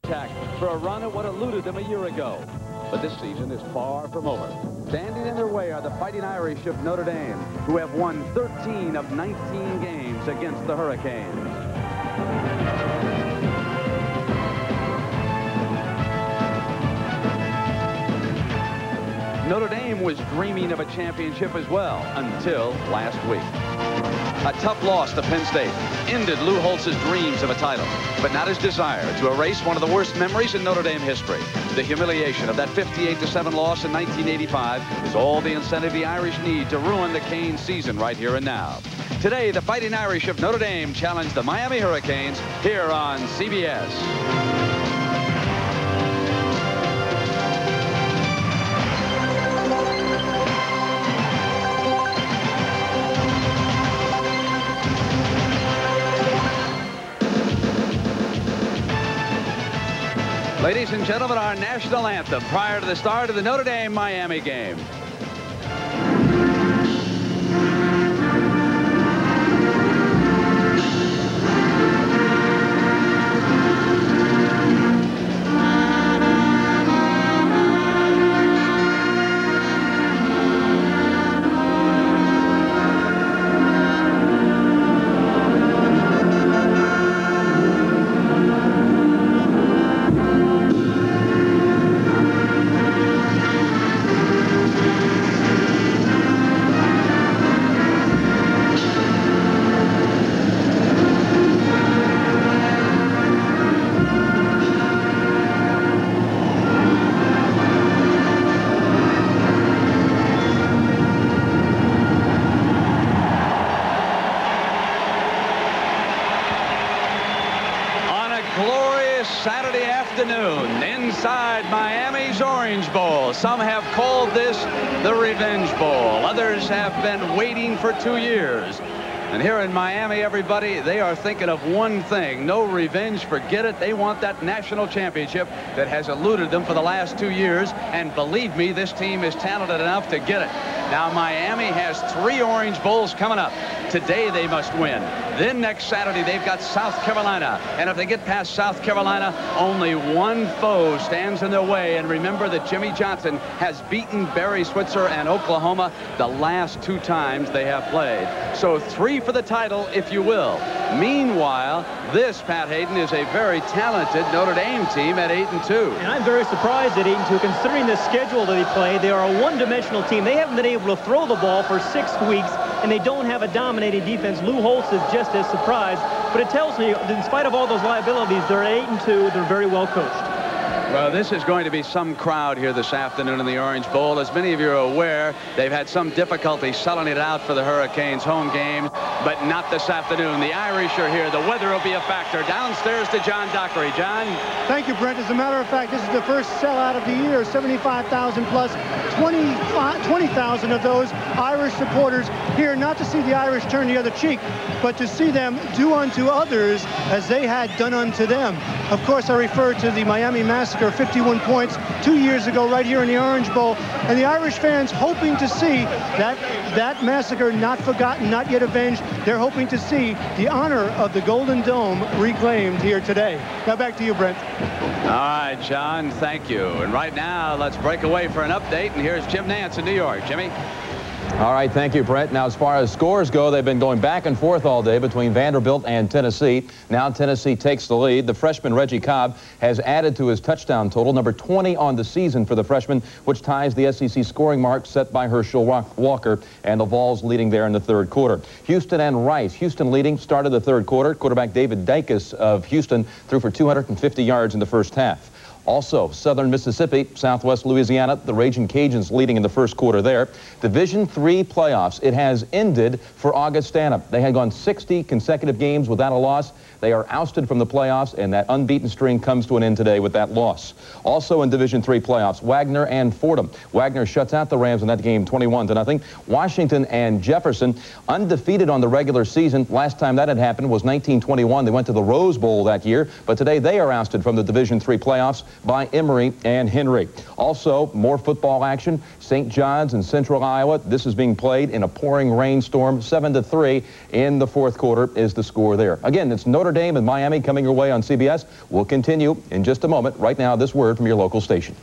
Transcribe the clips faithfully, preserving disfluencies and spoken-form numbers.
attack for a run at what eluded them a year ago. But this season is far from over. Standing in their way are the Fighting Irish of Notre Dame, who have won thirteen of nineteen games against the Hurricanes. Notre Dame was dreaming of a championship as well until last week. A tough loss to Penn State ended Lou Holtz's dreams of a title, but not his desire to erase one of the worst memories in Notre Dame history. The humiliation of that fifty-eight to seven loss in nineteen eighty-five is all the incentive the Irish need to ruin the Canes season right here and now. Today, the Fighting Irish of Notre Dame challenge the Miami Hurricanes here on C B S. Ladies and gentlemen, our national anthem prior to the start of the Notre Dame-Miami game. Saturday afternoon inside Miami's Orange Bowl. Some have called this the Revenge Bowl. Others have been waiting for two years. And here in Miami, everybody, they are thinking of one thing. No revenge, forget it. They want that national championship that has eluded them for the last two years. And believe me, this team is talented enough to get it. Now, Miami has three Orange Bowls coming up. Today, they must win. Then next Saturday, they've got South Carolina. And if they get past South Carolina, only one foe stands in their way. And remember that Jimmy Johnson has beaten Barry Switzer and Oklahoma the last two times they have played. So three for the title, if you will. Meanwhile, this, Pat Hayden, is a very talented Notre Dame team at eight and two. And I'm very surprised at eight and two, considering the schedule that they play. They are a one-dimensional team. They haven't been able to throw the ball for six weeks, and they don't have a dominating defense. Lou Holtz is just as surprised, but it tells me, in spite of all those liabilities, they're at eight and two. They're very well coached. Well, this is going to be some crowd here this afternoon in the Orange Bowl. As many of you are aware, they've had some difficulty selling it out for the Hurricanes home game, but not this afternoon. The Irish are here. The weather will be a factor. Downstairs to John Dockery. John? Thank you, Brent. As a matter of fact, this is the first sellout of the year. seventy-five thousand plus, twenty thousand of those Irish supporters here, not to see the Irish turn the other cheek, but to see them do unto others as they had done unto them. Of course, I refer to the Miami Massacre, fifty-one points two years ago right here in the Orange Bowl, and the Irish fans hoping to see that that massacre not forgotten, not yet avenged. They're hoping to see the honor of the Golden Dome reclaimed here today. Now back to you, Brent. All right, John, thank you. And right now, let's break away for an update, and here's Jim Nance in New York. Jimmy? All right, thank you, Brent. Now, as far as scores go, they've been going back and forth all day between Vanderbilt and Tennessee. Now Tennessee takes the lead. The freshman Reggie Cobb has added to his touchdown total, number twenty on the season for the freshman, which ties the S E C scoring mark set by Herschel Walker, and the Vols leading there in the third quarter. Houston and Rice. Houston leading, started the third quarter. Quarterback David Dacus of Houston threw for two hundred fifty yards in the first half. Also, Southern Mississippi, Southwest Louisiana, the Raging Cajuns leading in the first quarter there. Division three playoffs. It has ended for Augustana. They had gone sixty consecutive games without a loss. They are ousted from the playoffs, and that unbeaten string comes to an end today with that loss. Also in Division three playoffs, Wagner and Fordham. Wagner shuts out the Rams in that game twenty-one to nothing. Washington and Jefferson undefeated on the regular season. Last time that had happened was nineteen twenty-one. They went to the Rose Bowl that year, but today they are ousted from the Division three playoffs. by Emory and Henry. Also, more football action. Saint John's in Central Iowa. This is being played in a pouring rainstorm. seven to three in the fourth quarter is the score there. Again, it's Notre Dame and Miami coming your way on C B S. We'll continue in just a moment. Right now, this word from your local station.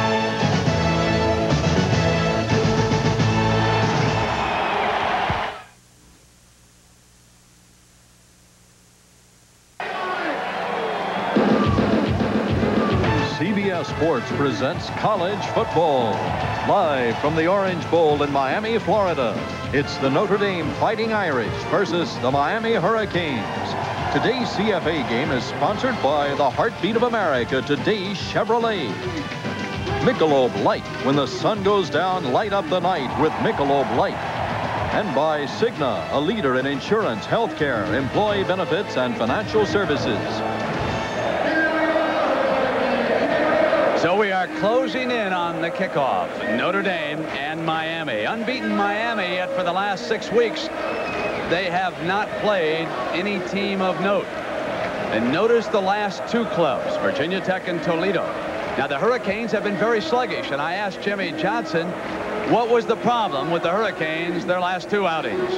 C B S Sports presents college football. Live from the Orange Bowl in Miami, Florida, it's the Notre Dame Fighting Irish versus the Miami Hurricanes. Today's C F A game is sponsored by the Heartbeat of America, today's Chevrolet. Michelob Light. When the sun goes down, light up the night with Michelob Light. And by Cigna, a leader in insurance, healthcare, employee benefits, and financial services. So we are closing in on the kickoff. Notre Dame and Miami. Unbeaten Miami, yet for the last six weeks, they have not played any team of note. And notice the last two clubs, Virginia Tech and Toledo. Now, the Hurricanes have been very sluggish, and I asked Jimmy Johnson, what was the problem with the Hurricanes their last two outings?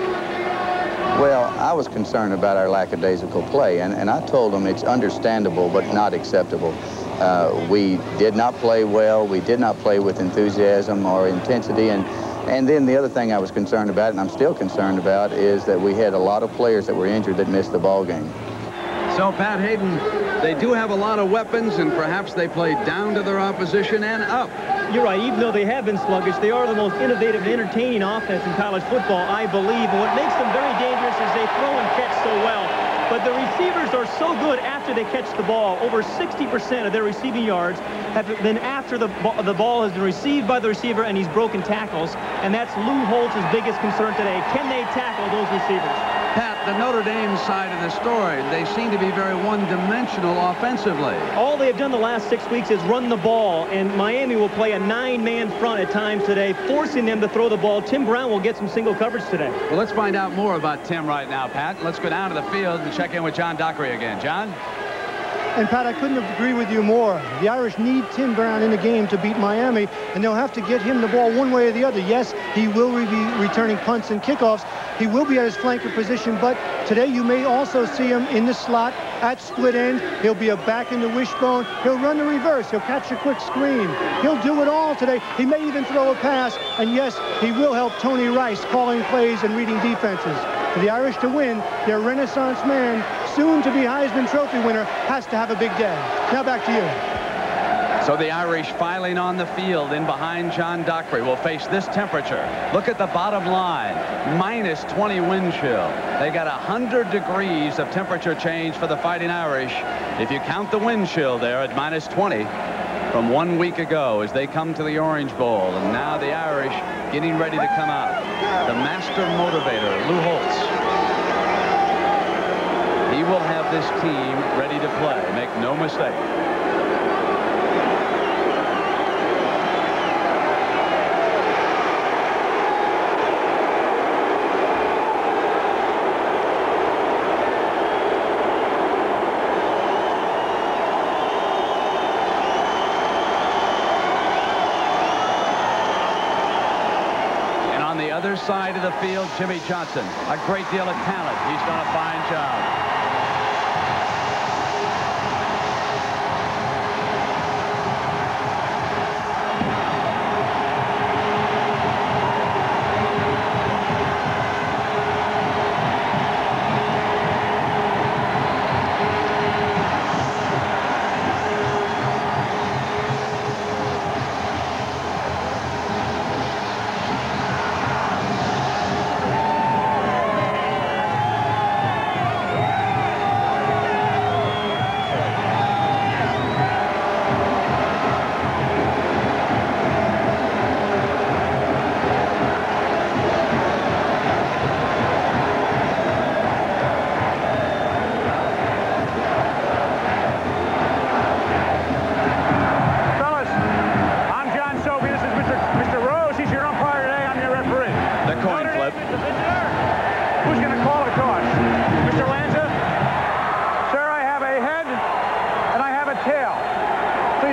Well, I was concerned about our lackadaisical play, and, and I told them it's understandable but not acceptable. Uh, we did not play well. We did not play with enthusiasm or intensity. And, and then the other thing I was concerned about, and I'm still concerned about, is that we had a lot of players that were injured that missed the ball game. So, Pat Hayden, they do have a lot of weapons, and perhaps they play down to their opposition and up. You're right. Even though they have been sluggish, they are the most innovative and entertaining offense in college football, I believe. And what makes them very dangerous is they throw and catch so well. But the receivers are so good after they catch the ball. Over sixty percent of their receiving yards have been after the, the ball has been received by the receiver and he's broken tackles. And that's Lou Holtz's biggest concern today. Can they tackle those receivers? Pat, the Notre Dame side of the story, they seem to be very one-dimensional offensively. All they've done the last six weeks is run the ball, and Miami will play a nine-man front at times today, forcing them to throw the ball. Tim Brown will get some single coverage today. Well, let's find out more about Tim right now, Pat. Let's go down to the field and check in with John Dockery again. John? And, Pat, I couldn't agree with you more. The Irish need Tim Brown in the game to beat Miami, and they'll have to get him the ball one way or the other. Yes, he will be returning punts and kickoffs. He will be at his flanker position, but today you may also see him in the slot at split end. He'll be a back in the wishbone. He'll run the reverse. He'll catch a quick screen. He'll do it all today. He may even throw a pass, and yes, he will help Tony Rice calling plays and reading defenses. For the Irish to win, their Renaissance man, soon to be Heisman Trophy winner, has to have a big day. Now back to you. So the Irish filing on the field in behind John Dockery will face this temperature. Look at the bottom line, minus twenty wind chill. They got one hundred degrees of temperature change for the Fighting Irish. If you count the wind chill there at minus twenty from one week ago as they come to the Orange Bowl. And now the Irish getting ready to come out. The master motivator, Lou Holtz. He will have this team ready to play. Make no mistake. Other side of the field, Jimmy Johnson, a great deal of talent. He's done a fine job.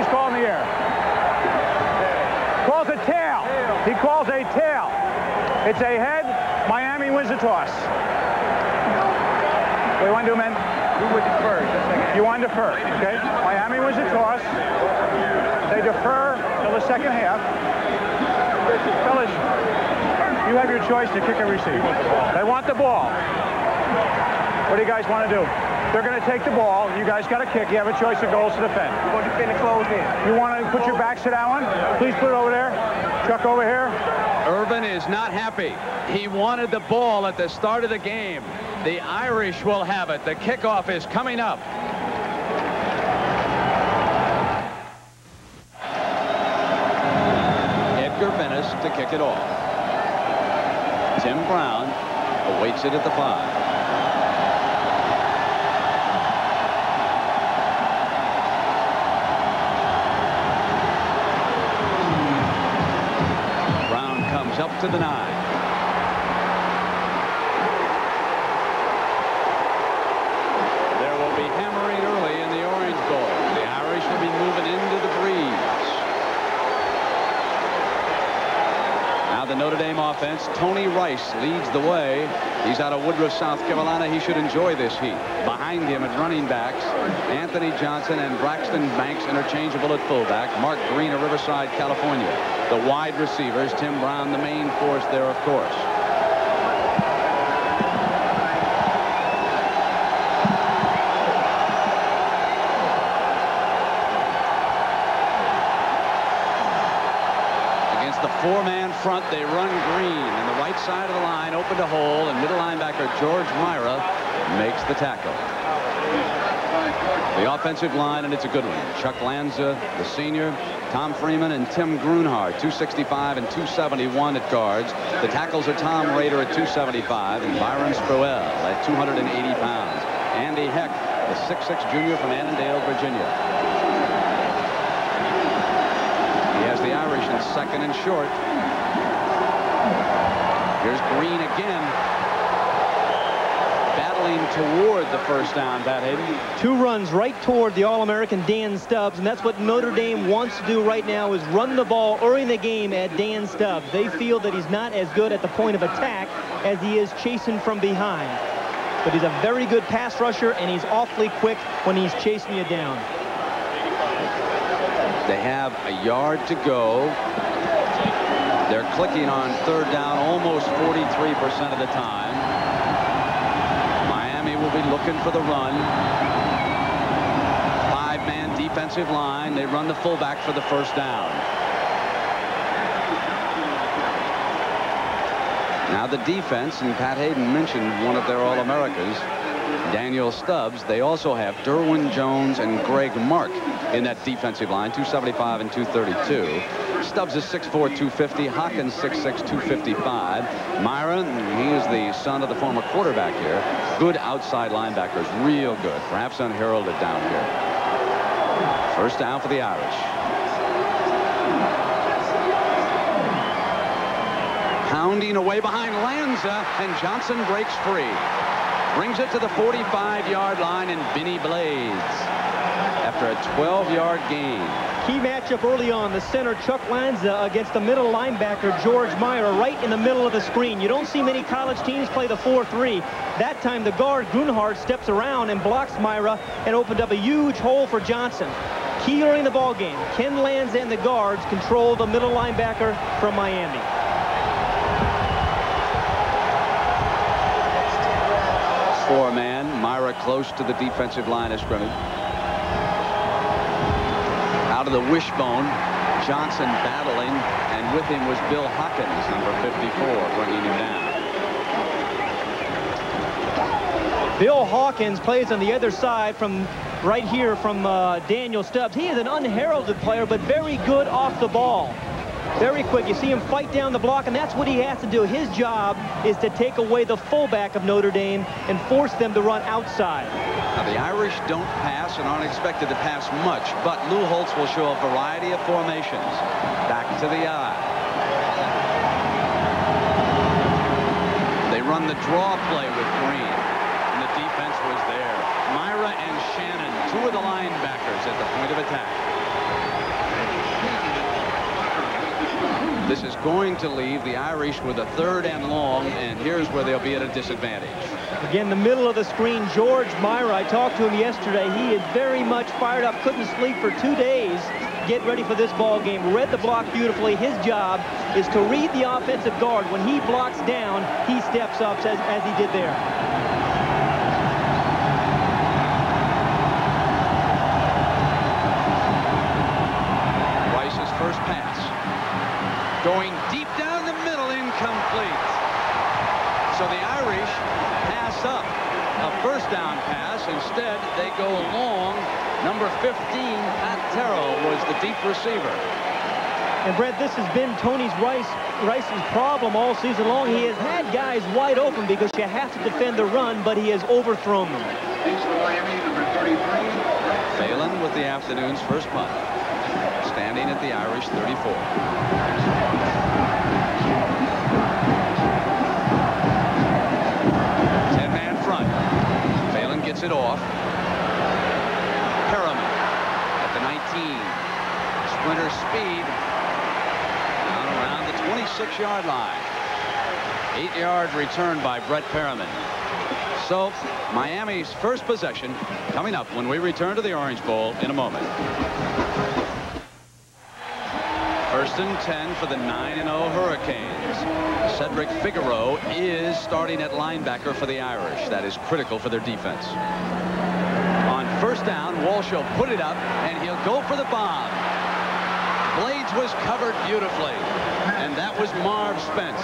he's calling the air? Calls a tail. He calls a tail. It's a head. Miami wins the toss. What do you want to do, men? We would defer. You want to defer, okay? Miami wins the toss. They defer till the second half. Fellas, you have your choice to kick or receive. They want the ball. What do you guys want to do? They're going to take the ball. You guys got to kick. You have a choice of goals to defend. You're going to defend and close in. You want to put your backs to that one? Please put it over there. Chuck over here. Urban is not happy. He wanted the ball at the start of the game. The Irish will have it. The kickoff is coming up. Edgar Venice to kick it off. Tim Brown awaits it at the five. Brown comes up to the nine. There will be hammering early in the Orange Bowl. The Irish will be moving into the breeze. Now the Notre Dame offense. Tony Rice leads the way. He's out of Woodruff, South Carolina. He should enjoy this heat. Behind him at running backs, Anthony Johnson and Braxton Banks interchangeable at fullback. Mark Green of Riverside, California. The wide receivers, Tim Brown, the main force there, of course. Four-man front, they run Green, and the right side of the line opened a hole, and middle linebacker George Myra makes the tackle. The offensive line, and it's a good one. Chuck Lanza, the senior, Tom Freeman, and Tim Grunhard, two sixty-five and two seventy-one at guards. The tackles are Tom Rader at two seventy-five and Byron Sproul at two hundred eighty pounds. Andy Heck, the six six junior from Annandale, Virginia. The Irish in second and short. Here's Green again, battling toward the first down. Pat Hayden. Two runs right toward the All-American Dan Stubbs, and that's what Notre Dame wants to do right now, is run the ball early in the game at Dan Stubbs. They feel that he's not as good at the point of attack as he is chasing from behind. But he's a very good pass rusher, and he's awfully quick when he's chasing you down. They have a yard to go. They're clicking on third down almost forty-three percent of the time. Miami will be looking for the run. Five-man defensive line. They run the fullback for the first down. Now the defense, and Pat Hayden mentioned one of their All-Americas, Daniel Stubbs. They also have Derwin Jones and Greg Mark in that defensive line, two seventy-five and two thirty-two. Stubbs is six four, two fifty. Hawkins six six, two fifty-five. Myron, he is the son of the former quarterback here. Good outside linebackers, real good. Perhaps unheralded down here. First down for the Irish. Pounding away behind Lanza, and Johnson breaks free. Brings it to the forty-five-yard line, and Benny blades after a twelve-yard gain. Key matchup early on, the center Chuck Lanza against the middle linebacker George Myra right in the middle of the screen. You don't see many college teams play the four three. That time the guard Grunhard steps around and blocks Myra and opened up a huge hole for Johnson. Key early in the ball game. Ken Lanza and the guards control the middle linebacker from Miami. Four-man, Myra close to the defensive line of scrimmage. Out of the wishbone, Johnson battling, and with him was Bill Hawkins, number fifty-four, bringing him down. Bill Hawkins plays on the other side from right here from uh, Daniel Stubbs. He is an unheralded player, but very good off the ball. Very quick. You see him fight down the block, and that's what he has to do. His job is to take away the fullback of Notre Dame and force them to run outside. Now, the Irish don't pass and aren't expected to pass much, but Lou Holtz will show a variety of formations. Back to the eye. They run the draw play with Green, and the defense was there. Myra and Shannon, two of the linebackers at the point of attack. going to leave the Irish with a third and long, and here's where they'll be at a disadvantage. Again, the middle of the screen, George Myra. I talked to him yesterday. He is very much fired up. Couldn't sleep for two days. Get ready for this ball game. Read the block beautifully. His job is to read the offensive guard. When he blocks down, he steps up as, as he did there. Rice's first pass. Going deep down the middle, incomplete. So the Irish pass up a first down pass. Instead, they go long. Number fifteen, Pat Terrell, was the deep receiver. And Brett, this has been Tony's Rice, Rice's problem all season long. He has had guys wide open because you have to defend the run, but he has overthrown them. Phelan with the afternoon's first punt. Standing at the Irish thirty-four. ten-man front. Phelan gets it off. Perriman at the nineteen. Sprinter speed. Down around the twenty-six yard line. Eight-yard return by Brett Perriman. So Miami's first possession coming up when we return to the Orange Bowl in a moment. First and ten for the nine and oh Hurricanes. Cedric Figueroa is starting at linebacker for the Irish. That is critical for their defense. On first down, Walsh will put it up, and he'll go for the bomb. Blades was covered beautifully, and that was Marv Spence.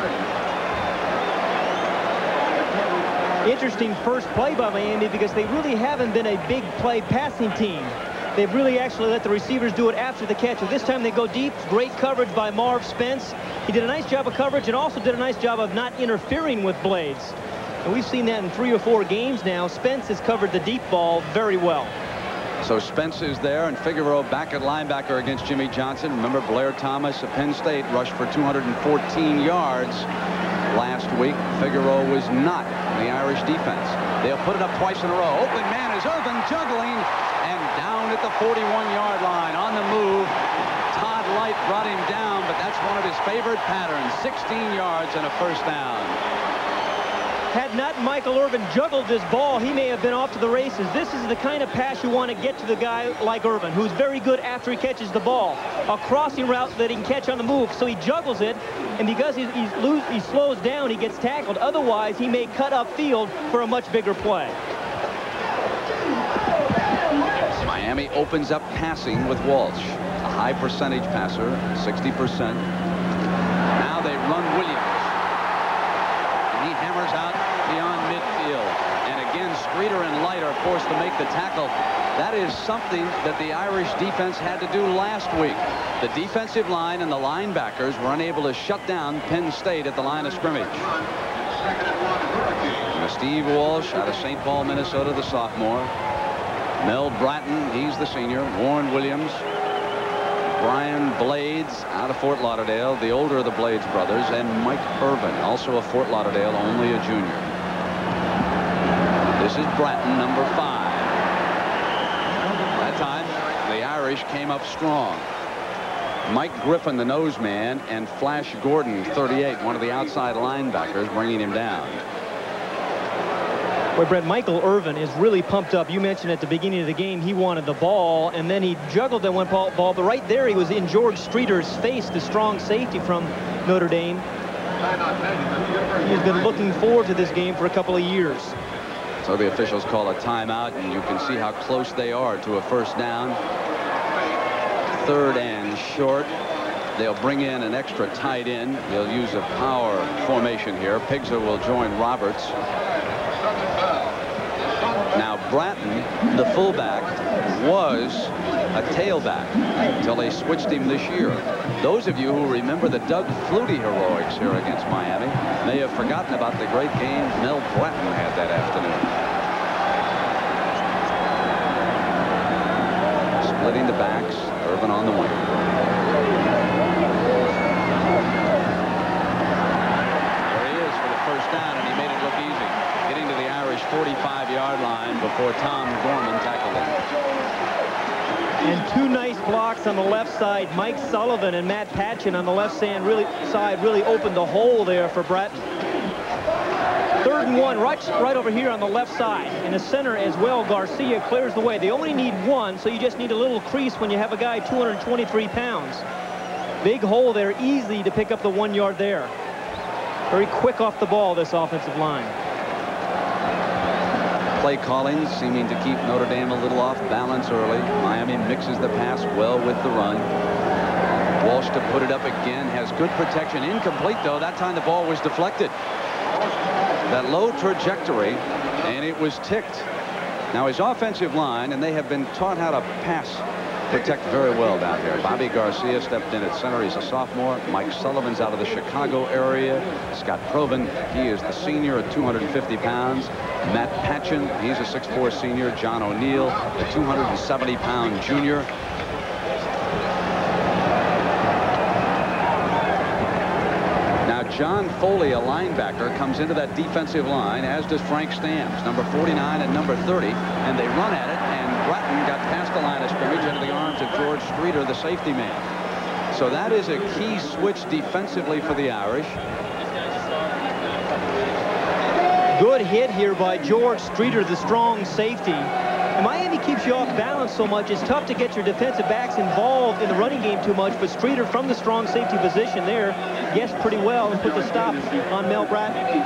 Interesting first play by Miami because they really haven't been a big play passing team. They've really actually let the receivers do it after the catch. And this time they go deep. Great coverage by Marv Spence. He did a nice job of coverage and also did a nice job of not interfering with Blades. And we've seen that in three or four games now. Spence has covered the deep ball very well. So Spence is there, and Figueroa back at linebacker against Jimmy Johnson. Remember, Blair Thomas of Penn State rushed for two hundred fourteen yards last week. Figueroa was not in the Irish defense. They'll put it up twice in a row. Open man is Irvin juggling, and down at the forty-one yard line on the move. Todd Light brought him down, but that's one of his favorite patterns. sixteen yards and a first down. Had not Michael Irvin juggled this ball, he may have been off to the races. This is the kind of pass you want to get to the guy like Irvin, who's very good after he catches the ball. A crossing route that he can catch on the move. So he juggles it, and because he's, he's loose, he slows down, he gets tackled. Otherwise, he may cut upfield for a much bigger play. Miami opens up passing with Walsh, a high percentage passer, sixty percent. Now they run Williams. And he hammers out beyond midfield. And again, Streeter and Light are forced to make the tackle. That is something that the Irish defense had to do last week. The defensive line and the linebackers were unable to shut down Penn State at the line of scrimmage. And Steve Walsh out of Saint Paul, Minnesota, the sophomore. Mel Bratton, he's the senior. Warren Williams. Brian Blades out of Fort Lauderdale, the older of the Blades brothers, and Mike Irvin, also of Fort Lauderdale, only a junior. This is Bratton, number five. That time, the Irish came up strong. Mike Griffin, the nose man, and Flash Gordon, thirty-eight, one of the outside linebackers, bringing him down. Well, Brett, Michael Irvin is really pumped up. You mentioned at the beginning of the game he wanted the ball, and then he juggled that one ball, but right there he was in George Streeter's face, the strong safety from Notre Dame. He's been looking forward to this game for a couple of years. So the officials call a timeout, and you can see how close they are to a first down. Third and short. They'll bring in an extra tight end. They'll use a power formation here. Pigza will join Roberts. Now Bratton, the fullback, was a tailback until they switched him this year. Those of you who remember the Doug Flutie heroics here against Miami may have forgotten about the great game Mel Bratton had that afternoon. Splitting the backs, Irvin on the wing. There he is for the first down, and he made it look easy. Getting to the Irish forty-five yard line before Tom Gorman tackled him. And two nice blocks on the left side. Mike Sullivan and Matt Patchen on the left side really, side really opened the hole there for Breton. Third and one, right, right over here on the left side. In the center as well, Garcia clears the way. They only need one, so you just need a little crease when you have a guy two hundred twenty-three pounds. Big hole there, easy to pick up the one yard there. Very quick off the ball, this offensive line. Play calling seeming to keep Notre Dame a little off balance early. Miami mixes the pass well with the run. Walsh to put it up again, has good protection. Incomplete, though. That time the ball was deflected. That low trajectory, and it was ticked. Now his offensive line, and they have been taught how to pass protect very well down here. Bobby Garcia stepped in at center. He's a sophomore. Mike Sullivan's out of the Chicago area. Scott Probin, he is the senior at two hundred fifty pounds. Matt Patchen, he's a six four senior. John O'Neill, the two hundred seventy pound junior. Now John Foley, a linebacker, comes into that defensive line, as does Frank Stamms, number forty-nine and number thirty, and they run at it, and Bratton got past the line of scrimmage into the arms of George Streeter, the safety man. So that is a key switch defensively for the Irish. Good hit here by George Streeter, the strong safety. And Miami keeps you off balance so much, it's tough to get your defensive backs involved in the running game too much, but Streeter from the strong safety position there guessed pretty well and put the stop on Mel Bratton.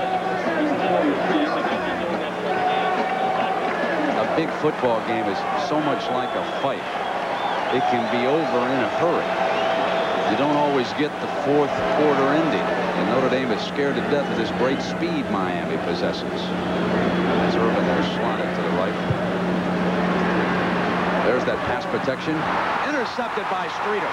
A big football game is so much like a fight. It can be over in a hurry. You don't always get the fourth quarter ending. And Notre Dame is scared to death of this great speed Miami possesses. As Irvin there slotted to the right. There's that pass protection. Intercepted by Streeter.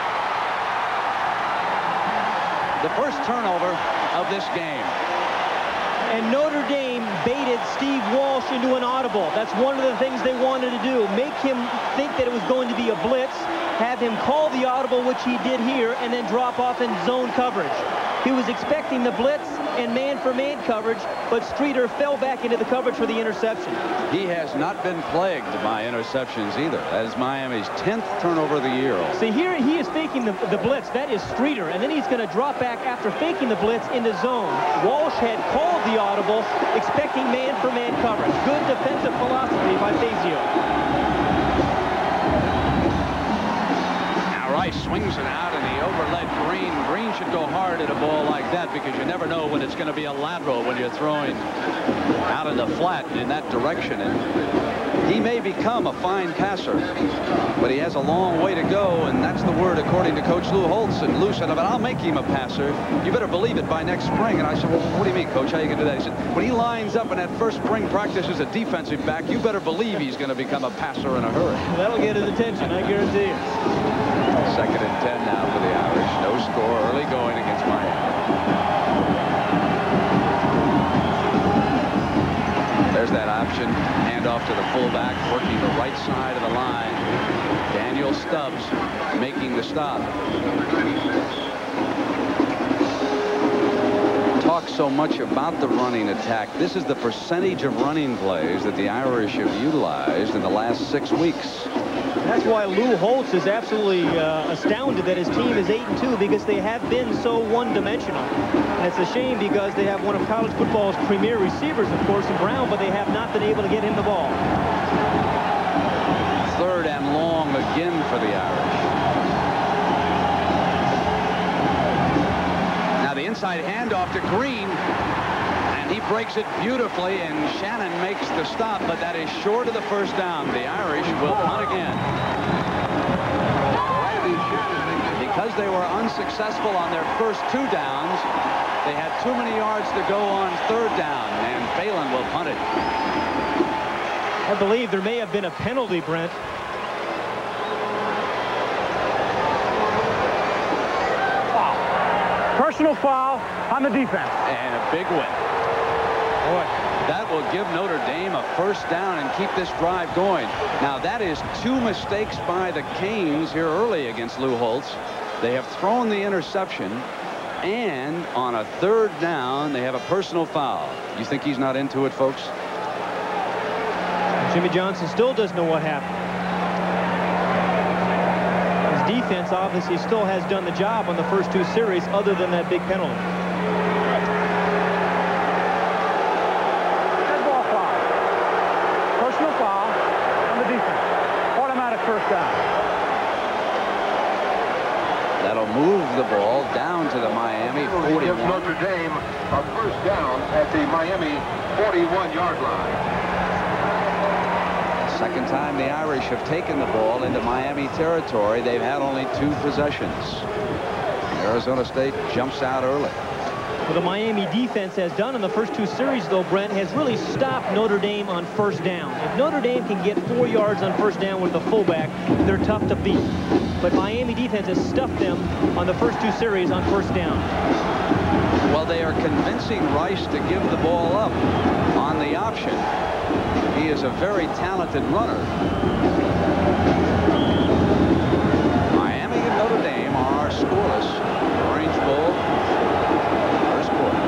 The first turnover of this game. And Notre Dame baited Steve Walsh into an audible. That's one of the things they wanted to do. Make him think that it was going to be a blitz, have him call the audible, which he did here, and then drop off in zone coverage. He was expecting the blitz and man-for-man coverage, but Streeter fell back into the coverage for the interception. He has not been plagued by interceptions either. That is Miami's tenth turnover of the year. See, here he is faking the, the blitz. That is Streeter, and then he's going to drop back after faking the blitz into zone. Walsh had called the audible, expecting man-for-man coverage. Good defensive philosophy by Fazio. Rice swings it out, and he overled Green. Green should go hard at a ball like that, because you never know when it's going to be a lateral when you're throwing out of the flat in that direction. And he may become a fine passer, but he has a long way to go, and that's the word according to Coach Lou Holtz. And Lou said, I'll make him a passer. You better believe it by next spring. And I said, well, what do you mean, Coach? How are you going to do that? He said, when he lines up in that first spring practice as a defensive back, you better believe he's going to become a passer in a hurry. That'll get his attention, I guarantee you. Second and ten now for the Irish. No score, early going against Miami. There's that option. Handoff to the fullback, working the right side of the line. Daniel Stubbs making the stop. Talk so much about the running attack. This is the percentage of running plays that the Irish have utilized in the last six weeks. That's why Lou Holtz is absolutely uh, astounded that his team is eight and two, because they have been so one-dimensional. And it's a shame, because they have one of college football's premier receivers, of course, in Brown, but they have not been able to get him the ball. Third and long again for the Irish. Now the inside handoff to Green. He breaks it beautifully, and Shannon makes the stop, but that is short of the first down. The Irish will punt again. Because they were unsuccessful on their first two downs, they had too many yards to go on third down, and Phelan will punt it. I believe there may have been a penalty, Brent. Foul. Personal foul on the defense. And a big win. Boy, that will give Notre Dame a first down and keep this drive going. Now, that is two mistakes by the Canes here early against Lou Holtz. They have thrown the interception, and on a third down, they have a personal foul. You think he's not into it, folks? Jimmy Johnson still doesn't know what happened. defense obviously still has done the job on the first two series other than that big penalty. Dead ball foul. Personal foul on the defense. Automatic first down. That'll move the ball down to the Miami forty-one. Gives Notre Dame a first down at the Miami forty-one yard line. Second time the Irish have taken the ball into Miami territory. They've had only two possessions. Arizona State jumps out early. What the Miami defense has done in the first two series, though, Brent, has really stopped Notre Dame on first down. If Notre Dame can get four yards on first down with the fullback, they're tough to beat. But Miami defense has stuffed them on the first two series on first down. Well, they are convincing Rice to give the ball up on the option. He is a very talented runner. Miami and Notre Dame are scoreless. Orange Bowl, first quarter.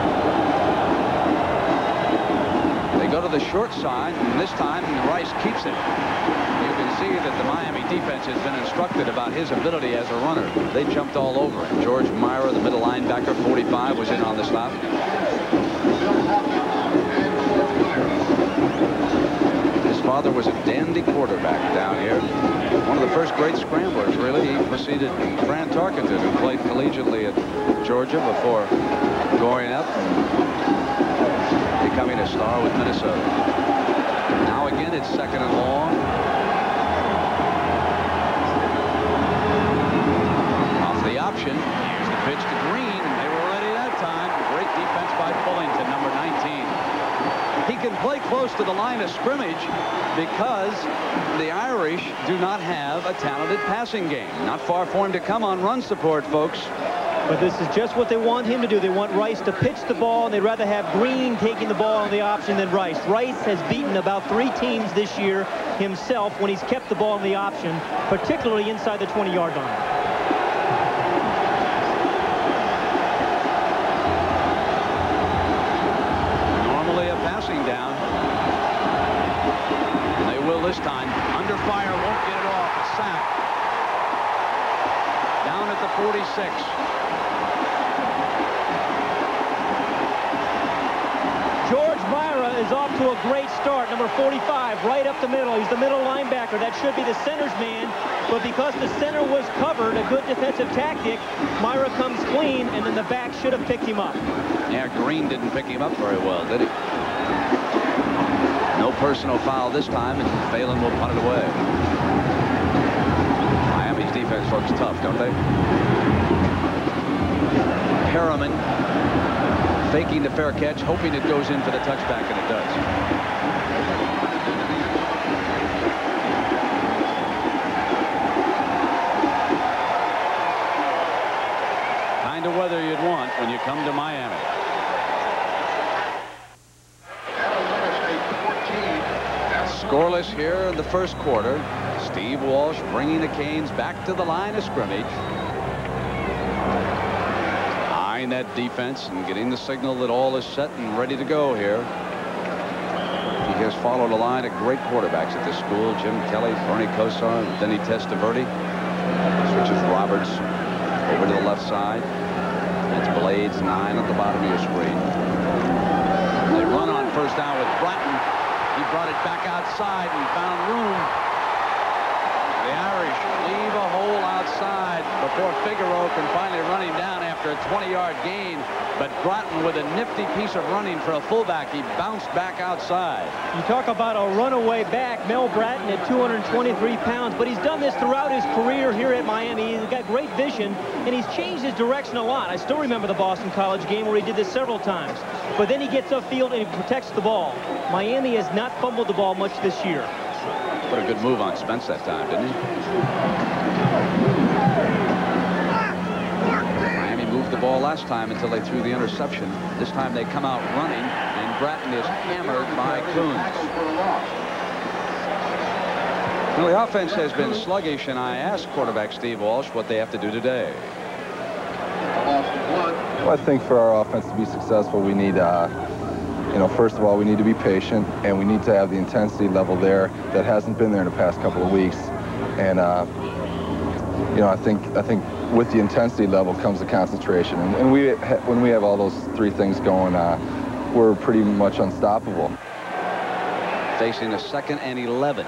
They go to the short side, and this time Rice keeps it. You can see that the Miami defense has been instructed about his ability as a runner. They jumped all over him. George Myra, the middle linebacker, forty-five, was in on the stop. His father was a dandy quarterback down here. One of the first great scramblers, really. He preceded Fran Tarkenton, who played collegiately at Georgia before going up and becoming a star with Minnesota. Now again, it's second and long. Off the option. Here's the pitch to Green, and they were ready that time. Great defense by Fullington, number nineteen. He can play close to the line of scrimmage because the Irish do not have a talented passing game. Not far for him to come on run support, folks. But this is just what they want him to do. They want Rice to pitch the ball, and they'd rather have Green taking the ball on the option than Rice. Rice has beaten about three teams this year himself when he's kept the ball on the option, particularly inside the twenty yard line. Down. And they will this time. Under fire, won't get it off. A sack. Down at the forty-six. George Myra is off to a great start. Number forty-five, right up the middle. He's the middle linebacker. That should be the center's man. But because the center was covered, a good defensive tactic, Myra comes clean, and then the back should have picked him up. Yeah, Green didn't pick him up very well, did he? No personal foul this time, and Phelan will punt it away. Miami's defense looks tough, don't they? Harriman faking the fair catch, hoping it goes in for the touchback, and it does. Kind of weather you'd want when you come to Miami. Scoreless here in the first quarter. Steve Walsh bringing the Canes back to the line of scrimmage. Eyeing that defense and getting the signal that all is set and ready to go here. He has followed a line of great quarterbacks at this school. Jim Kelly, Bernie Kosar, and Denny Testaverde. Switches Roberts over to the left side. It's Blades, nine at the bottom of your screen. They run on first down with Bratton. He brought it back outside and found room. The Irish leave a hole outside before Figueroa can finally run him down after a twenty yard gain. But Bratton with a nifty piece of running for a fullback. He bounced back outside. You talk about a runaway back. Mel Bratton at two hundred twenty-three pounds. But he's done this throughout his career here at Miami. He's got great vision, and he's changed his direction a lot. I still remember the Boston College game where he did this several times. But then he gets upfield and he protects the ball. Miami has not fumbled the ball much this year. Put a good move on Spence that time, didn't he? Miami moved the ball last time until they threw the interception. This time they come out running, and Bratton is hammered by Coons. Well, the offense has been sluggish, and I asked quarterback Steve Walsh what they have to do today. Well, I think for our offense to be successful, we need, uh, you know, first of all, we need to be patient, and we need to have the intensity level there that hasn't been there in the past couple of weeks. And, uh, you know, I think I think with the intensity level comes the concentration, and, and we ha when we have all those three things going, uh, we're pretty much unstoppable. Facing a second and eleven.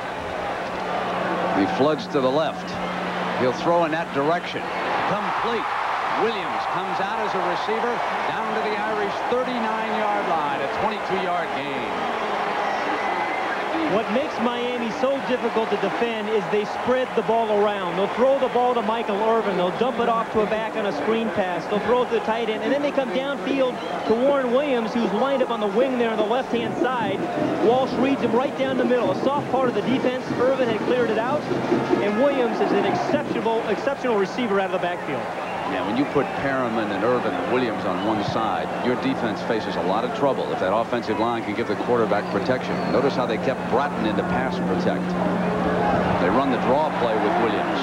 He floods to the left. He'll throw in that direction. Complete. Williams comes out as a receiver down to the Irish thirty-nine yard line, a twenty-two yard gain. What makes Miami so difficult to defend is they spread the ball around. They'll throw the ball to Michael Irvin. They'll dump it off to a back on a screen pass. They'll throw it to the tight end. And then they come downfield to Warren Williams, who's lined up on the wing there on the left-hand side. Walsh reads him right down the middle. A soft part of the defense. Irvin had cleared it out. And Williams is an exceptional, exceptional receiver out of the backfield. Yeah, when you put Perriman and Irvin and Williams on one side, your defense faces a lot of trouble if that offensive line can give the quarterback protection. Notice how they kept Bratton in to pass protect. They run the draw play with Williams.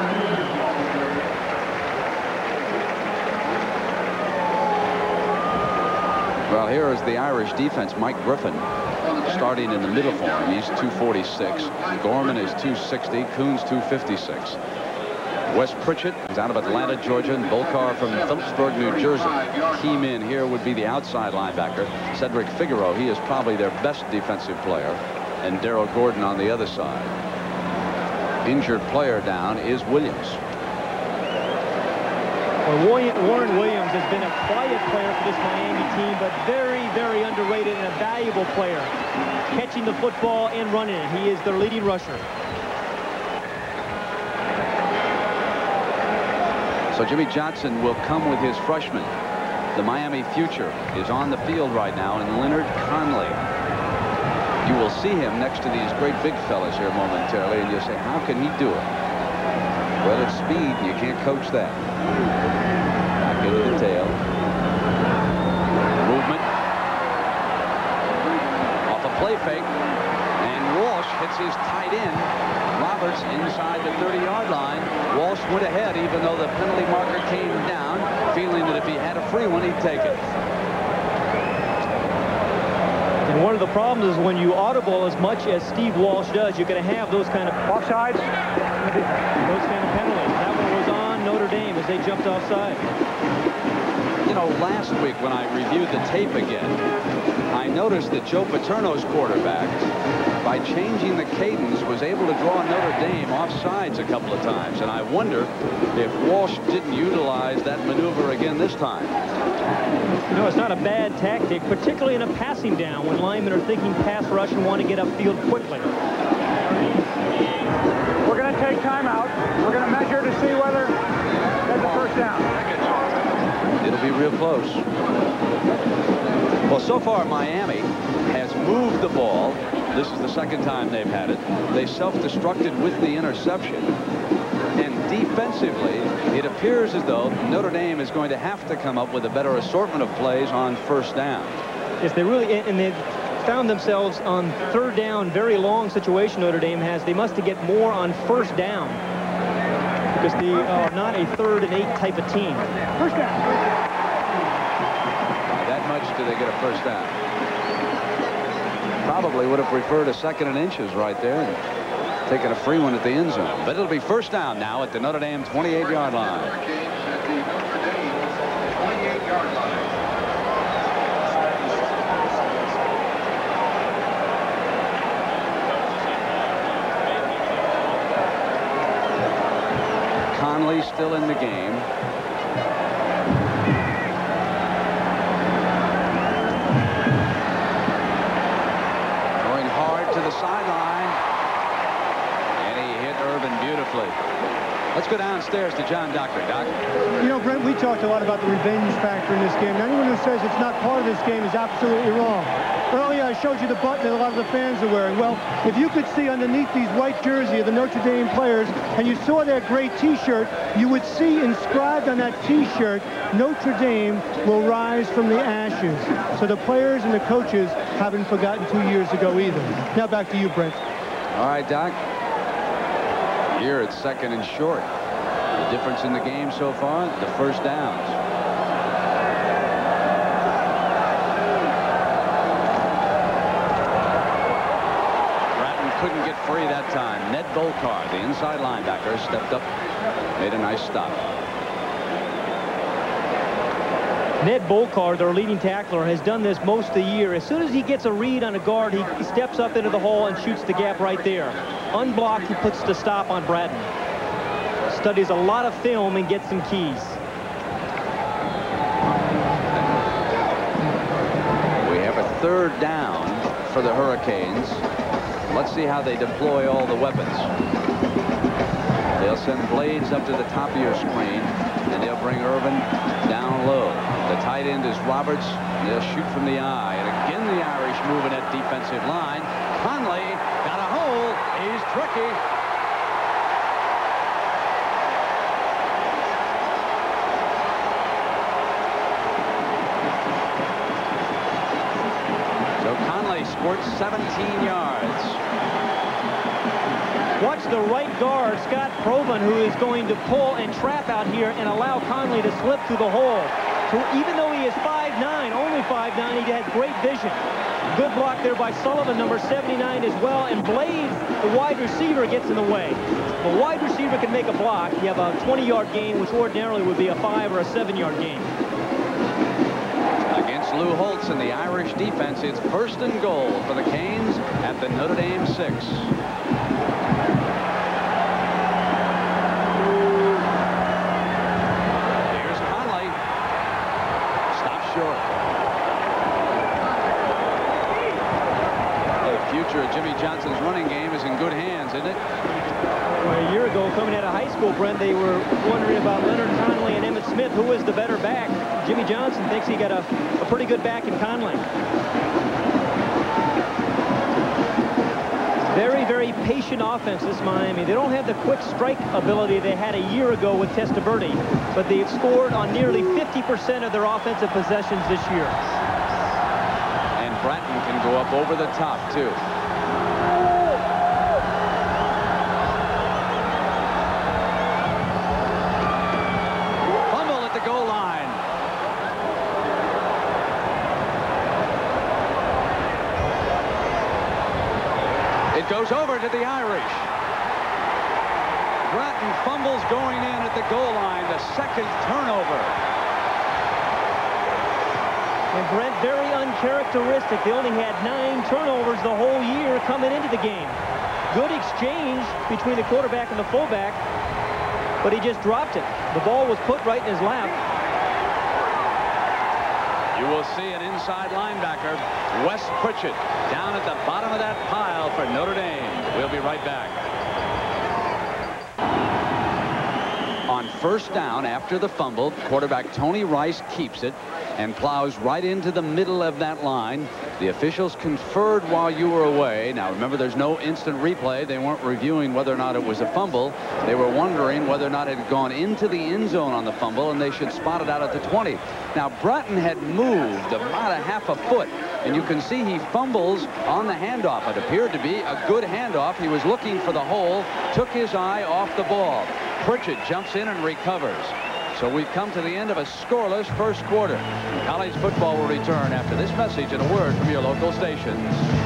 Well, here is the Irish defense. Mike Griffin starting in the middle for him. He's two forty-six. Gorman is two sixty. Coons two fifty-six. Wes Pritchett is out of Atlanta, Georgia, and Bolcar from Phillipsburg, New Jersey. Key men here would be the outside linebacker, Cedric Figueroa. He is probably their best defensive player, and Daryl Gordon on the other side. Injured player down is Williams. Well, Warren Williams has been a quiet player for this Miami team, but very, very underrated and a valuable player, catching the football and running it. He is their leading rusher. So Jimmy Johnson will come with his freshman. The Miami future is on the field right now, and Leonard Conley. You will see him next to these great big fellas here momentarily, and you'll say, how can he do it? Well, it's speed. You can't coach that. Back into the tail. Movement. Off a play fake. And Walsh hits his tight end. Roberts inside the thirty yard line. Walsh went ahead even though the penalty marker came down, feeling that if he had a free one, he'd take it. And one of the problems is when you audible as much as Steve Walsh does, you're going to have those kind of offsides, those kind of penalties. That one was on Notre Dame as they jumped offside. You know, last week when I reviewed the tape again, I noticed that Joe Paterno's quarterback, by changing the cadence, was able to draw Notre Dame off sides a couple of times. And I wonder if Walsh didn't utilize that maneuver again this time. You know, it's not a bad tactic, particularly in a passing down when linemen are thinking pass rush and want to get upfield quickly. We're going to take timeout. We're going to measure to see whether there's a first down. It'll be real close. Well, so far Miami has moved the ball. This is the second time they've had it. They self-destructed with the interception. And defensively, it appears as though Notre Dame is going to have to come up with a better assortment of plays on first down. Yes, they really, and they've found themselves on third down, very long situation Notre Dame has. They must get more on first down because they are not a third and eight type of team. First down. That much do they get a first down? Probably would have preferred a second and inches right there and taken a free one at the end zone. But it'll be first down now at the Notre Dame twenty-eight yard line. Conley still in the game. Sideline, and he hit Irvin beautifully. Let's go downstairs to John Doctor. Doc. You know, Brent, we talked a lot about the revenge factor in this game. Anyone who says it's not part of this game is absolutely wrong. Earlier, I showed you the button that a lot of the fans are wearing. Well, if you could see underneath these white jersey of the Notre Dame players, and you saw their gray T-shirt, you would see inscribed on that T-shirt, Notre Dame will rise from the ashes. So the players and the coaches haven't forgotten two years ago either. Now back to you, Brent. All right, Doc. Here it's second and short. The difference in the game so far, the first downs. Couldn't get free that time. Ned Bolcar, the inside linebacker, stepped up, made a nice stop. Ned Bolcar, their leading tackler, has done this most of the year. As soon as he gets a read on a guard, he, he steps up into the hole and shoots the gap right there. Unblocked, he puts the stop on Bratton. Studies a lot of film and gets some keys. We have a third down for the Hurricanes. Let's see how they deploy all the weapons. They'll send Blades up to the top of your screen, and they'll bring Irvin down low. The tight end is Roberts. They'll shoot from the eye. And again, the Irish moving that defensive line. Conley got a hole. He's tricky. So Conley squirts seventeen yards. Watch the right guard, Scott Provan, who is going to pull and trap out here and allow Conley to slip through the hole. So even though he is five nine, only five nine, he has great vision. Good block there by Sullivan, number seventy-nine as well. And Blades, the wide receiver, gets in the way. If a wide receiver can make a block, you have a twenty yard gain, which ordinarily would be a five or a seven yard gain. Against Lou Holtz and the Irish defense, it's first and goal for the Canes at the Notre Dame six. Jimmy Johnson's running game is in good hands, isn't it? Well, a year ago, coming out of high school, Brent, they were wondering about Leonard Conley and Emmitt Smith. Who is the better back? Jimmy Johnson thinks he got a, a pretty good back in Conley. Very, very patient offense, this Miami. They don't have the quick strike ability they had a year ago with Testaverde, but they've scored on nearly fifty percent of their offensive possessions this year. And Bratton can go up over the top, too. Fumble at the goal line. It goes over to the Irish. Bratton fumbles going in at the goal line, the second turnover. And Brent, very uncharacteristic. They only had nine turnovers the whole year coming into the game. Good exchange between the quarterback and the fullback, but he just dropped it. The ball was put right in his lap. You will see an inside linebacker, Wes Pritchett, down at the bottom of that pile for Notre Dame. We'll be right back. On first down after the fumble, quarterback Tony Rice keeps it and plows right into the middle of that line. The officials conferred while you were away. Now remember, there's no instant replay. They weren't reviewing whether or not it was a fumble. They were wondering whether or not it had gone into the end zone on the fumble, and they should spot it out at the twenty. Now Bratton had moved about a half a foot, and you can see he fumbles on the handoff. It appeared to be a good handoff. He was looking for the hole, took his eye off the ball. Pritchett jumps in and recovers. So we've come to the end of a scoreless first quarter. College football will return after this message and a word from your local stations.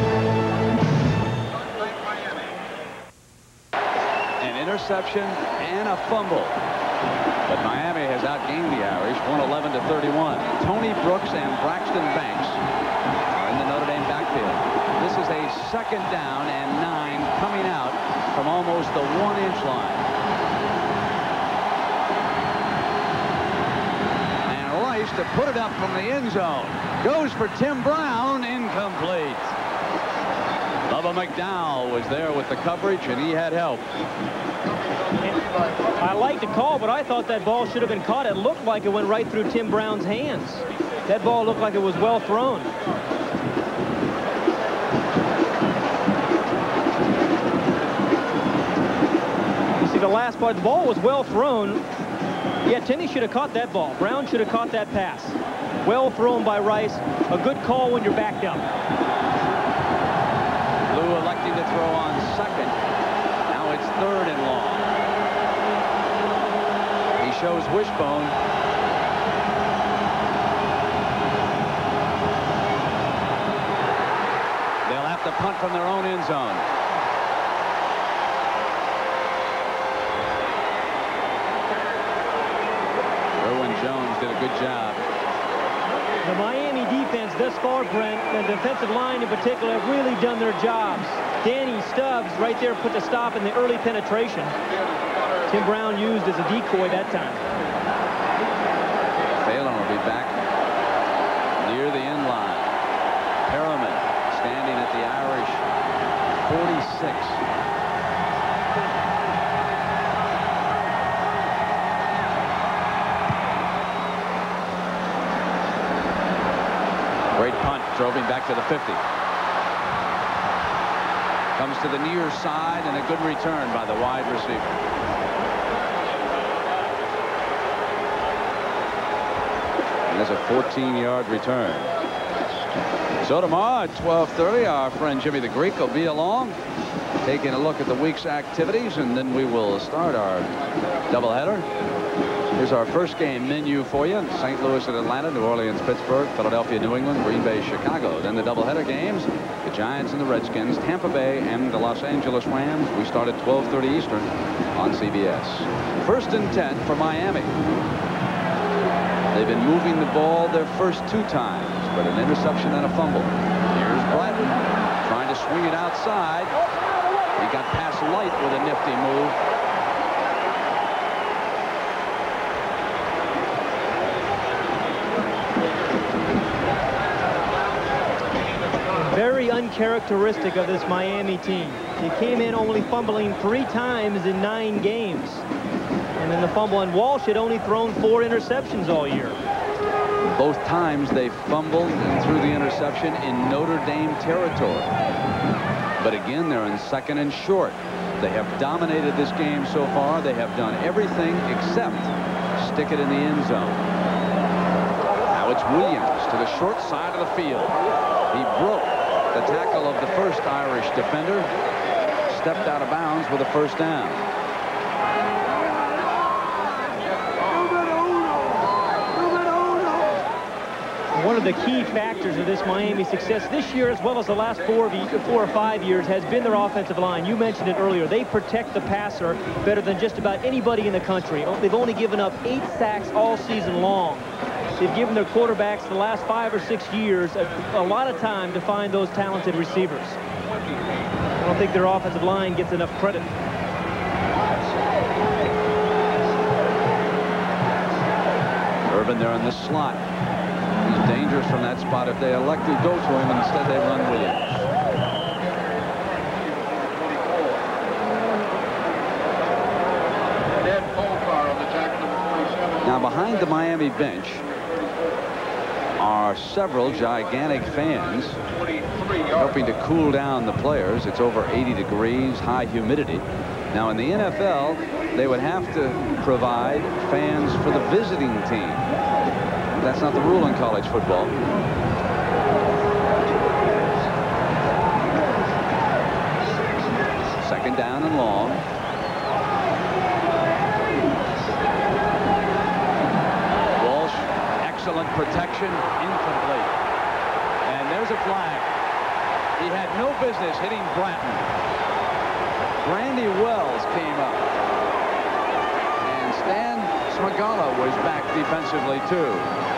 An interception and a fumble. But Miami has outgained the Irish, one eleven to thirty-one. Tony Brooks and Braxton Banks are in the Notre Dame backfield. This is a second down and nine coming out from almost the one-inch line. To put it up from the end zone. Goes for Tim Brown. Incomplete. Bubba McDowell was there with the coverage, and he had help. I like the call, but I thought that ball should have been caught. It looked like it went right through Tim Brown's hands. That ball looked like it was well thrown. You see the last part, the ball was well thrown. Yeah, Tinney should have caught that ball. Brown should have caught that pass. Well thrown by Rice. A good call when you're backed up. Lou electing to throw on second. Now it's third and long. He shows wishbone. They'll have to punt from their own end zone. did a good job. The Miami defense thus far, Brent, and the defensive line in particular, have really done their jobs. Danny Stubbs right there put the stop in the early penetration. Tim Brown used as a decoy that time. Phelan will be back near the end line. Perriman standing at the Irish forty-six. Great punt, drove him back to the fifty. Comes to the near side, and a good return by the wide receiver. And there's a fourteen yard return. So tomorrow at twelve thirty, our friend Jimmy the Greek will be along, taking a look at the week's activities, and then we will start our doubleheader. Here's our first game menu for you. Saint Louis and Atlanta, New Orleans, Pittsburgh, Philadelphia, New England, Green Bay, Chicago. Then the doubleheader games, the Giants and the Redskins, Tampa Bay and the Los Angeles Rams. We start at twelve thirty Eastern on C B S. First and ten for Miami. They've been moving the ball their first two times, but an interception and a fumble. Here's Bratton trying to swing it outside. He got past Light with a nifty move. Very uncharacteristic of this Miami team. They came in only fumbling three times in nine games. And then the fumble, and Walsh had only thrown four interceptions all year. Both times they fumbled and threw the interception in Notre Dame territory. But again, they're in second and short. They have dominated this game so far. They have done everything except stick it in the end zone. Now it's Williams to the short side of the field. He broke the tackle of the first Irish defender, stepped out of bounds with a first down. One of the key factors of this Miami success this year, as well as the last four, four or five years, has been their offensive line. You mentioned it earlier. They protect the passer better than just about anybody in the country. They've only given up eight sacks all season long. They've given their quarterbacks the last five or six years a, a lot of time to find those talented receivers. I don't think their offensive line gets enough credit. Urban there in the slot. He's dangerous from that spot if they elect to go to him, and instead they run Williams. Now behind the Miami bench are several gigantic fans helping to cool down the players. It's over eighty degrees, high humidity. Now in the N F L, they would have to provide fans for the visiting team. That's not the rule in college football. Second down and long. Walsh, excellent protection, incomplete. And there's a flag. He had no business hitting Bratton. Randy Wells came up. And Stan Smagala was back defensively, too.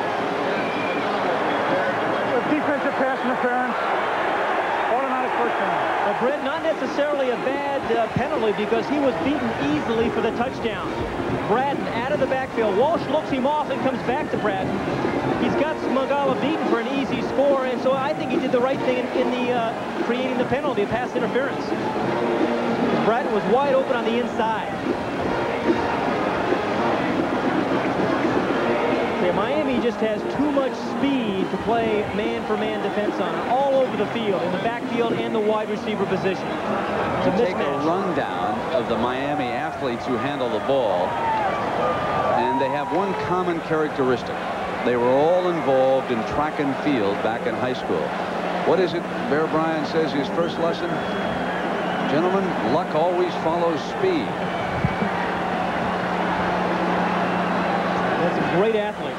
Defensive pass interference. Automatic first down. Well, Brett, not necessarily a bad uh, penalty because he was beaten easily for the touchdown. Bratton out of the backfield. Walsh looks him off and comes back to Bratton. He's got Smagala beaten for an easy score, and so I think he did the right thing in, in the uh, creating the penalty of pass interference. Bratton was wide open on the inside. Miami just has too much speed to play man-for-man defense on it, all over the field, in the backfield and the wide receiver position. To take a rundown of the Miami athletes who handle the ball, and they have one common characteristic. They were all involved in track and field back in high school. What is it Bear Bryant says his first lesson? Gentlemen, luck always follows speed. That's some great athletes.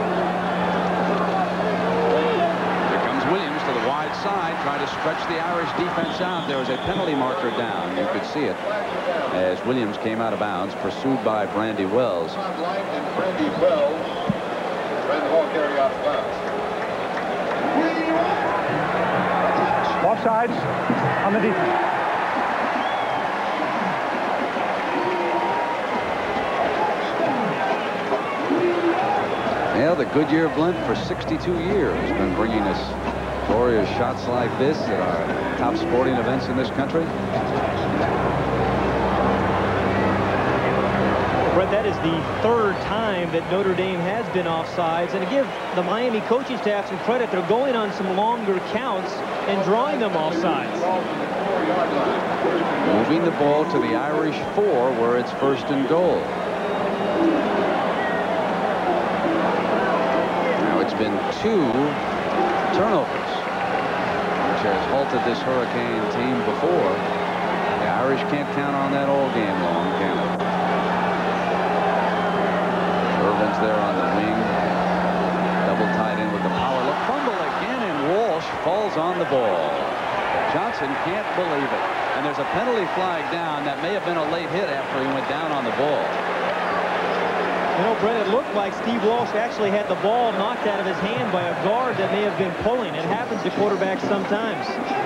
Here comes Williams to the wide side, trying to stretch the Irish defense out. There was a penalty marker down. You could see it as Williams came out of bounds, pursued by Brandy Wells. And Brandy Wells ran the ball carry out of bounds. Offsides on the defense. Well, the Goodyear blimp for sixty-two years has been bringing us glorious shots like this at our top sporting events in this country. Brett, that is the third time that Notre Dame has been offsides. And to give the Miami coaching staff some credit, they're going on some longer counts and drawing them offsides. Moving the ball to the Irish four where it's first and goal. Now it's been two turnovers, which has halted this Hurricane team before. The Irish can't count on that all game long, can they? Irvin's there on the wing. Double tied in with the power. Look, fumble again, and Walsh falls on the ball. Johnson can't believe it. And there's a penalty flag down. That may have been a late hit after he went down on the ball. You know, Brett, it looked like Steve Walsh actually had the ball knocked out of his hand by a guard that may have been pulling. It happens to quarterbacks sometimes.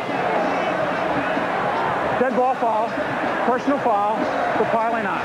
Dead ball foul. Personal foul for piling on.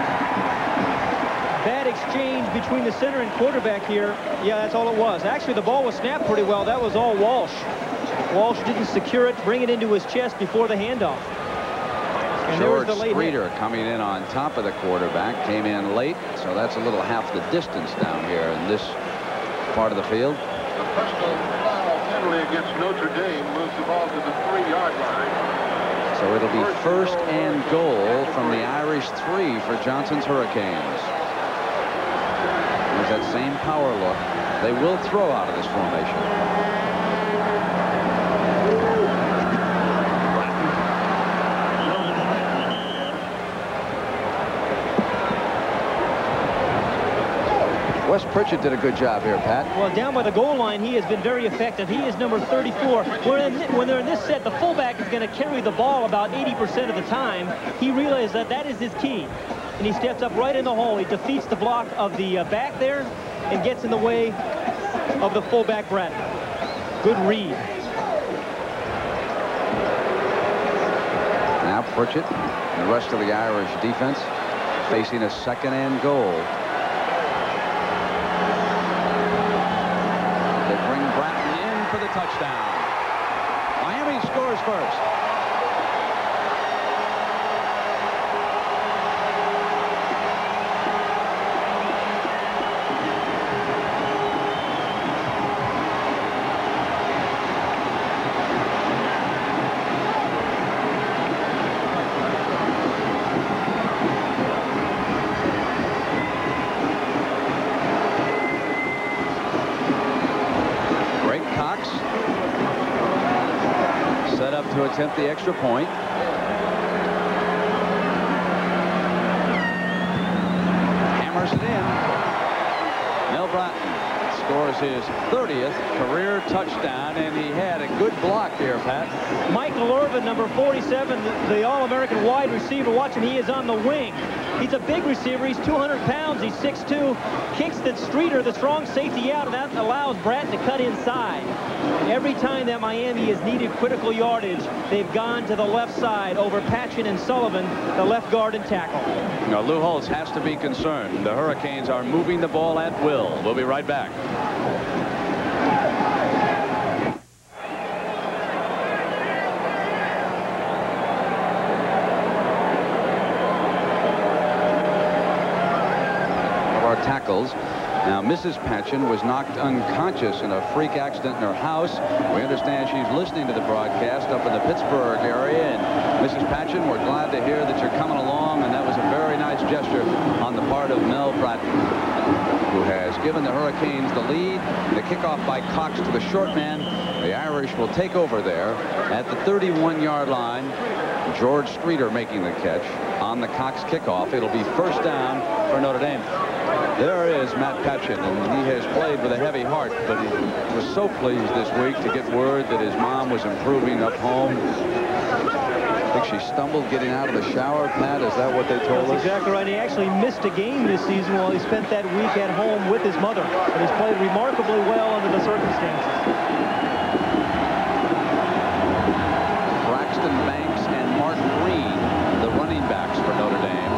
Bad exchange between the center and quarterback here. Yeah, that's all it was. Actually, the ball was snapped pretty well. That was all Walsh. Walsh didn't secure it, bring it into his chest before the handoff. And there was George the late Streeter hit. coming in on top of the quarterback, came in late, so that's a little half the distance down here in this part of the field. The personal foul penalty against Notre Dame moves the ball to the three-yard line. So it'll be first and goal from the Irish three for Johnson's Hurricanes. There's that same power look. They will throw out of this formation. Wes Pritchett did a good job here, Pat. Well, down by the goal line, he has been very effective. He is number thirty-four. When, when they're in this set, the fullback is going to carry the ball about eighty percent of the time. He realized that that is his key. And he steps up right in the hole. He defeats the block of the uh, back there and gets in the way of the fullback Bratton. Good read. Now Pritchett and the rest of the Irish defense facing a second and goal. They bring Bratton in for the touchdown. Miami scores first. To attempt the extra point. Hammers it in. Mel Bratton scores his thirtieth career touchdown, and he had a good block here, Pat. Michael Irvin, number forty-seven, the, the All-American wide receiver. Watch him. He is on the wing. He's a big receiver. He's two hundred pounds. He's six two. Kicks that Streeter, the strong safety, out, and that allows Bratton to cut inside. Every time that Miami has needed critical yardage, they've gone to the left side over Patchen and Sullivan, the left guard and tackle. Now, Lou Holtz has to be concerned. The Hurricanes are moving the ball at will. We'll be right back. Our tackles. Now, Missus Patchen was knocked unconscious in a freak accident in her house. We understand she's listening to the broadcast up in the Pittsburgh area. And Missus Patchen, we're glad to hear that you're coming along, and that was a very nice gesture on the part of Mel Bratton, who has given the Hurricanes the lead. The kickoff by Cox to the short man. The Irish will take over there at the thirty-one yard line. George Streeter making the catch on the Cox kickoff. It'll be first down for Notre Dame. There is Matt Patchen, and he has played with a heavy heart, but he was so pleased this week to get word that his mom was improving up home. I think she stumbled getting out of the shower. Pat, is that what they told That's us? exactly right. He actually missed a game this season while he spent that week at home with his mother. But he's played remarkably well under the circumstances. Braxton Banks and Mark Green, the running backs for Notre Dame.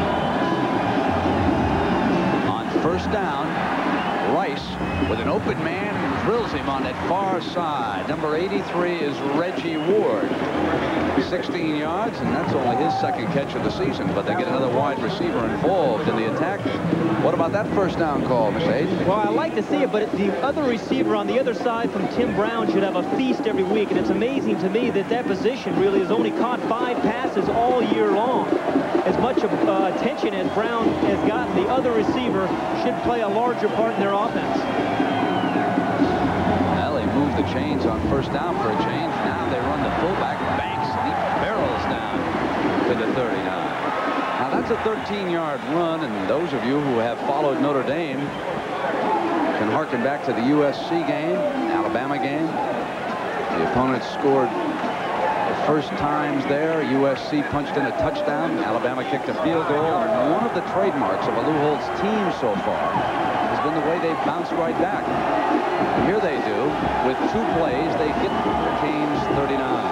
On first down, Rice with an open man drills him on that far side. Number eighty-three is Reggie Ward. sixteen yards, and that's only his second catch of the season, but they get another wide receiver involved in the attack. What about that first down call, Mister Hayden? Well, I like to see it, but the other receiver on the other side from Tim Brown should have a feast every week, and it's amazing to me that that position really has only caught five passes all year long. As much of, uh, attention as Brown has gotten, the other receiver should play a larger part in their offense. Well, they moved the chains on first down for a change. Now they run the fullback. Banks, and he barrels down to the thirty-nine. Now that's a thirteen yard run, and those of you who have followed Notre Dame can harken back to the U S C game, Alabama game. The opponent scored the first times there. U S C punched in a touchdown. Alabama kicked a field goal. And one of the trademarks of a Lou Holtz team so far has been the way they've bounced right back. And here they do. With two plays, they get the Canes thirty-nine.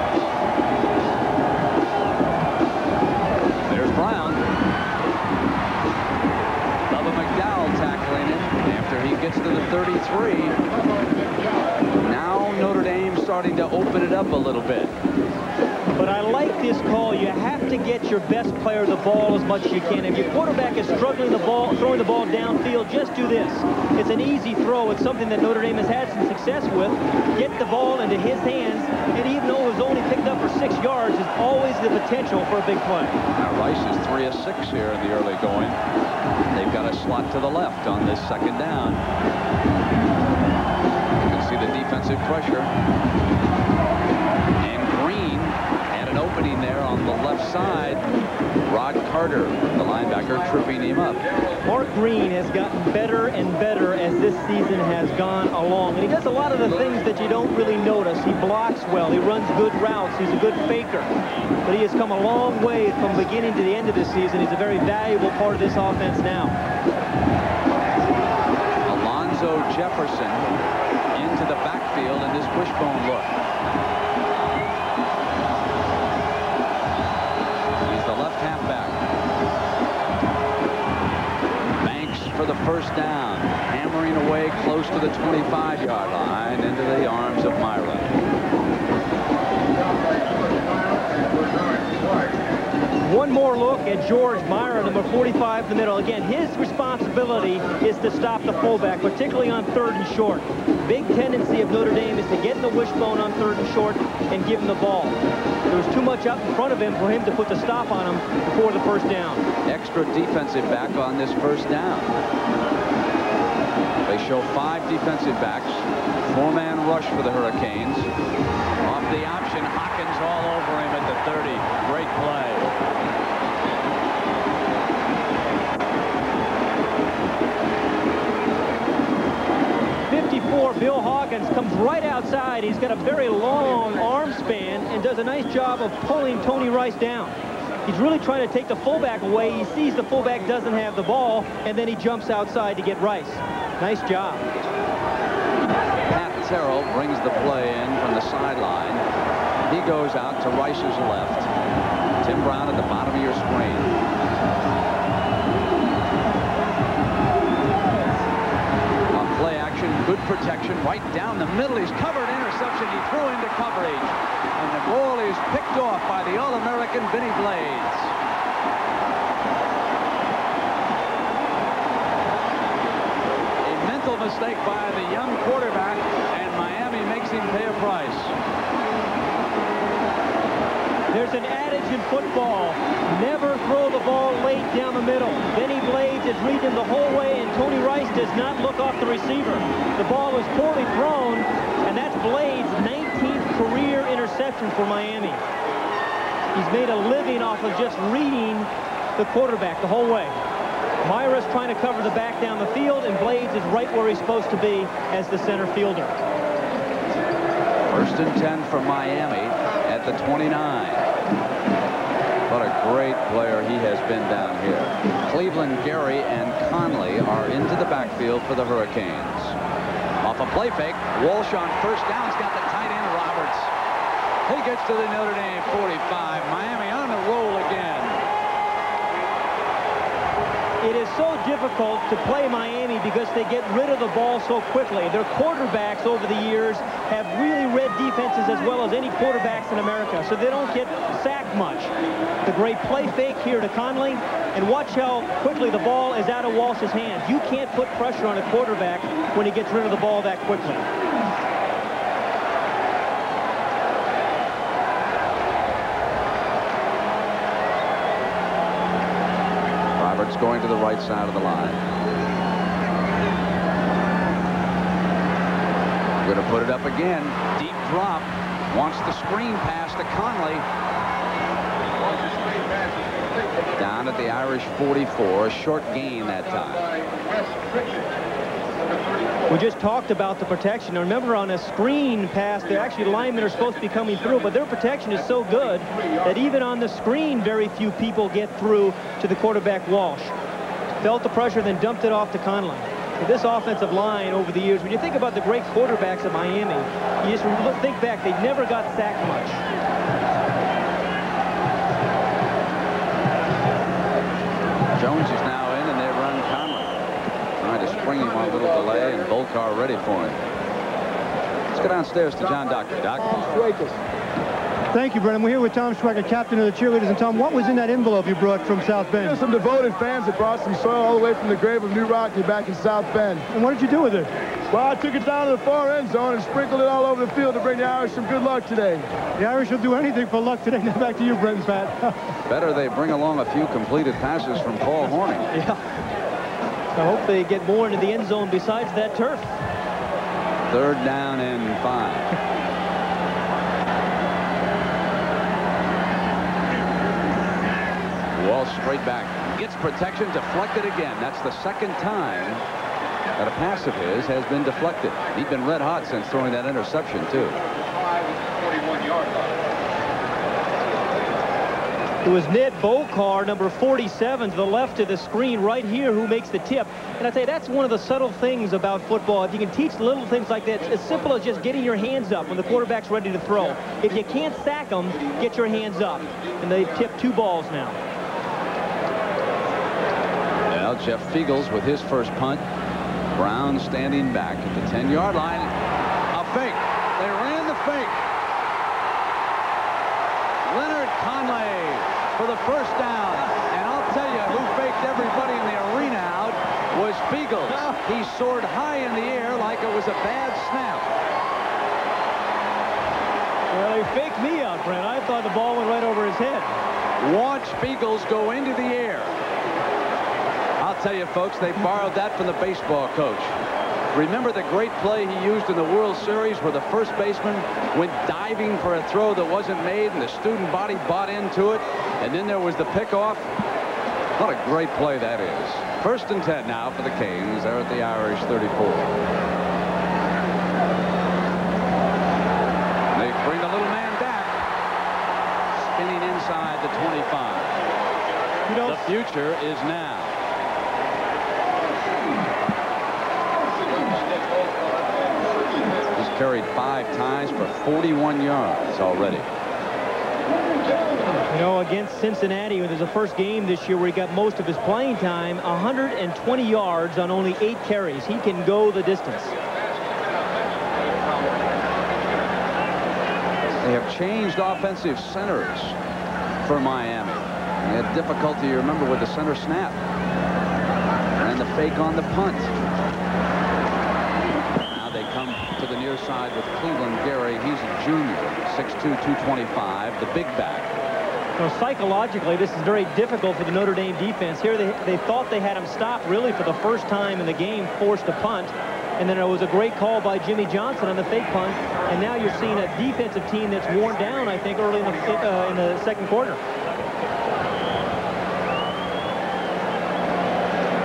There's Brown. Bubba McDowell tackling him after he gets to the thirty-three. Now Notre Dame starting to open it up a little bit. But I like this call. You have to get your best player the ball as much as you can. If your quarterback is struggling the ball, throwing the ball downfield, just do this. It's an easy throw. It's something that Notre Dame has had some success with. Get the ball into his hands, and even though it was only picked up for six yards, there's always the potential for a big play. Now Rice is three of six here in the early going. They've got a slot to the left on this second down. You can see the defensive pressure. And Green had an opening there on the left side. Rod Carter, the linebacker, tripping him up. Mark Green has gotten better and better as this season has gone along. And he does a lot of the things that you don't really notice. He blocks well. He runs good routes. He's a good faker. But he has come a long way from beginning to the end of this season. He's a very valuable part of this offense now. Alonzo Jefferson into the backfield in this wishbone look. He's the left halfback. Banks for the first down, hammering away close to the twenty-five yard line into the arms of Myra. One more look at George Myra, number forty-five in the middle. Again, his responsibility is to stop the fullback, particularly on third and short. Big tendency of Notre Dame is to get in the wishbone on third and short and give him the ball. There was too much up in front of him for him to put the stop on him before the first down. Extra defensive back on this first down. They show five defensive backs. Four-man rush for the Hurricanes. Off the option, Hawkins all over him at the thirty. Great play. fifty-four, Bill Hawkins comes right outside. He's got a very long arm span and does a nice job of pulling Tony Rice down. He's really trying to take the fullback away. He sees the fullback doesn't have the ball, and then he jumps outside to get Rice. Nice job. Pat Terrell brings the play in from the sideline. He goes out to Rice's left. Tim Brown at the bottom of your screen. On play action, good protection, right down the middle. He's covered, interception. He threw into coverage. And the ball is picked off by the All-American Vinny Blades. A mental mistake by the young quarterback, and Miami makes him pay a price. There's an adage in football, never throw the ball late down the middle. Vinny Blades is reading him the whole way, and Tony Rice does not look off the receiver. The ball was poorly thrown, and that's Blades' nineteenth career interception for Miami. He's made a living off of just reading the quarterback the whole way. Myra's trying to cover the back down the field, and Blades is right where he's supposed to be as the center fielder. First and ten for Miami at the twenty-nine. What a great player he has been down here. Cleveland, Gary, and Conley are into the backfield for the Hurricanes. Off a play fake, Walsh on first down. He's got the tight end, Roberts. He gets to the Notre Dame forty-five. Miami on the roll again. It is so difficult to play Miami because they get rid of the ball so quickly. Their quarterbacks over the years have really read defenses as well as any quarterbacks in America, so they don't get sacked much. The great play fake here to Conley, and watch how quickly the ball is out of Walsh's hands. You can't put pressure on a quarterback when he gets rid of the ball that quickly. Going to the right side of the line. Going to put it up again. Deep drop. Wants the screen pass to Conley. Down at the Irish forty-four. A short gain that time. We just talked about the protection. Now remember, on a screen pass, they're actually linemen are supposed to be coming through, but their protection is so good that even on the screen, very few people get through to the quarterback, Walsh. Felt the pressure, then dumped it off to Conley. But this offensive line over the years, when you think about the great quarterbacks of Miami, you just think back, they never got sacked much. Jones is now in, and they run Conley. Trying to spring him on a little delay, and Volcar ready for him. Let's go downstairs to John Doctor. Doc. Thank you, Brennan. We're here with Tom Schweikert, captain of the cheerleaders. And Tom, what was in that envelope you brought from South Bend? There's some devoted fans that brought some soil all the way from the grave of New Rocky back in South Bend. And what did you do with it? Well, I took it down to the far end zone and sprinkled it all over the field to bring the Irish some good luck today. The Irish will do anything for luck today. Now back to you, Brent and Pat. Better they bring along a few completed passes from Paul Horning. Yeah. I hope they get more into the end zone besides that turf. Third down and five. Walsh straight back. Gets protection, deflected again. That's the second time that a pass of his has been deflected. He's been red hot since throwing that interception, too. It was Ned Volcar, number forty-seven, to the left of the screen right here, who makes the tip. And I tell you, that's one of the subtle things about football. If you can teach little things like that, it's as simple as just getting your hands up when the quarterback's ready to throw. If you can't sack them, get your hands up. And they tip two balls now. Well, Jeff Fiegels with his first punt. Brown standing back at the ten-yard line. A fake. They ran the fake. Leonard Conley for the first down. And I'll tell you who faked everybody in the arena out was Fiegels. He soared high in the air like it was a bad snap. Well, they faked me out, Brent. I thought the ball went right over his head. Watch Fiegels go into the air. I'll tell you, folks, they borrowed that from the baseball coach. Remember the great play he used in the World Series where the first baseman went diving for a throw that wasn't made and the student body bought into it, and then there was the pickoff? What a great play that is. First and ten now for the Canes. They're at the Irish thirty-four. They bring the little man back, spinning inside the twenty-five. You know, the future is now. He's carried five times for forty-one yards already. You know, against Cincinnati, there's a first game this year where he got most of his playing time, one hundred twenty yards on only eight carries. He can go the distance. They have changed offensive centers for Miami. They had difficulty, you remember, with the center snap. And the fake on the punt. Now they come to the near side with Cleveland Gary. He's a junior, six two, two twenty-five, the big back. Well, psychologically, this is very difficult for the Notre Dame defense. Here they, they thought they had him stopped really for the first time in the game, forced a punt. And then it was a great call by Jimmy Johnson on the fake punt. And now you're seeing a defensive team that's worn down, I think, early in the, uh, in the second quarter.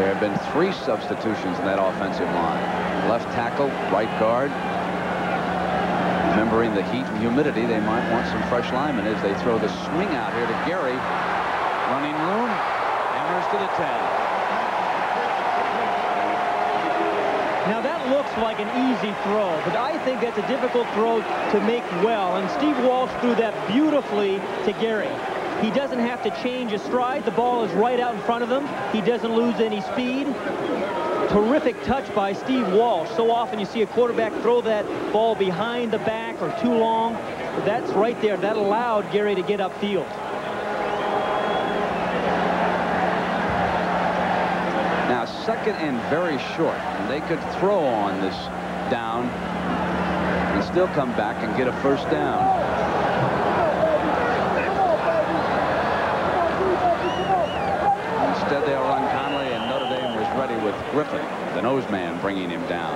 There have been three substitutions in that offensive line. Left tackle, right guard. Remembering the heat and humidity, they might want some fresh linemen as they throw the swing out here to Gary. Running room, hammers to the ten. Now that looks like an easy throw, but I think that's a difficult throw to make well, and Steve Walsh threw that beautifully to Gary. He doesn't have to change his stride. The ball is right out in front of him. He doesn't lose any speed. Terrific touch by Steve Walsh. So often you see a quarterback throw that ball behind the back or too long. But that's right there. That allowed Gary to get upfield. Now second and very short. And they could throw on this down and still come back and get a first down. Instead they'll run Conley, and Notre Dame was ready with Griffin, the nose man, bringing him down.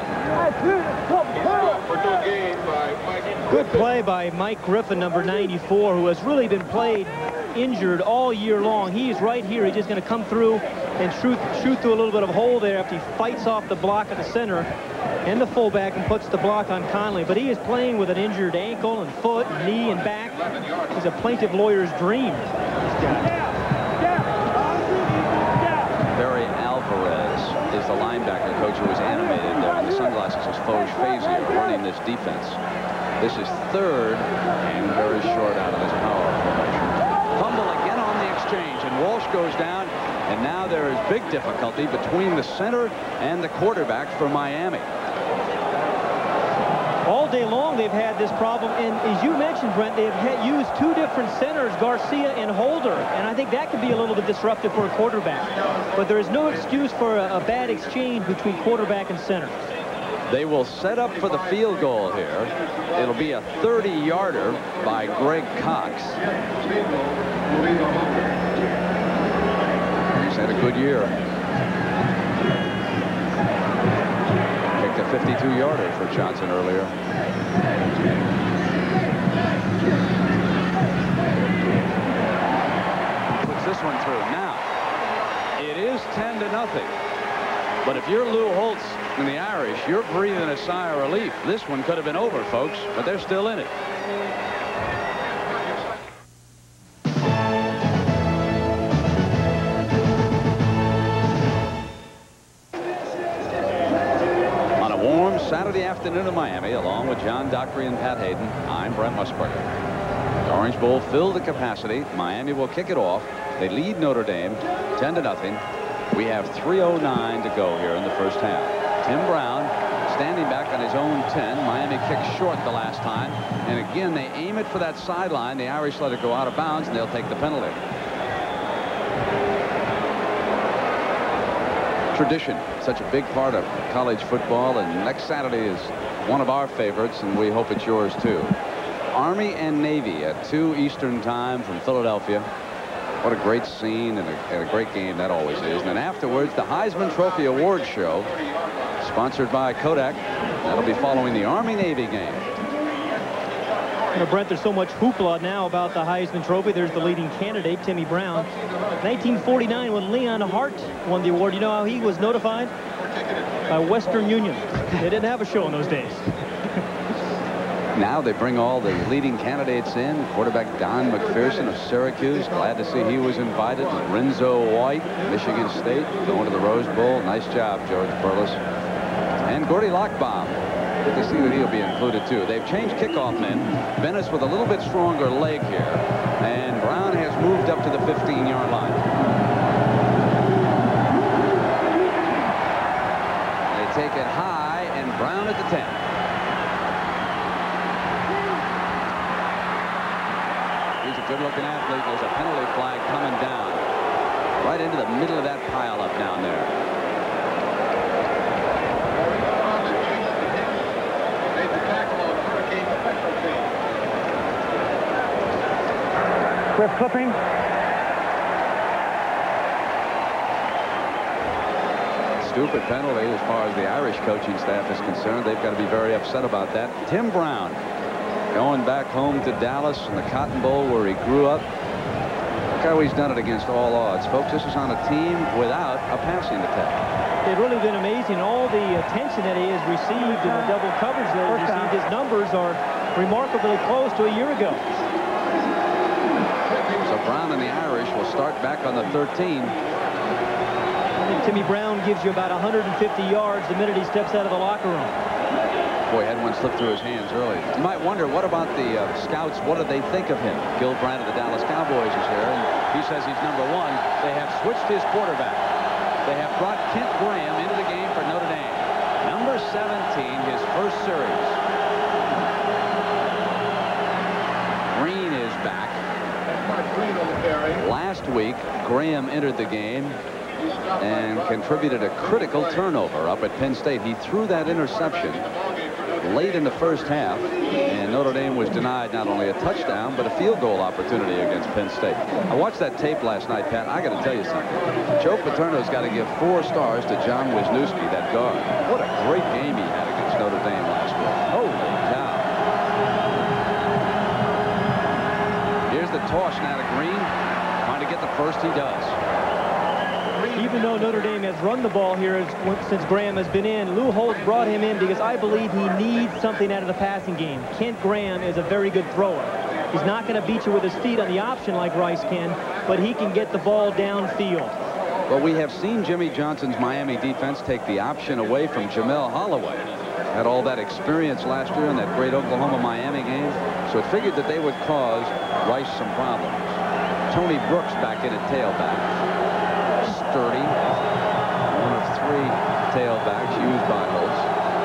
Good play by Mike Griffin, number ninety-four, who has really been played injured all year long. He's right here. He's just going to come through and shoot, shoot through a little bit of a hole there after he fights off the block at the center and the fullback and puts the block on Conley. But he is playing with an injured ankle and foot, and knee and back. He's a plaintiff lawyer's dream, this guy. Is the linebacker coach who was animated there, and the sunglasses is Foge Fazier running this defense. This is third and very short out of this power formation. Fumble again on the exchange, and Walsh goes down, and now there is big difficulty between the center and the quarterback for Miami. All day long they've had this problem, and as you mentioned, Brent, they've had used two different centers, Garcia and Holder, and I think that could be a little bit disruptive for a quarterback. But there is no excuse for a, a bad exchange between quarterback and center. They will set up for the field goal here. It'll be a thirty yarder by Greg Cox. He's had a good year. A fifty-two yarder for Johnson earlier. Puts this one through. Now, it is ten to nothing. But if you're Lou Holtz and the Irish, you're breathing a sigh of relief. This one could have been over, folks, but they're still in it. Saturday afternoon in Miami, along with John Dockery and Pat Hayden, I'm Brent Musburger. The Orange Bowl filled to capacity. Miami will kick it off. They lead Notre Dame ten to nothing. We have three oh nine to go here in the first half. Tim Brown standing back on his own ten. Miami kicked short the last time, and again they aim it for that sideline. The Irish let it go out of bounds, and they'll take the penalty. Tradition, such a big part of college football, and next Saturday is one of our favorites, and we hope it's yours too. Army and Navy at two Eastern time from Philadelphia. What a great scene and a, and a great game that always is. And then afterwards, the Heisman Trophy Award Show, sponsored by Kodak. That'll be following the Army-Navy game. You know, Brent, there's so much hoopla now about the Heisman Trophy. There's the leading candidate, Timmy Brown. nineteen forty-nine, when Leon Hart won the award, you know how he was notified? By Western Union. They didn't have a show in those days. Now they bring all the leading candidates in. Quarterback Don McPherson of Syracuse. Glad to see he was invited. Lorenzo White, Michigan State, going to the Rose Bowl. Nice job, George Burles. And Gordy Lockbaum. Good to see that he'll be included too. They've changed kickoff men. Venice with a little bit stronger leg here, and Brown has moved up to the fifteen yard line. They take it high, and Brown at the ten. He's a good-looking athlete. There's a penalty flag coming down right into the middle of that pile up down there. Griff clipping. Stupid penalty as far as the Irish coaching staff is concerned. They've got to be very upset about that. Tim Brown going back home to Dallas in the Cotton Bowl where he grew up. how he's done it against all odds. Folks, this is on a team without a passing attack. It's really been amazing. All the attention that he has received and the double coverage that he's received, his numbers are remarkably close to a year ago. So Brown and the Irish will start back on the thirteen. And Timmy Brown gives you about one hundred fifty yards the minute he steps out of the locker room. Boy, had one slip through his hands early. You might wonder, what about the uh, scouts? What do they think of him? Gil Brandt of the Dallas Cowboys is here, and he says he's number one. They have switched his quarterback. They have brought Kent Graham into the game for Notre Dame. Number seventeen, his first series. Green is back. Last week, Graham entered the game and contributed a critical turnover up at Penn State. He threw that interception late in the first half, and Notre Dame was denied not only a touchdown but a field goal opportunity against Penn State. I watched that tape last night, Pat. I got to tell you something. Joe Paterno's got to give four stars to John Wisniewski, that guard. What a great game he had against Notre Dame last week. Holy cow. Here's the toss now to Green, trying to get the first. He does. Even though Notre Dame has run the ball here since Graham has been in, Lou Holtz brought him in because I believe he needs something out of the passing game. Kent Graham is a very good thrower. He's not going to beat you with his feet on the option like Rice can, but he can get the ball downfield. Well, we have seen Jimmy Johnson's Miami defense take the option away from Jamel Holloway. Had all that experience last year in that great Oklahoma-Miami game, so it figured that they would cause Rice some problems. Tony Brooks back in at tailback. Sturdy, one of three tailbacks used by Holtz.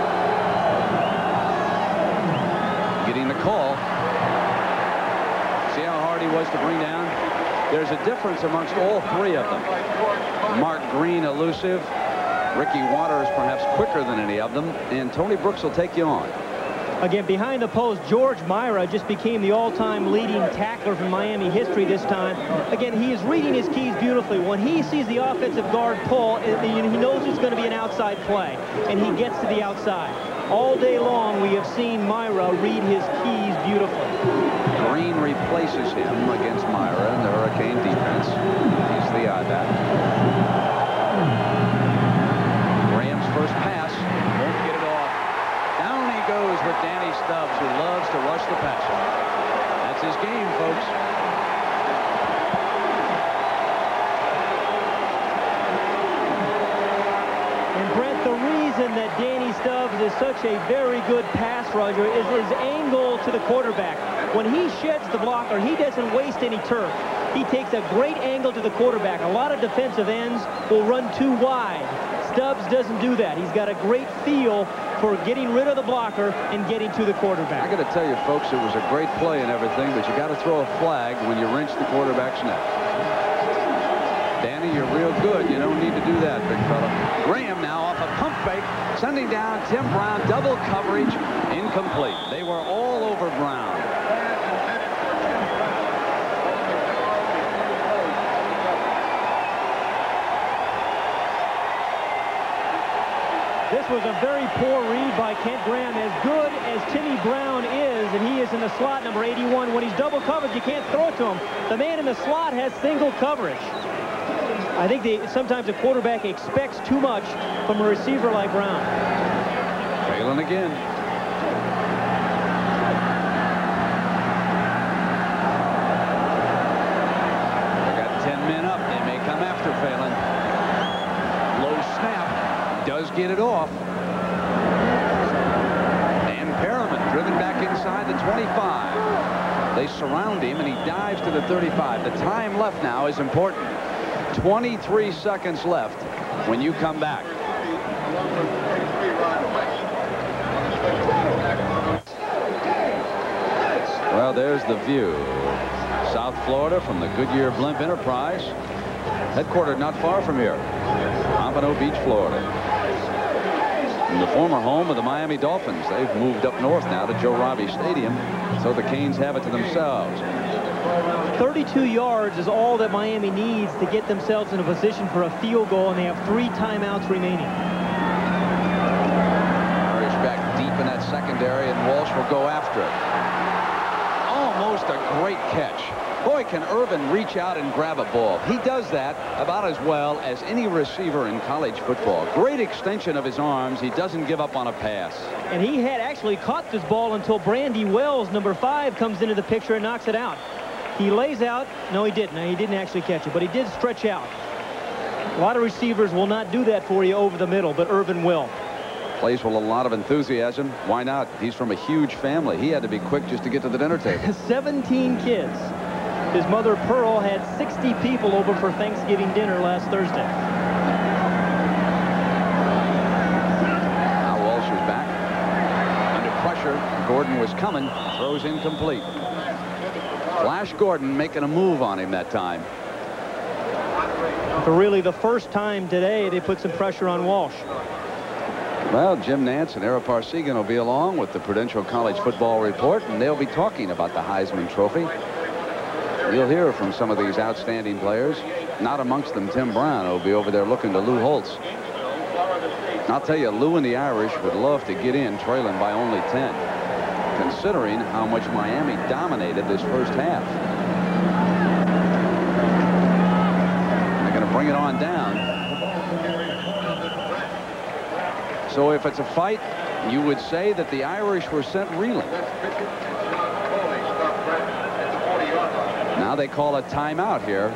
Getting the call. See how hard he was to bring down? There's a difference amongst all three of them. Mark Green, elusive. Ricky Waters, perhaps quicker than any of them. And Tony Brooks will take you on. Again, behind the post, George Myra just became the all-time leading tackler from Miami history this time. Again, he is reading his keys beautifully. When he sees the offensive guard pull, he knows it's going to be an outside play, and he gets to the outside. All day long, we have seen Myra read his keys beautifully. Green replaces him against Myra in the Hurricane defense. He's the I-back. Graham's first pass. Won't get it off. Down he goes with Danny Stubbs, who loves to rush the passer. That's his game, folks. And Brent, the reason that Danny Stubbs is such a very good pass rusher is his angle to the quarterback. When he sheds the blocker, he doesn't waste any turf. He takes a great angle to the quarterback. A lot of defensive ends will run too wide. Stubbs doesn't do that. He's got a great feel for getting rid of the blocker and getting to the quarterback. I got to tell you, folks, it was a great play and everything, but you got to throw a flag when you wrench the quarterback's neck. Danny, you're real good. You don't need to do that, big fella. Graham now off a pump fake, sending down Tim Brown. Double coverage, incomplete. They were all over Brown. This was a very poor read by Kent Graham. As good as Timmy Brown is, and he is in the slot, number eighty-one, when he's double covered, you can't throw it to him. The man in the slot has single coverage. I think they, sometimes a quarterback expects too much from a receiver like Brown. Phelan again. They got ten men up. They may come after Phelan. Low snap. Does get it off. Dan Perriman driven back inside the twenty-five. They surround him and he dives to the thirty-five. The time left now is important. twenty-three seconds left when you come back. Well, there's the view. South Florida from the Goodyear Blimp Enterprise. Headquartered not far from here. Pompano Beach, Florida. From the former home of the Miami Dolphins. They've moved up north now to Joe Robbie Stadium. So the Canes have it to themselves. thirty-two yards is all that Miami needs to get themselves in a position for a field goal, and they have three timeouts remaining. Irish back deep in that secondary, and Walsh will go after it. Almost a great catch. Boy, can Irvin reach out and grab a ball. He does that about as well as any receiver in college football. Great extension of his arms. He doesn't give up on a pass. And he had actually caught this ball until Brandy Wells, number five, comes into the picture and knocks it out. He lays out. No, he didn't. No, he didn't actually catch it, but he did stretch out. A lot of receivers will not do that for you over the middle, but Irvin will. Plays with a lot of enthusiasm. Why not? He's from a huge family. He had to be quick just to get to the dinner table. seventeen kids. His mother, Pearl, had sixty people over for Thanksgiving dinner last Thursday. Now Walsh is back. Under pressure. Gordon was coming. Throws incomplete. Flash Gordon making a move on him that time. For really the first time today, they put some pressure on Walsh. Well, Jim Nance and Ara Parsegan will be along with the Prudential College Football Report, and they'll be talking about the Heisman Trophy. You'll hear from some of these outstanding players. Not amongst them Tim Brown, who will be over there looking to Lou Holtz. I'll tell you, Lou and the Irish would love to get in trailing by only ten, considering how much Miami dominated this first half. They're going to bring it on down. So if it's a fight, you would say that the Irish were sent reeling. Now they call a timeout here.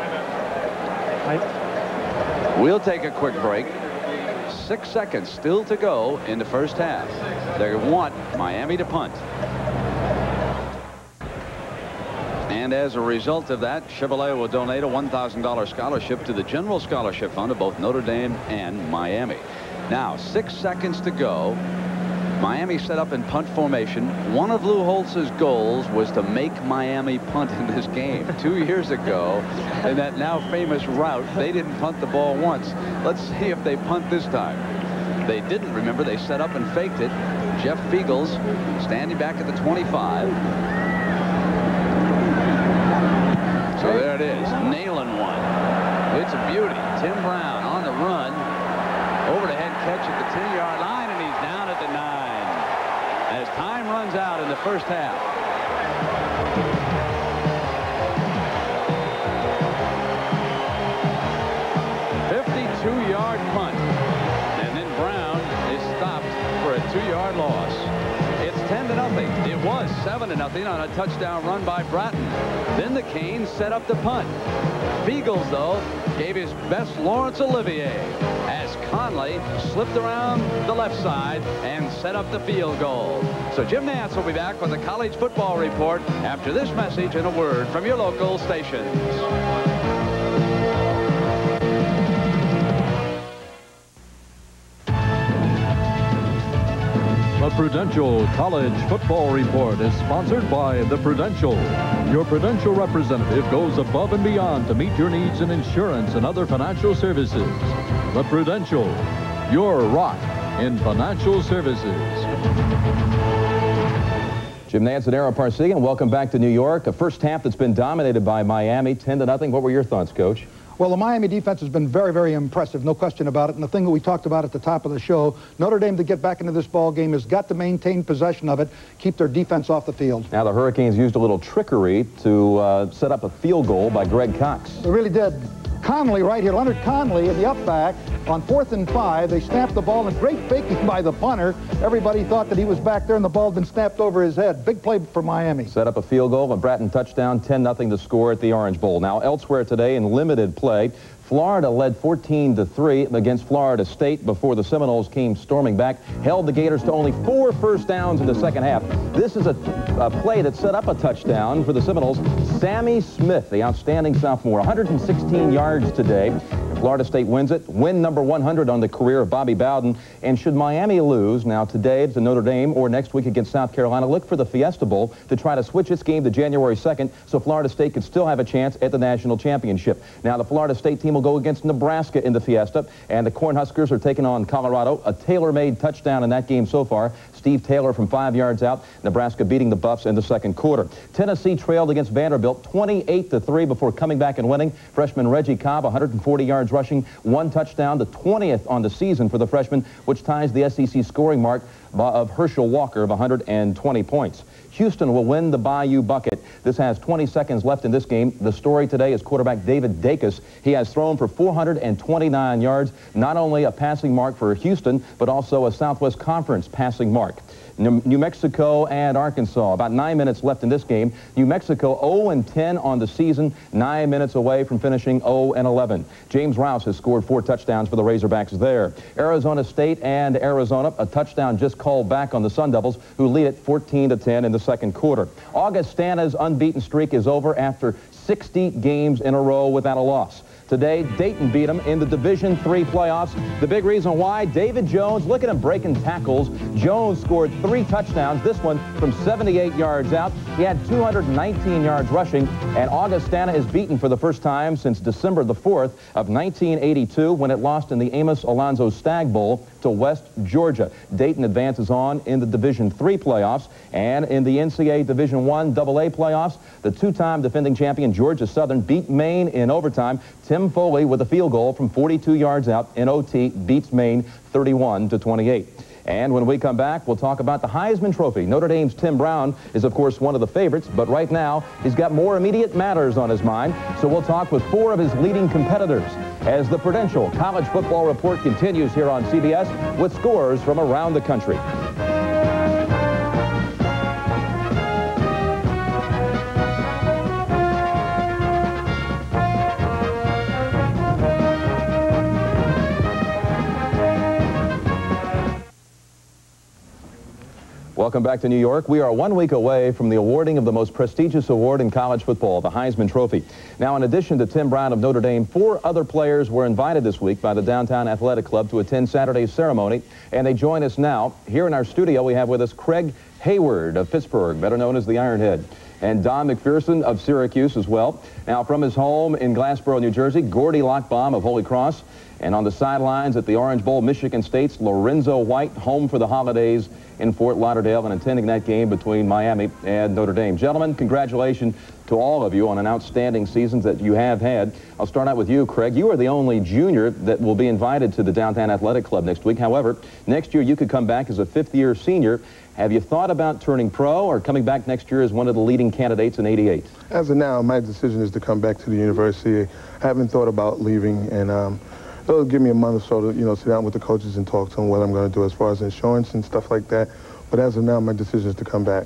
We'll take a quick break. Six seconds still to go in the first half. They want Miami to punt. And as a result of that, Chevrolet will donate a one thousand dollar scholarship to the General Scholarship Fund of both Notre Dame and Miami. Now, six seconds to go. Miami set up in punt formation. One of Lou Holtz's goals was to make Miami punt in this game. Two years ago, in that now famous route, they didn't punt the ball once. Let's see if they punt this time. They didn't. Remember, they set up and faked it. Jeff Fiegels standing back at the twenty-five. So there it is, nailing one. It's a beauty. Tim Brown on the run. Overhead catch at the ten yard line, and he's down at the nine. As time runs out in the first half. fifty-two yard punt. And then Brown is stopped for a two yard loss. It's ten to nothing. It was seven to nothing on a touchdown run by Bratton. Then the Canes set up the punt. Fiegels, though, gave his best Lawrence Olivier as Conley slipped around the left side and set up the field goal. So Jim Nance will be back with the College Football Report after this message and a word from your local stations. The Prudential College Football Report is sponsored by the Prudential. Your Prudential representative goes above and beyond to meet your needs in insurance and other financial services. The Prudential, your rock in financial services. Jim Nance and Ara Parsegan, welcome back to New York. A first half that's been dominated by Miami, ten to nothing. What were your thoughts, Coach? Well, the Miami defense has been very, very impressive, no question about it. And the thing that we talked about at the top of the show, Notre Dame to get back into this ball game has got to maintain possession of it, keep their defense off the field. Now the Hurricanes used a little trickery to uh, set up a field goal by Greg Cox. They really did. Conley right here, Leonard Conley in the up back on fourth and five. They snapped the ball, and great faking by the punter. Everybody thought that he was back there and the ball had been snapped over his head. Big play for Miami. Set up a field goal, a Bratton touchdown, ten nothing to score at the Orange Bowl. Now elsewhere today in limited play, Florida led fourteen to three against Florida State before the Seminoles came storming back, held the Gators to only four first downs in the second half. This is a, a play that set up a touchdown for the Seminoles. Sammy Smith, the outstanding sophomore, one hundred sixteen yards today. Florida State wins it, win number one hundred on the career of Bobby Bowden. And should Miami lose, now today to Notre Dame or next week against South Carolina, look for the Fiesta Bowl to try to switch its game to January second so Florida State could still have a chance at the national championship. Now the Florida State team will go against Nebraska in the Fiesta, and the Cornhuskers are taking on Colorado. A tailor-made touchdown in that game so far. Steve Taylor from five yards out. Nebraska beating the Buffs in the second quarter. Tennessee trailed against Vanderbilt twenty-eight to three before coming back and winning. Freshman Reggie Cobb, one hundred forty yards rushing, one touchdown, the twentieth on the season for the freshman, which ties the S E C scoring mark of Herschel Walker of one hundred twenty points. Houston will win the Bayou Bucket This has twenty seconds left in this game. The story today is quarterback David Dacus. He has thrown for four hundred twenty-nine yards, not only a passing mark for Houston, but also a Southwest Conference passing mark. New Mexico and Arkansas, about nine minutes left in this game. New Mexico oh and ten on the season, nine minutes away from finishing oh and eleven. James Rouse has scored four touchdowns for the Razorbacks there. Arizona State and Arizona, a touchdown just called back on the Sun Devils, who lead it fourteen to ten in the second quarter. Augustana's unbeaten streak is over after sixty games in a row without a loss. Today, Dayton beat them in the Division three playoffs. The big reason why, David Jones, look at him breaking tackles. Jones scored three touchdowns, this one from seventy-eight yards out. He had two hundred nineteen yards rushing, and Augustana is beaten for the first time since December the fourth of nineteen eighty-two, when it lost in the Amos Alonzo Stagg Bowl to West Georgia. Dayton advances on in the Division three playoffs, and in the N C double A Division one double A playoffs, the two-time defending champion Georgia Southern beat Maine in overtime. Tim Foley with a field goal from forty-two yards out in O T beats Maine thirty-one to twenty-eight. And when we come back, we'll talk about the Heisman Trophy. Notre Dame's Tim Brown is, of course, one of the favorites, but right now he's got more immediate matters on his mind. So we'll talk with four of his leading competitors as the Prudential College Football Report continues here on C B S with scores from around the country. Welcome back to New York. We are one week away from the awarding of the most prestigious award in college football, the Heisman Trophy. Now, in addition to Tim Brown of Notre Dame, four other players were invited this week by the Downtown Athletic Club to attend Saturday's ceremony, and they join us now. Here in our studio, we have with us Craig Hayward of Pittsburgh, better known as the Ironhead, and Don McPherson of Syracuse as well. Now, from his home in Glassboro, New Jersey, Gordy Lockbaum of Holy Cross, and on the sidelines at the Orange Bowl, Michigan State's Lorenzo White, home for the holidays in Fort Lauderdale and attending that game between Miami and Notre Dame. Gentlemen, congratulations to all of you on an outstanding season that you have had. I'll start out with you, Craig. You are the only junior that will be invited to the Downtown Athletic Club next week. However, next year you could come back as a fifth-year senior. Have you thought about turning pro or coming back next year as one of the leading candidates in eighty-eight? As of now, my decision is to come back to the university. I haven't thought about leaving, and um, it'll give me a month or so to, you know, sit down with the coaches and talk to them what I'm going to do as far as insurance and stuff like that. But as of now, my decision is to come back.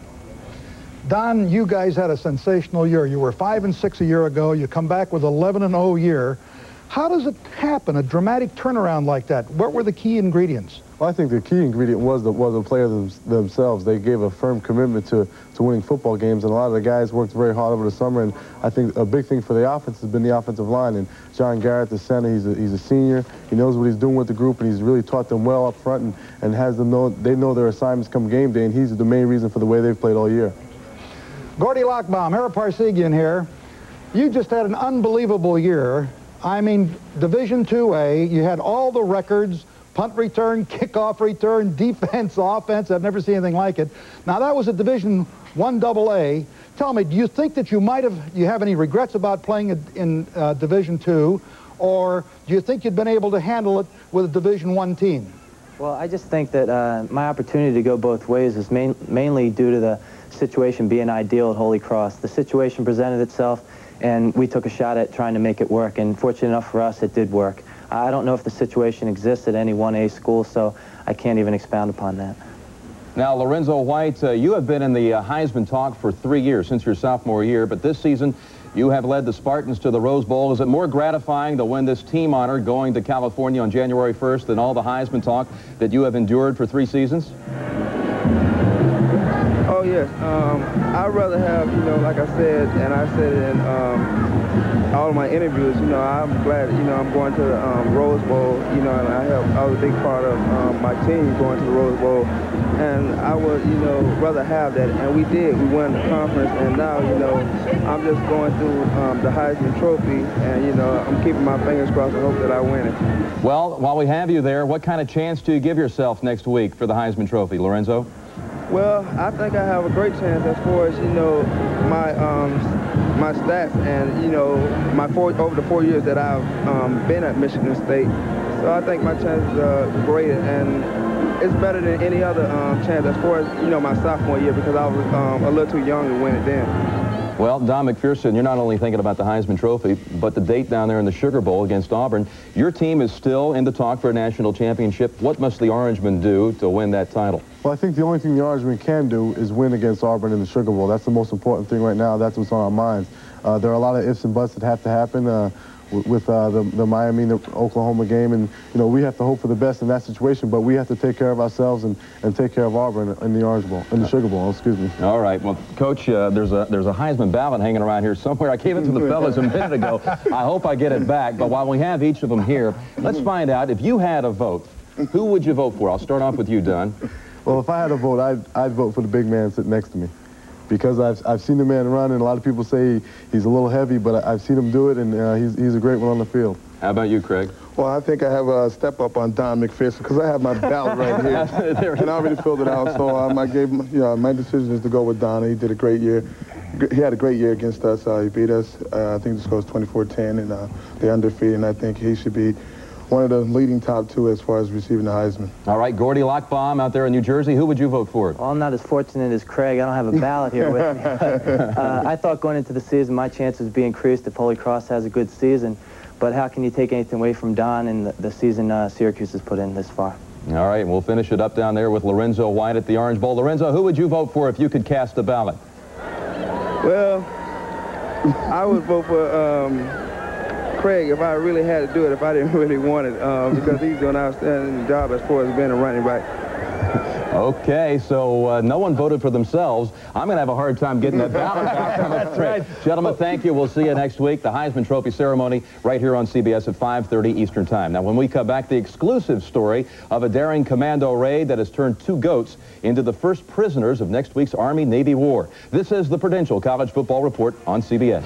Don, you guys had a sensational year. You were five and six a year ago. You come back with eleven and oh year. How does it happen, a dramatic turnaround like that? What were the key ingredients? Well, I think the key ingredient was the, was the players them, themselves. They gave a firm commitment to, to winning football games, and a lot of the guys worked very hard over the summer, and I think a big thing for the offense has been the offensive line. And John Garrett, the center, he's a, he's a senior. He knows what he's doing with the group, and he's really taught them well up front and, and has them know, they know their assignments come game day, and he's the main reason for the way they've played all year. Gordy Lockbaum, Harry Parsegian here. You just had an unbelievable year. I mean, Division two A, you had all the records, punt return, kickoff return, defense, offense. I've never seen anything like it. Now, that was a Division one double A. Tell me, do you think that you might have, you have any regrets about playing in uh, Division two, or do you think you'd been able to handle it with a Division one team? Well, I just think that uh, my opportunity to go both ways is main, mainly due to the situation being ideal at Holy Cross. The situation presented itself, and we took a shot at trying to make it work, and fortunate enough for us, it did work. I don't know if the situation exists at any one A school, so I can't even expound upon that. Now, Lorenzo White, uh, you have been in the uh, Heisman talk for three years, since your sophomore year, but this season you have led the Spartans to the Rose Bowl. Is it more gratifying to win this team honor going to California on January first than all the Heisman talk that you have endured for three seasons? Oh, yes. Um, I'd rather have, you know, like I said, and I said it in um, all of my interviews, you know, I'm glad, you know, I'm going to the um, Rose Bowl, you know, and I, helped, I was a big part of um, my team going to the Rose Bowl. And I would, you know, rather have that. And we did. We won the conference. And now, you know, I'm just going through um, the Heisman Trophy. And, you know, I'm keeping my fingers crossed and hope that I win it. Well, while we have you there, what kind of chance do you give yourself next week for the Heisman Trophy, Lorenzo? Well, I think I have a great chance as far as, you know, my um, my stats and, you know, my four, over the four years that I've um, been at Michigan State. So I think my chances are great. And it's better than any other um, chance as far as, you know, my sophomore year, because I was um, a little too young to win it then. Well, Don McPherson, you're not only thinking about the Heisman Trophy, but the date down there in the Sugar Bowl against Auburn. Your team is still in the talk for a national championship. What must the Orangemen do to win that title? Well, I think the only thing the Orangemen can do is win against Auburn in the Sugar Bowl. That's the most important thing right now. That's what's on our minds. Uh, there are a lot of ifs and buts that have to happen uh, with uh, the, the Miami and the Oklahoma game, and you know we have to hope for the best in that situation. But we have to take care of ourselves and, and take care of Auburn in the Orange Bowl, in the Sugar Bowl. Excuse me. All right. Well, Coach, uh, there's a there's a Heisman ballot hanging around here somewhere. I gave it to the fellas a minute ago. I hope I get it back. But while we have each of them here, let's find out if you had a vote, who would you vote for? I'll start off with you, Don. Well, if I had a vote, I'd I'd vote for the big man sitting next to me, because I've, I've seen the man run, and a lot of people say he's a little heavy, but I've seen him do it, and uh, he's, he's a great one on the field. How about you, Craig? Well, I think I have a step up on Don McPherson, because I have my ballot right here, and I already filled it out, so um, I gave him, you know, my decision is to go with Don. He did a great year. He had a great year against us. Uh, he beat us. Uh, I think the score was twenty-four ten, and uh, they're undefeated, and I think he should be one of the leading top two as far as receiving the Heisman. All right, Gordy Lockbaum out there in New Jersey, who would you vote for? Well, I'm not as fortunate as Craig. I don't have a ballot here with me. uh, I thought going into the season my chances would be increased if Holy Cross has a good season, but how can you take anything away from Don and the, the season uh, Syracuse has put in this far? All right, and we'll finish it up down there with Lorenzo White at the Orange Bowl. Lorenzo, who would you vote for if you could cast a ballot? Well, I would vote for um, Craig if I really had to do it, if I didn't really want it, uh, because he's doing an outstanding job as far as being a running back. Okay, so uh, no one voted for themselves. I'm going to have a hard time getting that ballot back. That's right. Gentlemen, thank you. We'll see you next week. The Heisman Trophy ceremony right here on C B S at five thirty Eastern Time. Now, when we come back, the exclusive story of a daring commando raid that has turned two goats into the first prisoners of next week's Army-Navy war. This is the Prudential College Football Report on C B S.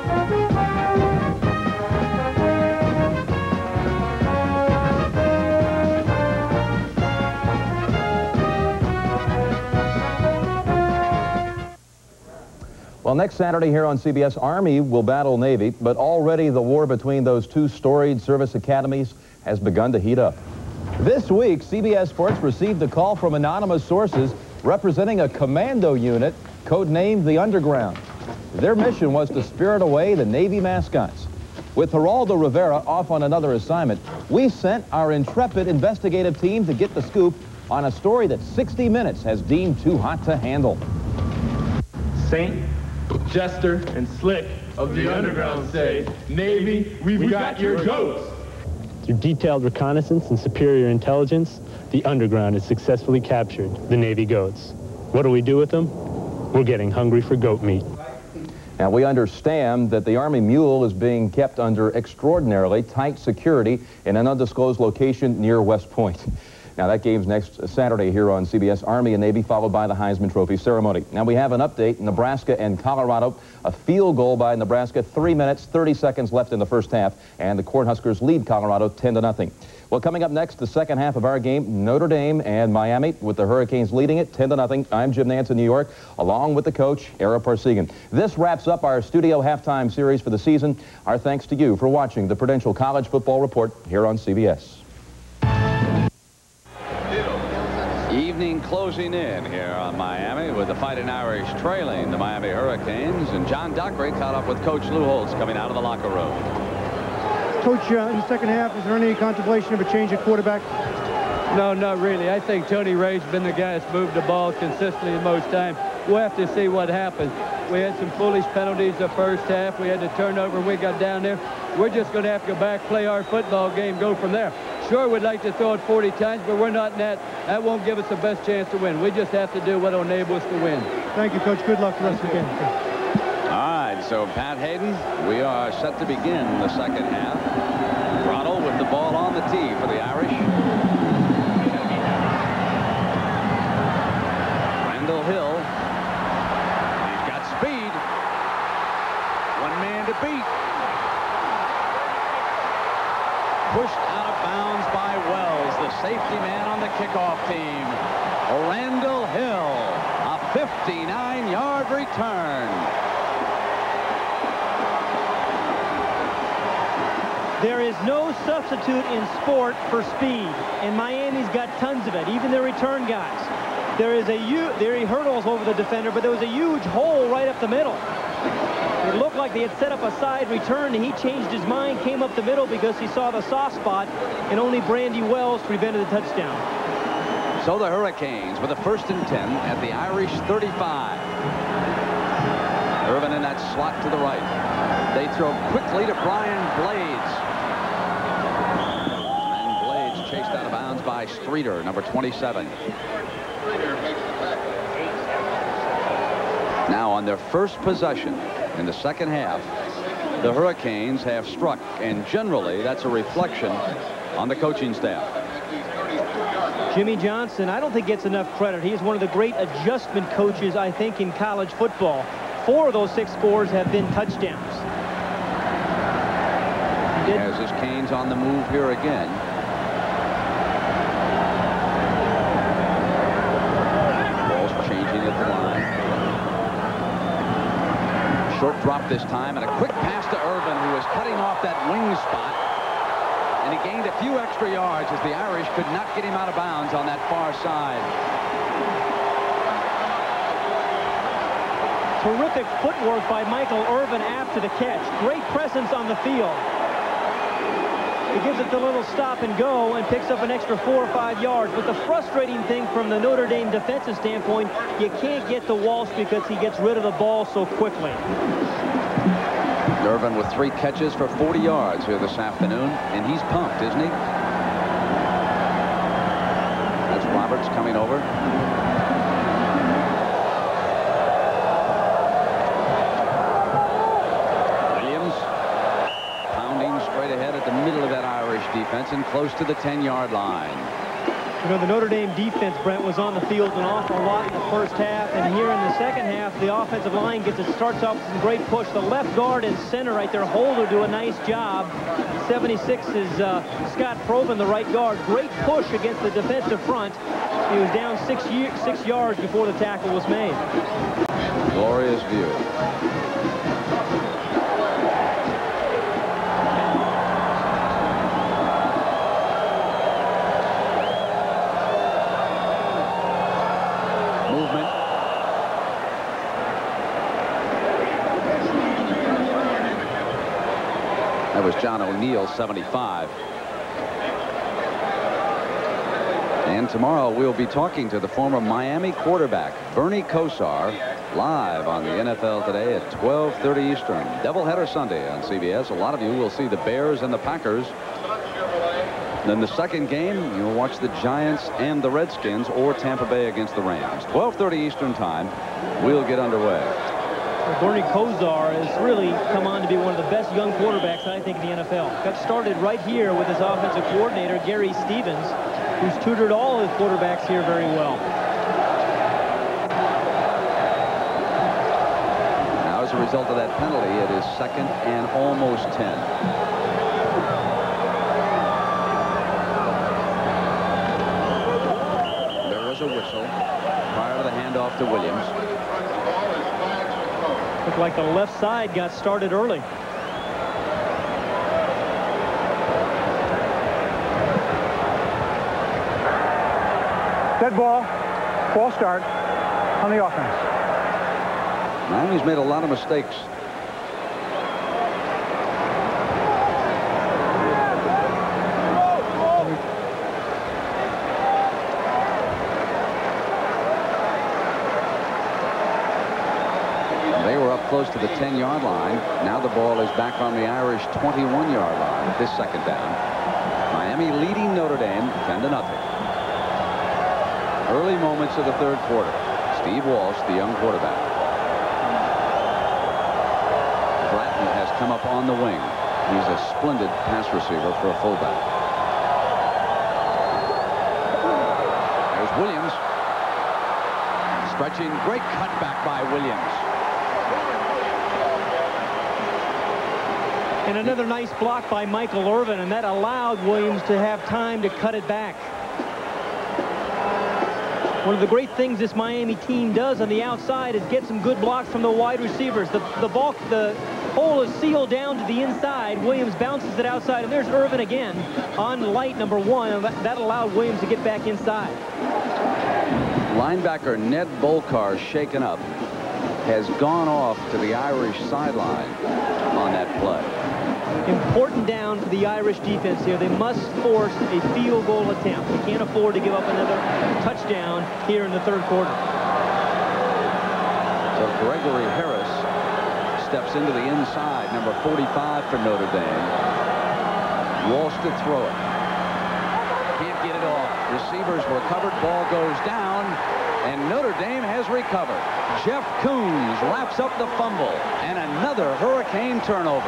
Well, next Saturday here on C B S, Army will battle Navy, but already the war between those two storied service academies has begun to heat up. This week, C B S Sports received a call from anonymous sources representing a commando unit codenamed the Underground. Their mission was to spirit away the Navy mascots. With Geraldo Rivera off on another assignment, we sent our intrepid investigative team to get the scoop on a story that sixty minutes has deemed too hot to handle. Saint, Jester, and Slick of the Underground say, Navy, we've, we've got, got your goats. Through detailed reconnaissance and superior intelligence, the Underground has successfully captured the Navy goats. What do we do with them? We're getting hungry for goat meat. Now, we understand that the Army mule is being kept under extraordinarily tight security in an undisclosed location near West Point. Now, that game's next Saturday here on C B S. Army and Navy, followed by the Heisman Trophy ceremony. Now, we have an update. Nebraska and Colorado, a field goal by Nebraska, three minutes, thirty seconds left in the first half, and the Cornhuskers lead Colorado ten to nothing. Well, coming up next, the second half of our game, Notre Dame and Miami, with the Hurricanes leading it ten to nothing. I'm Jim Nance in New York, along with the coach, Ara Parsegan. This wraps up our studio halftime series for the season. Our thanks to you for watching the Prudential College Football Report here on C B S. Evening closing in here on Miami with the Fighting Irish trailing the Miami Hurricanes, and John Dockery caught up with Coach Lou Holtz coming out of the locker room. Coach, uh, in the second half, is there any contemplation of a change at quarterback? No, not really. I think Tony Ray's been the guy that's moved the ball consistently most time. We'll have to see what happens. We had some foolish penalties the first half. We had the turnover. We got down there. We're just going to have to go back, play our football game, go from there. Sure, we'd like to throw it forty times, but we're not in that. That won't give us the best chance to win. We just have to do what will enable us to win. Thank you, Coach. Good luck for the rest of the game. All right, so Pat Hayden, we are set to begin the second half. Ronald with the ball on the tee for the Irish. Randall Hill. He's got speed. One man to beat. Pushed out of bounds by Wells, the safety man on the kickoff team. Randall Hill, a fifty-nine yard return. There is no substitute in sport for speed, and Miami's got tons of it, even their return guys. There is a huge, there he hurdles over the defender, but there was a huge hole right up the middle. It looked like they had set up a side return, and he changed his mind, came up the middle because he saw the soft spot, and only Brandy Wells prevented the touchdown. So the Hurricanes with a first and ten at the Irish thirty-five. Irvin in that slot to the right. They throw quickly to Brian Blades. And Blades chased out of bounds by Streeter, number twenty-seven. Now on their first possession in the second half, the Hurricanes have struck, and generally that's a reflection on the coaching staff. Jimmy Johnson, I don't think gets enough credit. He's one of the great adjustment coaches, I think, in college football. Four of those six scores have been touchdowns. He has his Canes on the move here again. Ball's changing at the line. Short drop this time, and a quick pass to Irvin, who was cutting off that wing spot. And he gained a few extra yards as the Irish could not get him out of bounds on that far side. Terrific footwork by Michael Irvin after the catch. Great presence on the field. He gives it the little stop and go and picks up an extra four or five yards. But the frustrating thing from the Notre Dame defensive standpoint, you can't get to Walsh because he gets rid of the ball so quickly. Irvin with three catches for forty yards here this afternoon, and he's pumped, isn't he? That's Roberts coming over. Williams pounding straight ahead at the middle of that Irish defense and close to the ten-yard line. You know, the Notre Dame defense, Brent, was on the field an awful lot in the first half, and here in the second half, the offensive line gets it, starts off with some great push. The left guard and center right there, Holder, do a nice job. seventy-six is uh, Scott Probin, the right guard. Great push against the defensive front. He was down six, six yards before the tackle was made. Glorious view. Was John O'Neill, seventy-five. And tomorrow we'll be talking to the former Miami quarterback, Bernie Kosar, live on the N F L Today at twelve thirty Eastern. Doubleheader Sunday on C B S. A lot of you will see the Bears and the Packers. Then the second game, you'll watch the Giants and the Redskins or Tampa Bay against the Rams. twelve thirty Eastern time, we'll get underway. Bernie Kosar has really come on to be one of the best young quarterbacks, I think, in the N F L. Got started right here with his offensive coordinator, Gary Stevens, who's tutored all his quarterbacks here very well. Now, as a result of that penalty, it is second and almost ten. There was a whistle prior to the handoff to Williams. Looked like the left side got started early. Dead ball. Ball start on the offense. Miami's made a lot of mistakes. Close to the ten-yard line. Now the ball is back on the Irish twenty-one-yard line. This second down. Miami leading Notre Dame ten to nothing. Early moments of the third quarter. Steve Walsh, the young quarterback. Bratton has come up on the wing. He's a splendid pass receiver for a fullback. There's Williams. Stretching. Great cutback by Williams. And another nice block by Michael Irvin, and that allowed Williams to have time to cut it back. One of the great things this Miami team does on the outside is get some good blocks from the wide receivers. The, the, ball, the hole is sealed down to the inside. Williams bounces it outside, and there's Irvin again on light number one, and that allowed Williams to get back inside. Linebacker Ned Bolcar, shaken up, has gone off to the Irish sideline on that play. Important down for the Irish defense here. They must force a field goal attempt. They can't afford to give up another touchdown here in the third quarter. So Gregory Harris steps into the inside, number forty-five for Notre Dame. Walsh to throw it. Can't get it off. Receivers were covered. Ball goes down, and Notre Dame has recovered. Jeff Coons wraps up the fumble, and another Hurricane turnover.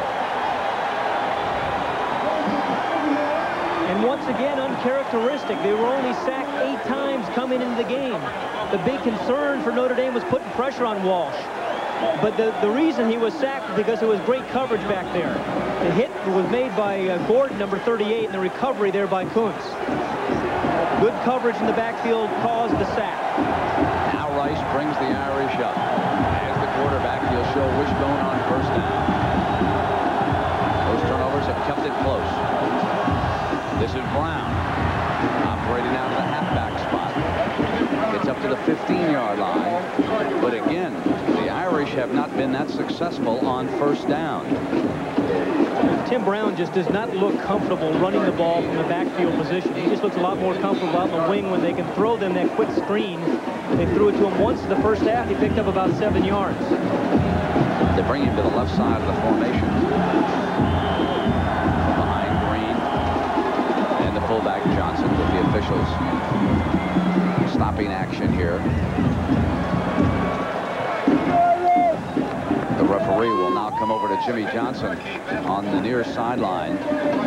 And once again, uncharacteristic. They were only sacked eight times coming into the game. The big concern for Notre Dame was putting pressure on Walsh. But the, the reason he was sacked was because it was great coverage back there. The hit was made by uh, Gordon, number thirty-eight, and the recovery there by Kuntz. Good coverage in the backfield caused the sack. Now Rice brings the Irish up. As the quarterback, he'll show wishbone on first down. Those turnovers have kept it close. This is Brown, operating out of the halfback spot. Gets up to the fifteen-yard line. But again, the Irish have not been that successful on first down. Tim Brown just does not look comfortable running the ball from the backfield position. He just looks a lot more comfortable out in the wing when they can throw them that quick screen. They threw it to him once in the first half. He picked up about seven yards. They bring him to the left side of the formation. Behind Green and the fullback Johnson with the officials stopping action here. The referee will now come over to Jimmy Johnson on the near sideline.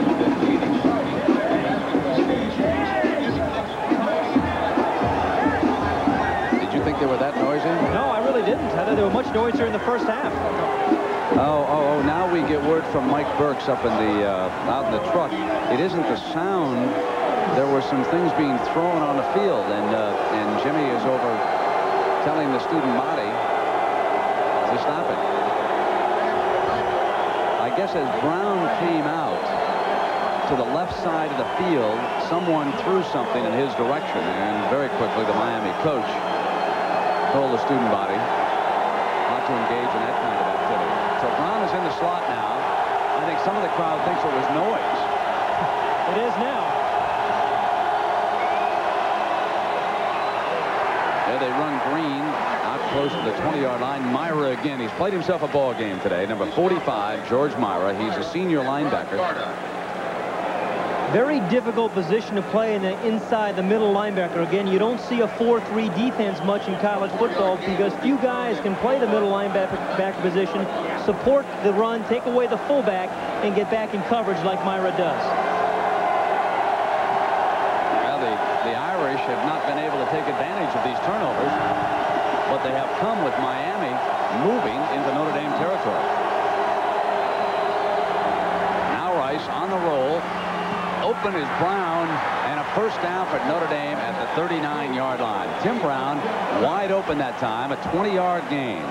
Did you think they were that noisy? No, I really didn't. I thought they were much noisier in the first half. Oh, oh, oh, now we get word from Mike Burks up in the, uh, out in the truck. It isn't the sound. There were some things being thrown on the field, and, uh, and Jimmy is over telling the student body to stop it. I guess as Brown came out to the left side of the field, someone threw something in his direction, and very quickly the Miami coach told the student body not to engage in that kind of activity. So Brown is in the slot now. I think some of the crowd thinks it was noise. It is now. There they run Green out close to the twenty-yard line. Myra again. He's played himself a ball game today. Number forty-five, George Myra. He's a senior linebacker. Very difficult position to play in the inside the middle linebacker. Again, you don't see a four three defense much in college football because few guys can play the middle linebacker back position, support the run, take away the fullback, and get back in coverage like Myra does. Well, the, the Irish have not been able to take advantage of these turnovers, but they have come with Miami moving into Notre Dame territory. Now Rice on the roll. Open is Brown, and a first down for Notre Dame at the thirty-nine-yard line. Tim Brown wide open that time, a twenty-yard gain.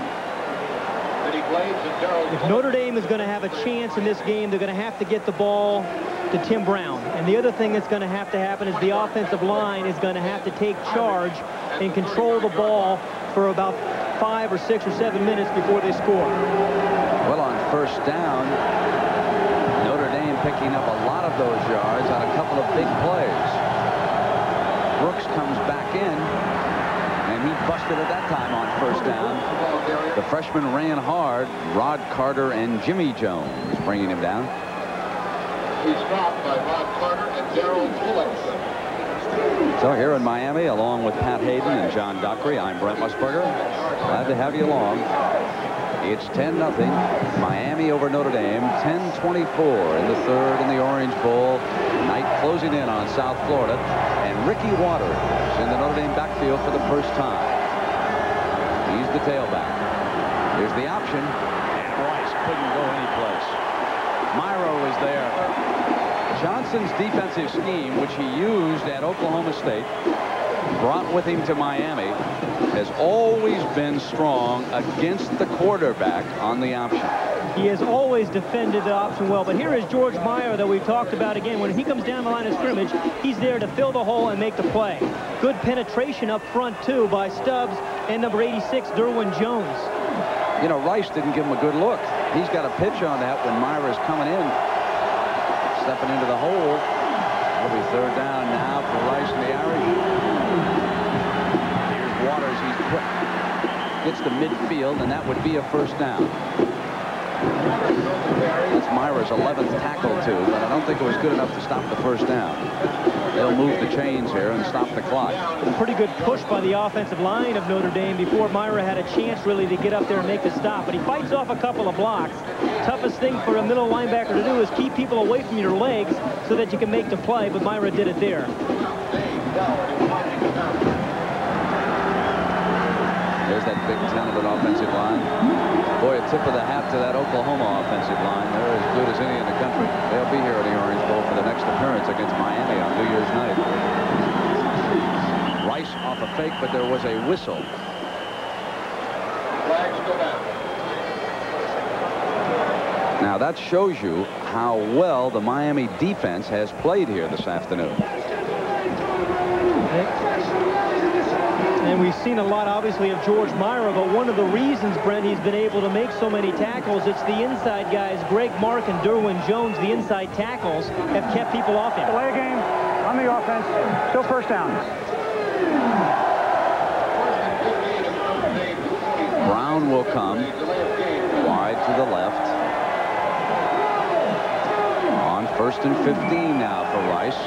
If Notre Dame is going to have a chance in this game, they're going to have to get the ball to Tim Brown. And the other thing that's going to have to happen is the offensive line is going to have to take charge and control the ball for about five or six or seven minutes before they score. Well, on first down, Notre Dame picking up a lot of those yards on a couple of big plays. Brooks comes back in, and he busted at that time on first down. The freshman ran hard. Rod Carter and Jimmy Jones bringing him down. He's dropped by Rod Carter and Darrell Phillips. So here in Miami, along with Pat Hayden and John Dockery, I'm Brent Musburger. Glad to have you along. It's ten nothing. Miami over Notre Dame. ten twenty-four in the third in the Orange Bowl. Night closing in on South Florida. And Ricky Waters in the Notre Dame backfield for the first time. He's the tailback. Here's the option. And Rice couldn't go anyplace. Myro is there. Johnson's defensive scheme, which he used at Oklahoma State, brought with him to Miami, has always been strong against the quarterback on the option. He has always defended the option well, but here is George Meyer that we've talked about again. When he comes down the line of scrimmage, he's there to fill the hole and make the play. Good penetration up front, too, by Stubbs and number eighty-six, Derwin Jones. You know, Rice didn't give him a good look. He's got a pitch on that when Myra's coming in, stepping into the hole. That'll be third down now for Rice and the Irish. Here's Waters. He's put, gets to midfield, and that would be a first down. That's Myra's eleventh tackle, too, but I don't think it was good enough to stop the first down. They'll move the chains here and stop the clock. A pretty good push by the offensive line of Notre Dame before Myra had a chance really to get up there and make the stop, but he fights off a couple of blocks. Toughest thing for a middle linebacker to do is keep people away from your legs so that you can make the play, but Myra did it there. There's that big talented offensive line. Boy, a tip of the hat to that Oklahoma offensive line. They're as good as any in the country. They'll be here at the Orange Bowl for the next appearance against Miami on New Year's night. Rice off a fake, but there was a whistle. Flags go down. Now that shows you how well the Miami defense has played here this afternoon. And we've seen a lot, obviously, of George Myra, but one of the reasons, Brent, he's been able to make so many tackles, it's the inside guys, Greg Mark and Derwin Jones, the inside tackles, have kept people off him. Delay a game on the offense, still first down. Brown will come wide to the left. On first and fifteen now for Rice.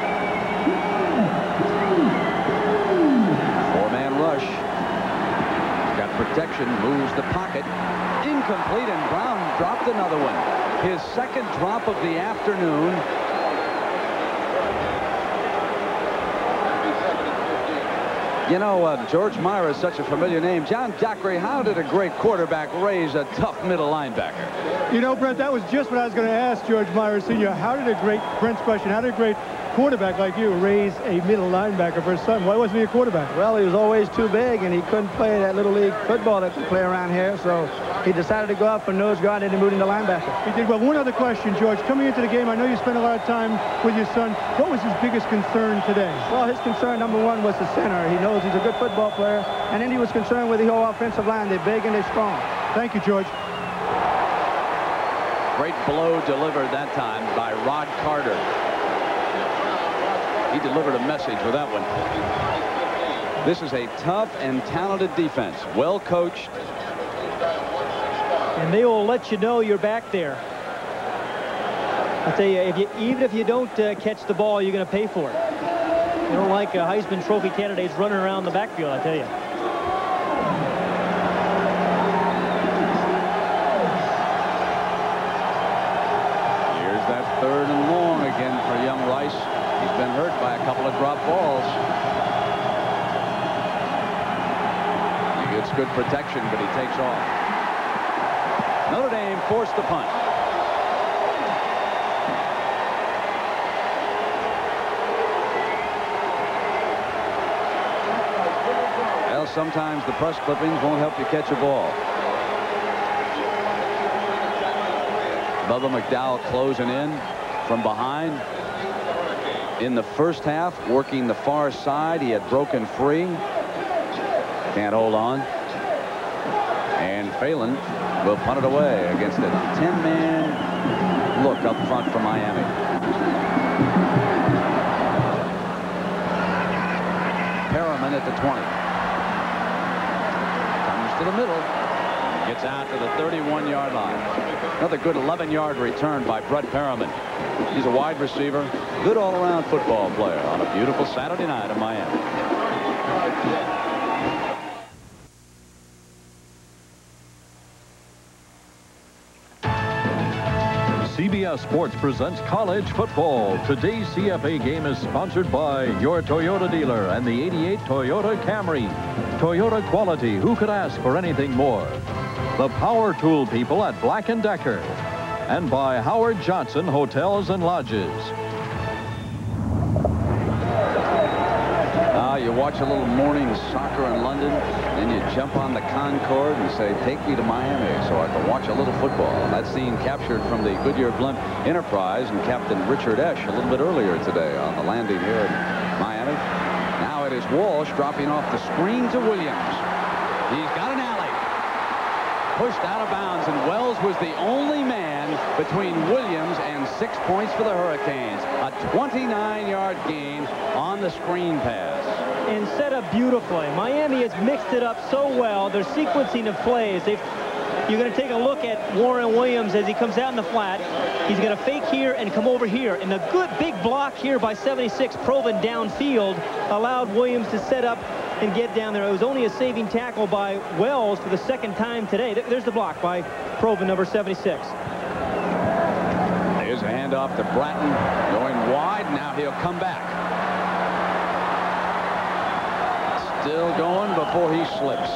Rush. Got protection, moves the pocket. Incomplete, and Brown dropped another one. His second drop of the afternoon. You know, uh, George Myra is such a familiar name. John Dockery, how did a great quarterback raise a tough middle linebacker? You know, Brent, that was just what I was going to ask George Myra Senior How did a great, Brent's question, how did a great quarterback like you raise a middle linebacker for his son? Why wasn't he a quarterback? Well, he was always too big, and he couldn't play that little league football that we play around here, so he decided to go up for nose guard and he moved into linebacker. He did well. One other question, George. Coming into the game, I know you spent a lot of time with your son. What was his biggest concern today? Well, his concern, number one, was the center. He knows he's a good football player, and then he was concerned with the whole offensive line. They're big and they're strong. Thank you, George. Great blow delivered that time by Rod Carter. He delivered a message with that one. This is a tough and talented defense, well coached. And they will let you know you're back there. I'll tell you, if you even if you don't uh, catch the ball, you're going to pay for it. You don't like uh, Heisman Trophy candidates running around the backfield, I tell you. Here's that third and long again for young Rice. He's been hurt by a couple of drop balls. He gets good protection, but he takes off. Notre Dame forced the punt. Well, sometimes the press clippings won't help you catch a ball. Bubba McDowell closing in from behind. In the first half, working the far side, he had broken free. Can't hold on. And Phelan will punt it away against a ten-man look up front for Miami. Perriman at the twenty. Comes to the middle. Gets out to the thirty-one yard line. Another good eleven yard return by Brett Perriman. He's a wide receiver, good all-around football player on a beautiful Saturday night in Miami. C B S Sports presents college football. Today's C F A game is sponsored by your Toyota dealer and the eighty-eight Toyota Camry. Toyota quality, who could ask for anything more? The power tool people at Black and Decker. And by Howard Johnson Hotels and Lodges. Ah, you watch a little morning soccer in London, then you jump on the Concorde and say, take me to Miami so I can watch a little football. And that scene captured from the Goodyear Blimp Enterprise and Captain Richard Esch a little bit earlier today on the landing here in Miami. Now it is Walsh dropping off the screen to Williams. He's got an alley. Pushed out of bounds, and Wells was the only man between Williams and six points for the Hurricanes. A twenty-nine yard gain on the screen pass. And set up beautifully. Miami has mixed it up so well. Their sequencing of plays. They've, you're going to take a look at Warren Williams as he comes out in the flat. He's going to fake here and come over here. And the good big block here by seventy-six Proven downfield allowed Williams to set up and get down there. It was only a saving tackle by Wells for the second time today. There's the block by Proven, number seventy-six. There's a handoff to Bratton going wide. Now he'll come back. Still going before he slips.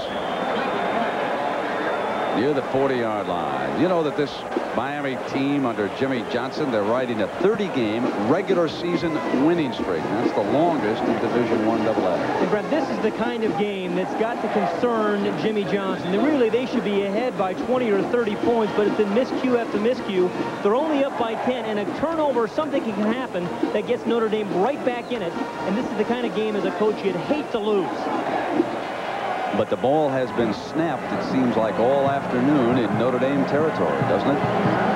Near the forty yard line. You know that this Miami team under Jimmy Johnson, they're riding a thirty game regular season winning streak. That's the longest in Division One double A. And Brent, this is the kind of game that's got to concern Jimmy Johnson. And really, they should be ahead by twenty or thirty points, but it's been miscue after miscue. They're only up by ten, and a turnover, something can happen that gets Notre Dame right back in it. And this is the kind of game as a coach you'd hate to lose. But the ball has been snapped, it seems like, all afternoon in Notre Dame territory, doesn't it?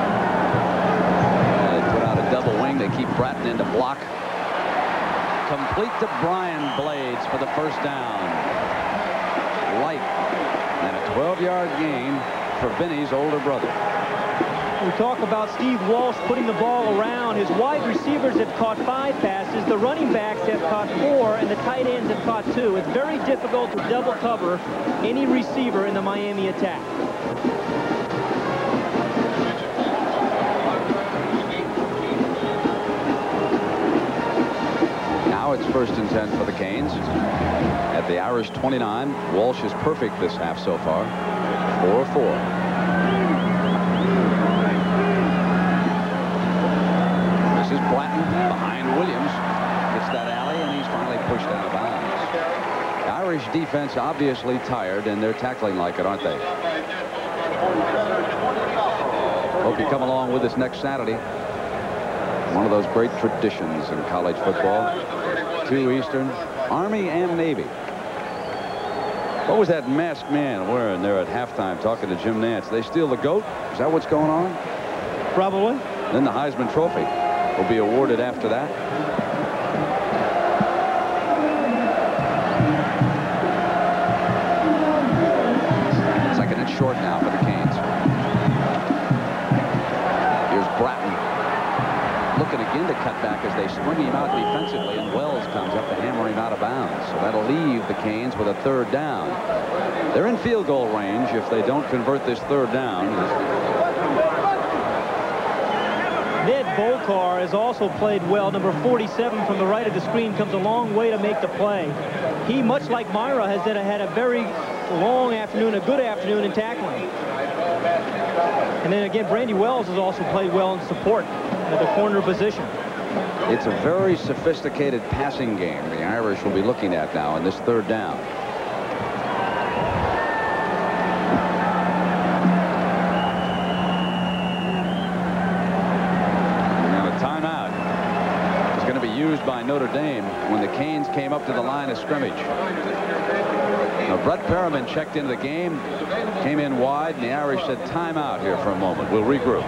They put out a double wing. They keep Bratton in to block. Complete to Brian Blades for the first down. Light. And a twelve yard gain for Vinny's older brother. We talk about Steve Walsh putting the ball around. His wide receivers have caught five passes. The running backs have caught four, and the tight ends have caught two. It's very difficult to double cover any receiver in the Miami attack. Now it's first and ten for the Canes. At the Irish twenty-nine, Walsh is perfect this half so far. four of four. This is Bratton behind Williams. Gets that alley, and he's finally pushed out of bounds. The Irish defense obviously tired, and they're tackling like it, aren't they? Hope you come along with us next Saturday. One of those great traditions in college football. Two Eastern, Army and Navy. What was that masked man wearing there at halftime talking to Jim Nantz? They steal the goat? Is that what's going on? Probably. Then the Heisman Trophy will be awarded after that. Second and short now for the Canes. Here's Bratton. Looking again to cut back as they swing him out defensively, and Wells comes up to hammer him out of bounds. So that'll leave the Canes with a third down. They're in field goal range if they don't convert this third down. Ned Volcar has also played well. Number forty-seven from the right of the screen comes a long way to make the play. He, much like Myra, has had a very long afternoon, a good afternoon in tackling. And then again, Brandy Wells has also played well in support at the corner position. It's a very sophisticated passing game the Irish will be looking at now in this third down. By Notre Dame when the Canes came up to the line of scrimmage. Now Brett Perriman checked into the game, came in wide, and the Irish said timeout here for a moment. We'll regroup.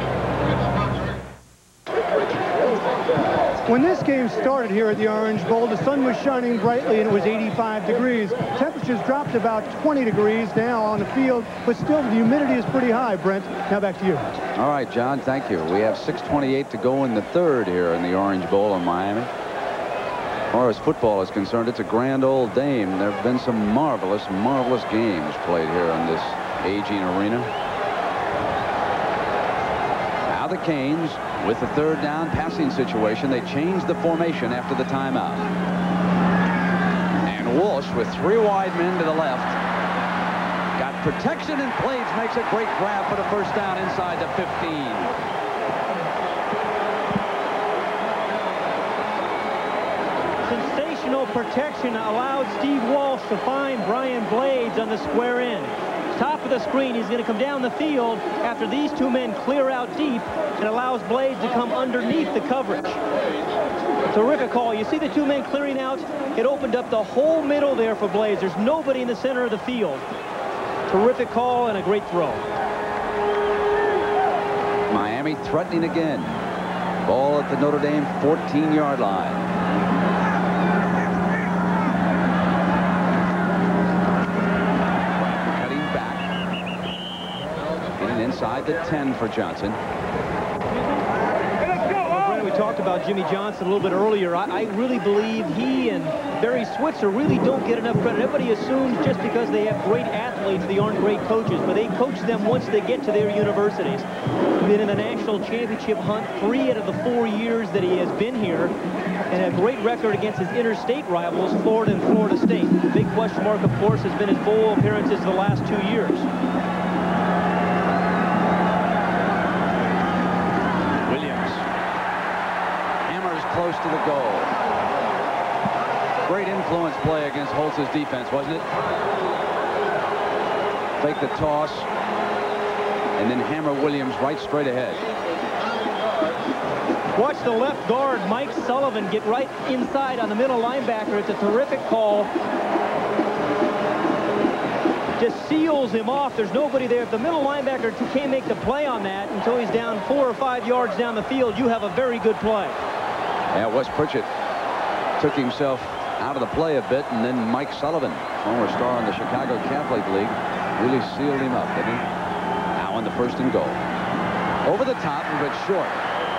When this game started here at the Orange Bowl, the sun was shining brightly and it was eighty-five degrees. Temperatures dropped about twenty degrees now on the field, but still the humidity is pretty high. Brent, now back to you. All right, John, thank you. We have six twenty-eight to go in the third here in the Orange Bowl in Miami. As far as football is concerned, it's a grand old dame. There have been some marvelous, marvelous games played here in this aging arena. Now the Canes, with the third down passing situation, they changed the formation after the timeout. And Walsh with three wide men to the left. Got protection, and Blades makes a great grab for the first down inside the fifteen. Sensational protection allowed Steve Walsh to find Brian Blades on the square end. Top of the screen, he's going to come down the field after these two men clear out deep and allows Blades to come underneath the coverage. Terrific call. You see the two men clearing out? It opened up the whole middle there for Blades. There's nobody in the center of the field. Terrific call and a great throw. Miami threatening again. Ball at the Notre Dame fourteen yard line. Cutting back. Getting inside the ten for Johnson. We talked about Jimmy Johnson a little bit earlier. I, I really believe he and Barry Switzer really don't get enough credit. Everybody assumes just because they have great athletes, they aren't great coaches, but they coach them once they get to their universities. Been in the national championship hunt three out of the four years that he has been here, and a great record against his interstate rivals, Florida and Florida State. The big question mark, of course, has been his bowl appearances the last two years. Close to the goal. Great influence play against Holtz's defense, wasn't it? Take the toss and then hammer Williams right straight ahead. Watch the left guard, Mike Sullivan, get right inside on the middle linebacker. It's a terrific call. Just seals him off. There's nobody there. If the middle linebacker can't make the play on that until he's down four or five yards down the field, you have a very good play. Yeah, Wes Pritchett took himself out of the play a bit, and then Mike Sullivan, former star in the Chicago Catholic League, really sealed him up, didn't he? Now in the first and goal. Over the top, but short.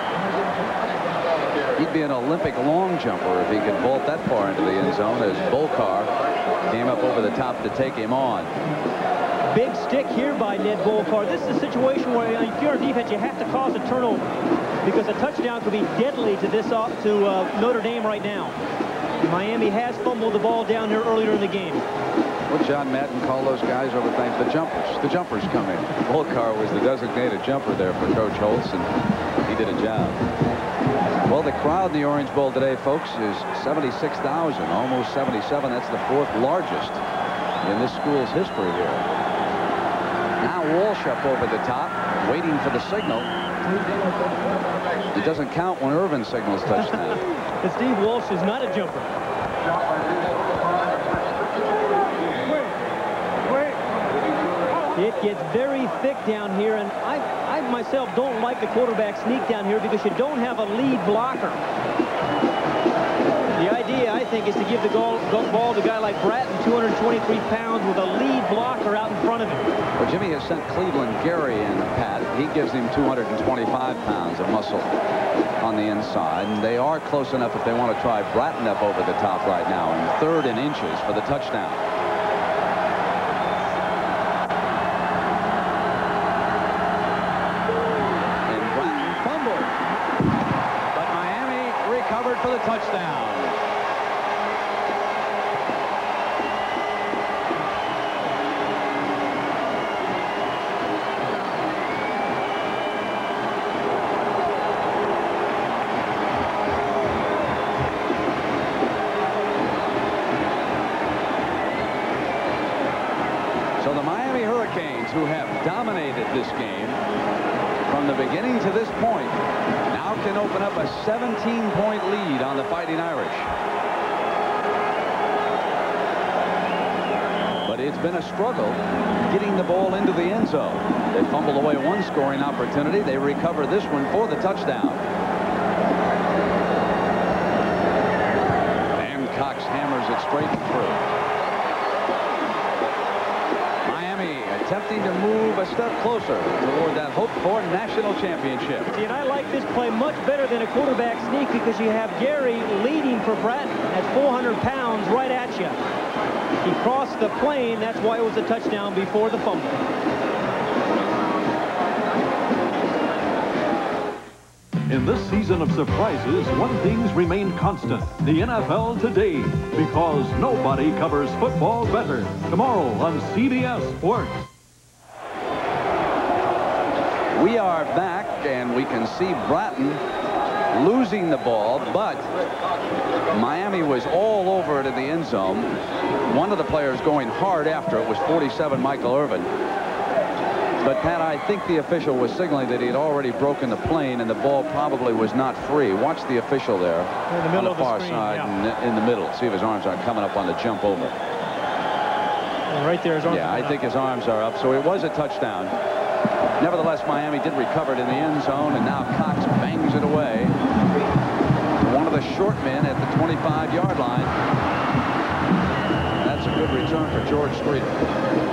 He'd be an Olympic long jumper if he could vault that far into the end zone as Bolcar came up over the top to take him on. Big stick here by Ned Bolcar. This is a situation where if you're on defense, you have to cause a turnover, because a touchdown could be deadly to this uh, to uh, Notre Dame right now. Miami has fumbled the ball down here earlier in the game. Well, John Madden called those guys over things the jumpers. The jumpers come in. Bolcar was the designated jumper there for Coach Holtz, and he did a job. Well, the crowd in the Orange Bowl today, folks, is seventy-six thousand, almost seventy-seven. That's the fourth largest in this school's history here. Now Walsh up over the top, waiting for the signal. It doesn't count when Irvin signals touchdown. But Steve Walsh is not a jumper. It gets very thick down here, and I, I myself don't like the quarterback sneak down here because you don't have a lead blocker. The idea, I think, is to give the ball, ball to a guy like Bratton, two hundred twenty-three pounds, with a lead blocker out in front of him. Well, Jimmy has sent Cleveland Gary in, Pat. He gives him two hundred twenty-five pounds of muscle on the inside, and they are close enough if they want to try Bratton up over the top right now, and third in inches for the touchdown. And Bratton fumbled, but Miami recovered for the touchdown. Who have dominated this game from the beginning to this point now can open up a seventeen point lead on the Fighting Irish. But it's been a struggle getting the ball into the end zone. They fumbled away one scoring opportunity. They recover this one for the touchdown. And Cox hammers it straight through. Attempting to move a step closer toward that hoped-for national championship. See, and I like this play much better than a quarterback sneak because you have Gary leading for Bratton at four hundred pounds right at you. He crossed the plane. That's why it was a touchdown before the fumble. In this season of surprises, one thing's remained constant. The N F L Today, because nobody covers football better. Tomorrow on C B S Sports. We are back, and we can see Bratton losing the ball, but Miami was all over it in the end zone. One of the players going hard after it was forty-seven Michael Irvin. But, Pat, I think the official was signaling that he had already broken the plane and the ball probably was not free. Watch the official there in the middle on the far of the screen, side yeah. in, in the middle. See if his arms aren't coming up on the jump over. And right there, his arms Yeah, are I think up. his arms are up. So it was a touchdown. Nevertheless, Miami did recover it in the end zone, and now Cox bangs it away to one of the short men at the twenty-five yard line. That's a good return for George Streeter.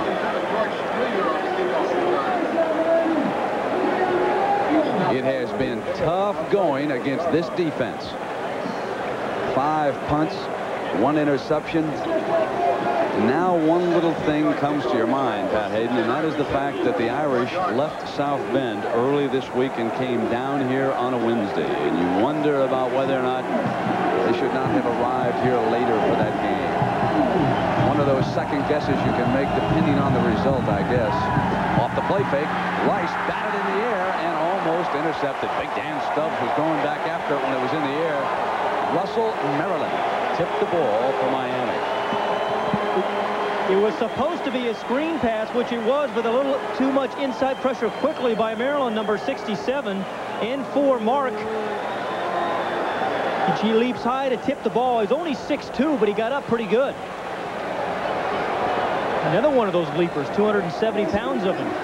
It has been tough going against this defense. Five punts, one interception. Now one little thing comes to your mind, Pat Hayden, and that is the fact that the Irish left South Bend early this week and came down here on a Wednesday. And you wonder about whether or not they should not have arrived here later for that game. One of those second guesses you can make depending on the result, I guess. Off the play fake, Rice batted in the air and almost intercepted. Big Dan Stubbs was going back after it when it was in the air. Russell Maryland tipped the ball for Miami. It was supposed to be a screen pass, which it was, with a little too much inside pressure quickly by Maryland, number sixty-seven, and for Mark. He leaps high to tip the ball. He's only six two, but he got up pretty good. Another one of those leapers, two hundred seventy pounds of him.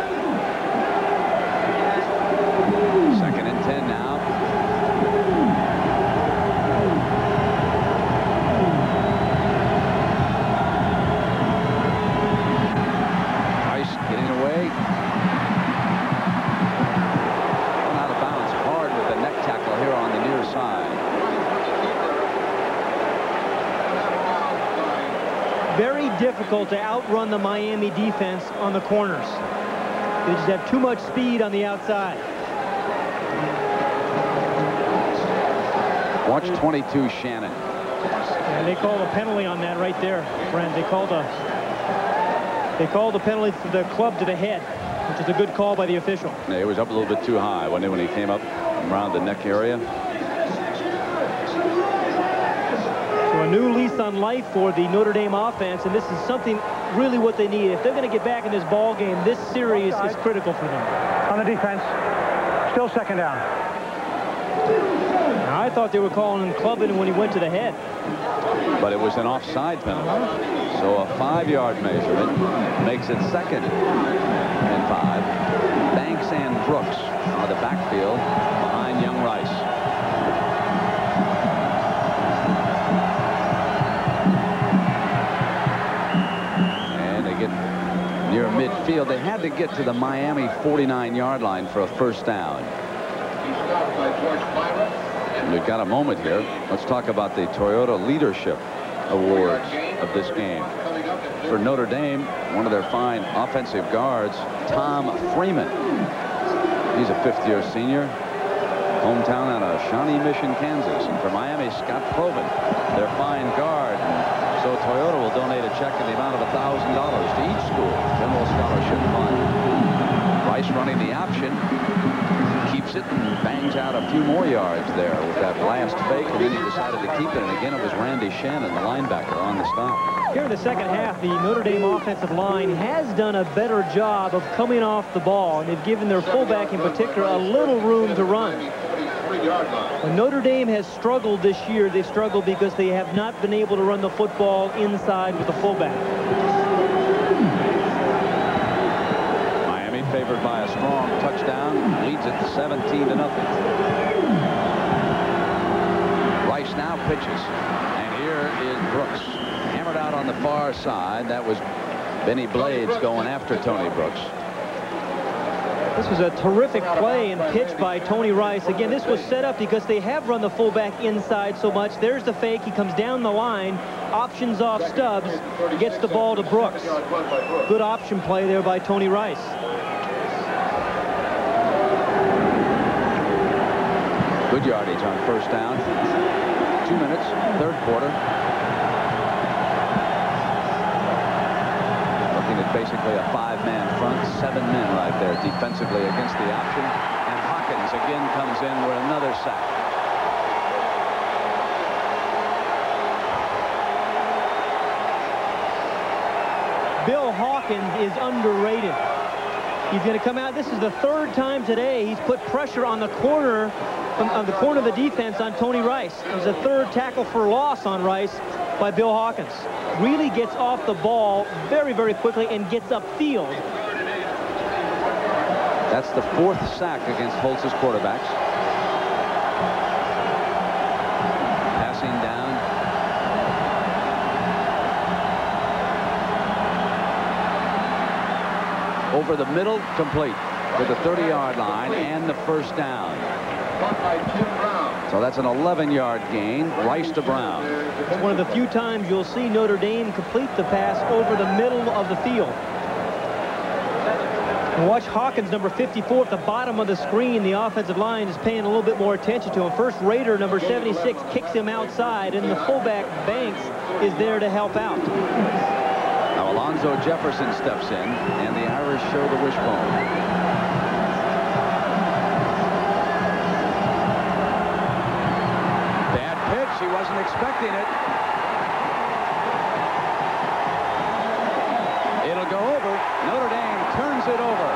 Second and ten now. Rice getting away. Going out of bounds hard with the neck tackle here on the near side. Very difficult to outrun the Miami defense on the corners. They just have too much speed on the outside. Watch twenty-two, Shannon. And they called a penalty on that right there, friend. They called a they called a penalty for the club to the head, which is a good call by the official. Yeah, he was up a little bit too high, wasn't he, when he came up around the neck area? So a new lease on life for the Notre Dame offense, and this is something really what they need. If they're going to get back in this ball game, this series is critical for them. On the defense, still second down. Now, I thought they were calling him clubbing when he went to the head. But it was an offside penalty. So a five-yard measurement makes it second and five. Banks and Brooks are the backfield behind young Rice. And they get near midfield. They had to get to the Miami forty-nine yard line for a first down. We've got a moment here. Let's talk about the Toyota Leadership Awards of this game. For Notre Dame, one of their fine offensive guards, Tom Freeman. He's a fifth-year senior, hometown out of Shawnee Mission, Kansas. And for Miami, Scott Proven, their fine guard. And so Toyota will donate a check in the amount of one thousand dollars to each school, general scholarship fund. Rice running the option. Keeps it and bangs out a few more yards there with that last fake, and then he decided to keep it. And again, it was Randy Shannon, the linebacker, on the stop. Here in the second half, the Notre Dame offensive line has done a better job of coming off the ball, and they've given their fullback in particular a little room to run. When Notre Dame has struggled this year, they've struggled because they have not been able to run the football inside with the fullback. Favored by a strong touchdown, leads it to seventeen to nothing. Rice now pitches, and here is Brooks, hammered out on the far side. That was Benny Blades going after Tony Brooks. This was a terrific play and pitch by Tony Rice. Again, this was set up because they have run the fullback inside so much. There's the fake. He comes down the line, options off Stubbs, gets the ball to Brooks. Good option play there by Tony Rice. Good yardage on first down. Two minutes, third quarter. Looking at basically a five-man front, seven men right there defensively against the option. And Hawkins again comes in with another sack. Hawkins is underrated. He's going to come out. This is the third time today he's put pressure on the corner, from, on the corner of the defense on Tony Rice. There's a third tackle for loss on Rice by Bill Hawkins. Really gets off the ball very, very quickly and gets upfield. That's the fourth sack against Holtz's quarterbacks. Passing down. Over the middle, complete to the thirty-yard line and the first down. So that's an eleven-yard gain. Rice to Brown. It's one of the few times you'll see Notre Dame complete the pass over the middle of the field. And watch Hawkins, number fifty-four, at the bottom of the screen. The offensive line is paying a little bit more attention to him. First Raider, number seventy-six, kicks him outside, and the fullback, Banks, is there to help out. Now Alonzo Jefferson steps in, and the Irish show the wishbone. Bad pitch. He wasn't expecting it. It'll go over. Notre Dame turns it over.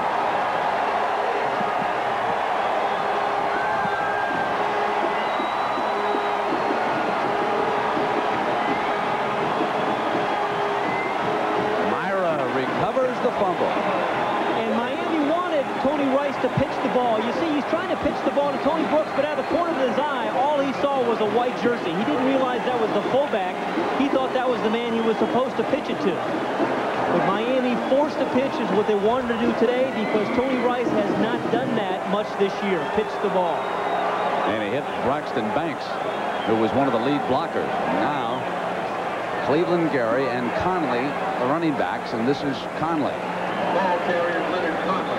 Myra recovers the fumble. And Miami wanted Tony Rice to pitch the ball. You see, he's trying to pitch the ball to Tony Brooks, but out of the corner of his eye, all he saw was a white jersey. He didn't realize that was the fullback. He thought that was the man he was supposed to pitch it to. But Miami forced the pitch is what they wanted to do today, because Tony Rice has not done that much this year. Pitch the ball. And he hit Braxton Banks, who was one of the lead blockers. Now, Cleveland Gary and Conley, the running backs, and this is Conley. Ball carrier Leonard Conley.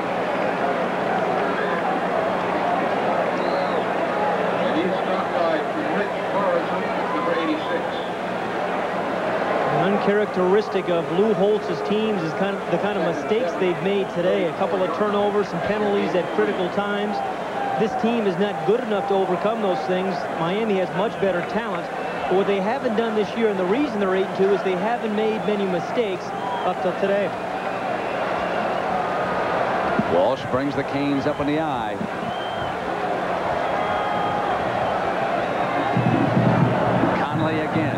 And he's stopped by Rich Morrison, number eighty-six. Uncharacteristic of Lou Holtz's teams is kind of the kind of mistakes they've made today. A couple of turnovers, some penalties at critical times. This team is not good enough to overcome those things. Miami has much better talent. But what they haven't done this year, and the reason they're eight and two, is they haven't made many mistakes up till today. Walsh brings the Canes up in the eye. Conley again.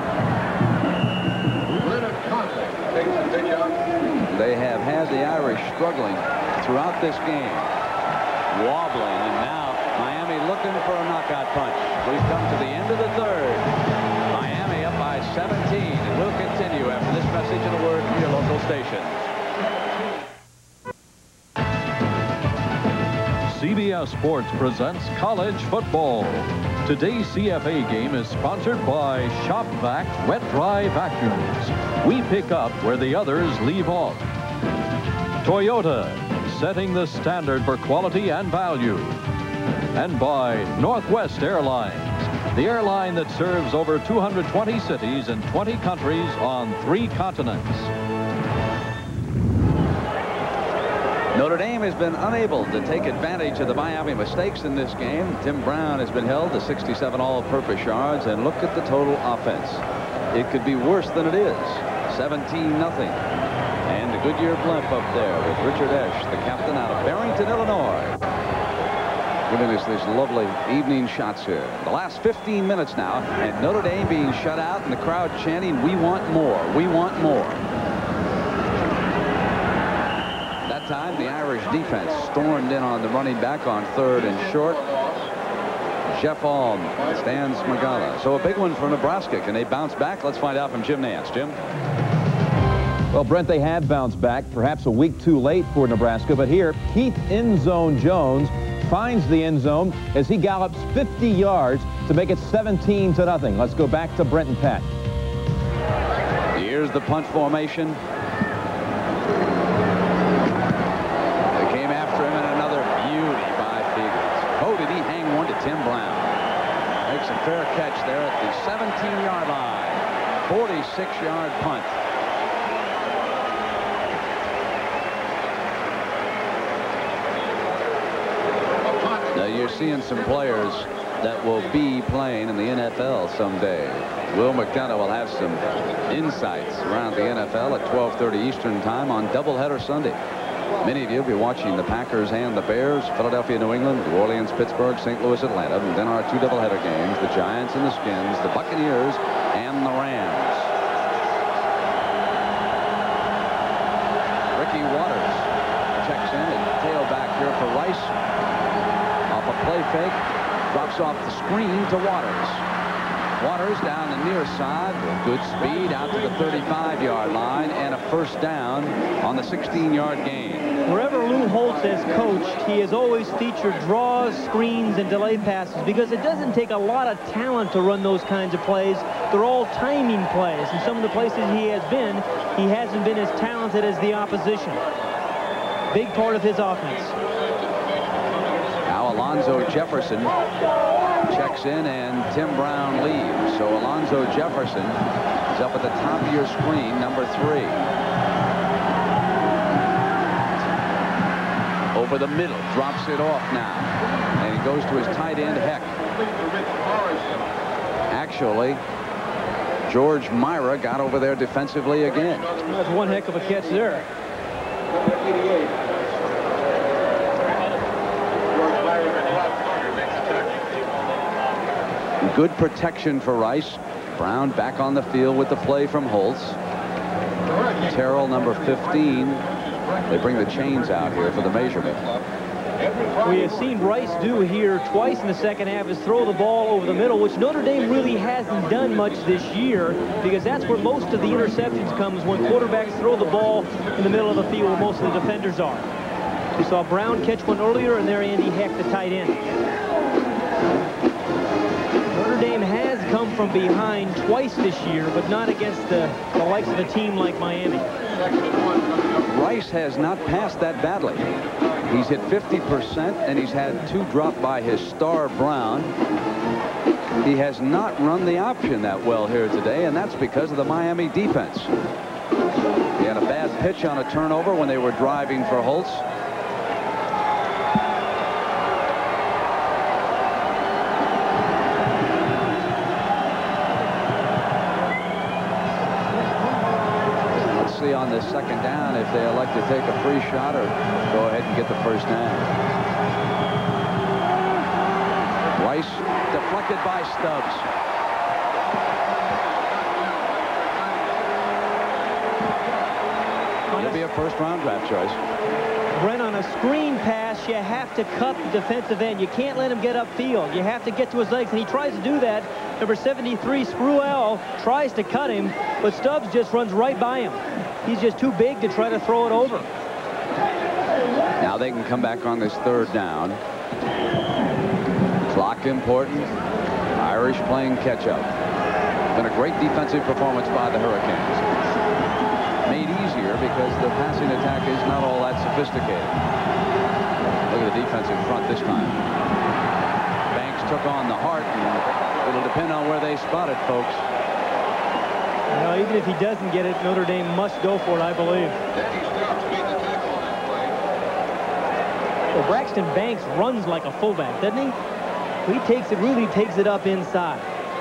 They have had the Irish struggling throughout this game. Wobbling, and now Miami looking for a knockout punch. We've come to the end of the third. Miami up by seventeen, and we'll continue after this message and a word from your local station. C B S Sports presents college football. Today's C F A game is sponsored by Shop Vac Wet Dry Vacuums. We pick up where the others leave off. Toyota, setting the standard for quality and value. And by Northwest Airlines, the airline that serves over two hundred twenty cities in twenty countries on three continents. Notre Dame has been unable to take advantage of the Miami mistakes in this game. Tim Brown has been held to sixty-seven all-purpose yards, and look at the total offense. It could be worse than it is. seventeen nothing. And a Goodyear blimp up there with Richard Esch, the captain out of Barrington, Illinois, giving us these lovely evening shots here. The last fifteen minutes now, and Notre Dame being shut out and the crowd chanting, "We want more, we want more." Time the Irish defense stormed in on the running back on third and short. Jeff Alm stands Magala. So a big one for Nebraska. Can they bounce back? Let's find out from Jim Nance. Jim? Well, Brent, they have bounced back, perhaps a week too late for Nebraska, but here Keith End Zone Jones finds the end zone as he gallops fifty yards to make it seventeen to nothing. Let's go back to Brent and Pat. Here's the punt formation. Tim Brown makes a fair catch there at the seventeen yard line. forty-six yard punt. Now you're seeing some players that will be playing in the N F L someday. Will McDonough will have some insights around the N F L at twelve thirty Eastern Time on doubleheader Sunday. Many of you will be watching the Packers and the Bears, Philadelphia, New England, New Orleans, Pittsburgh, Saint Louis, Atlanta, and then our two doubleheader games, the Giants and the Skins, the Buccaneers and the Rams. Ricky Waters checks in at tailback here for Rice. Off a play fake, drops off the screen to Waters. Waters down the near side with good speed out to the thirty-five yard line and a first down on the sixteen yard gain. Wherever Lou Holtz has coached, he has always featured draws, screens, and delay passes because it doesn't take a lot of talent to run those kinds of plays. They're all timing plays. And some of the places he has been, he hasn't been as talented as the opposition. Big part of his offense. Now Alonzo Jefferson checks in and Tim Brown leaves. So Alonzo Jefferson is up at the top of your screen, number three. Over the middle, drops it off now. And he goes to his tight end, Heck. Actually, George Myra got over there defensively again. That's one heck of a catch there. Good protection for Rice. Brown back on the field with the play from Holtz. Terrell, number fifteen. They bring the chains out here for the measurement. We have seen Rice do here twice in the second half is throw the ball over the middle, which Notre Dame really hasn't done much this year because that's where most of the interceptions comes when quarterbacks throw the ball in the middle of the field where most of the defenders are. We saw Brown catch one earlier, and there Andy Heck, the tight end. Notre Dame has come from behind twice this year, but not against the, the likes of a team like Miami. Rice has not passed that badly. He's hit fifty percent, and he's had two dropped by his star Brown. He has not run the option that well here today, and that's because of the Miami defense. He had a bad pitch on a turnover when they were driving for Holtz. On this second down if they elect to take a free shot or go ahead and get the first down. Rice deflected by Stubbs. He'll be a first round draft choice. Brent, on a screen pass, you have to cut the defensive end. You can't let him get upfield. You have to get to his legs, and he tries to do that. Number seventy-three, Screwell, tries to cut him, but Stubbs just runs right by him. He's just too big to try to throw it over. Now they can come back on this third down. Clock important. Irish playing catch-up. Been a great defensive performance by the Hurricanes. Made easier because the passing attack is not all that sophisticated. Look at the defensive front this time. Banks took on the Hart, and it'll depend on where they spot it, folks. You know, even if he doesn't get it, Notre Dame must go for it, I believe. Well, Braxton Banks runs like a fullback, doesn't he? He takes it, really takes it up inside.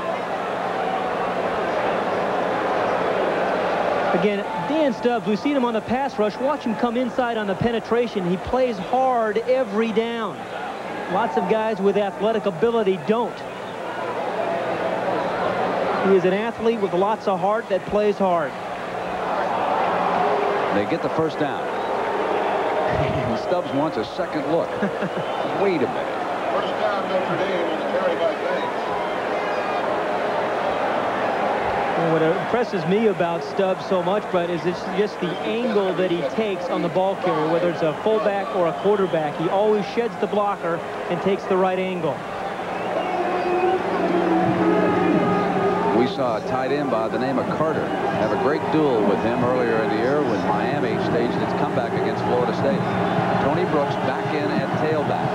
Again, Dan Stubbs, we've seen him on the pass rush. Watch him come inside on the penetration. He plays hard every down. Lots of guys with athletic ability don't. He is an athlete with lots of heart that plays hard. They get the first down. Stubbs wants a second look. Wait a minute. First down, Notre Dame, and the carry by Banks. And what impresses me about Stubbs so much, Brett, is it's just the angle that he takes on the ball carrier, whether it's a fullback or a quarterback. He always sheds the blocker and takes the right angle. We saw a tight end by the name of Carter have a great duel with him earlier in the year when Miami staged its comeback against Florida State. Tony Brooks back in at tailback.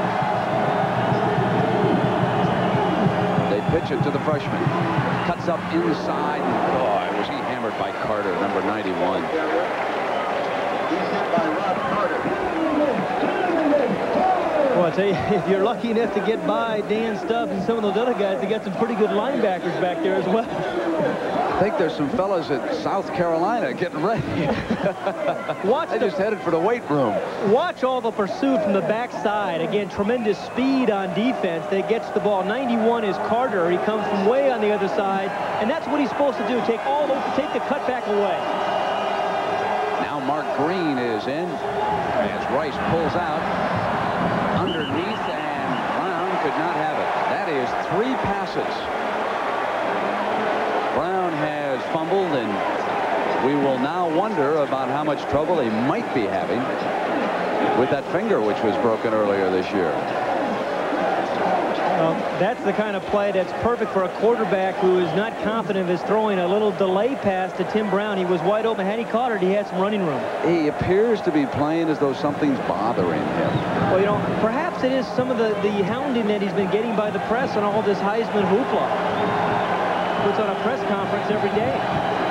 They pitch it to the freshman. Cuts up inside, and boy, was he hammered by Carter, number ninety-one. Boy, I'll tell you, if you're lucky enough to get by Dan Stubbs and some of those other guys, they got some pretty good linebackers back there as well. I think there's some fellas at South Carolina getting ready. Watch they the, just headed for the weight room. Watch all the pursuit from the backside. Again, tremendous speed on defense that gets the ball. ninety-one is Carter. He comes from way on the other side, and that's what he's supposed to do. Take all the, take the cutback away. Now Mark Green is in as Rice pulls out underneath, and Brown could not have it. That is three passes. Brown has fumbled, and we will now wonder about how much trouble he might be having with that finger, which was broken earlier this year. Well, that's the kind of play that's perfect for a quarterback who is not confident of his throwing. A little delay pass to Tim Brown. He was wide open. Had he caught it, he had some running room. He appears to be playing as though something's bothering him. Well, you know, perhaps it is some of the, the hounding that he's been getting by the press and all this Heisman hoopla. Puts on a press conference every day.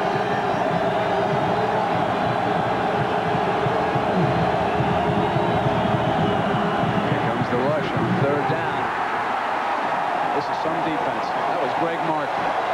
Here comes the rush on third down. This is some defense. That was Greg Mark.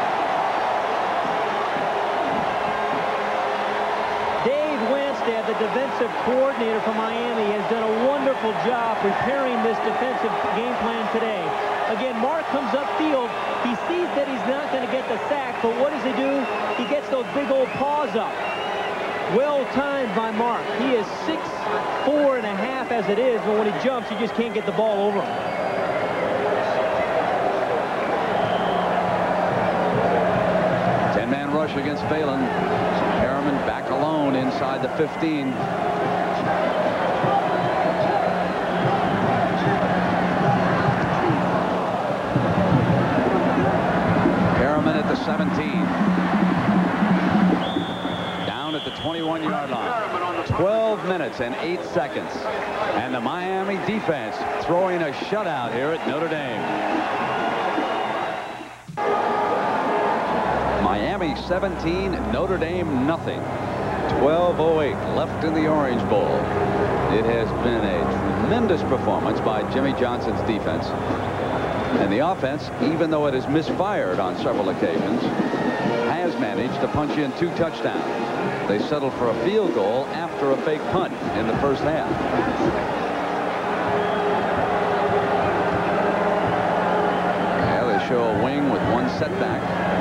Dave Winstead, the defensive coordinator for Miami, has done a wonderful job preparing this defensive game plan today. Again, Mark comes upfield. He sees that he's not going to get the sack, but what does he do? He gets those big old paws up. Well timed by Mark. He is six four and a half as it is, but when he jumps, you just can't get the ball over him. ten-man rush against Phelan. Harriman back alone inside the fifteen. At the seventeen. Down at the twenty-one yard line. twelve minutes and eight seconds. And the Miami defense throwing a shutout here at Notre Dame. Miami seventeen, Notre Dame nothing. twelve oh eight left in the Orange Bowl. It has been a tremendous performance by Jimmy Johnson's defense. And the offense, even though it has misfired on several occasions, has managed to punch in two touchdowns. They settled for a field goal after a fake punt in the first half. Yeah, they show a wing with one setback.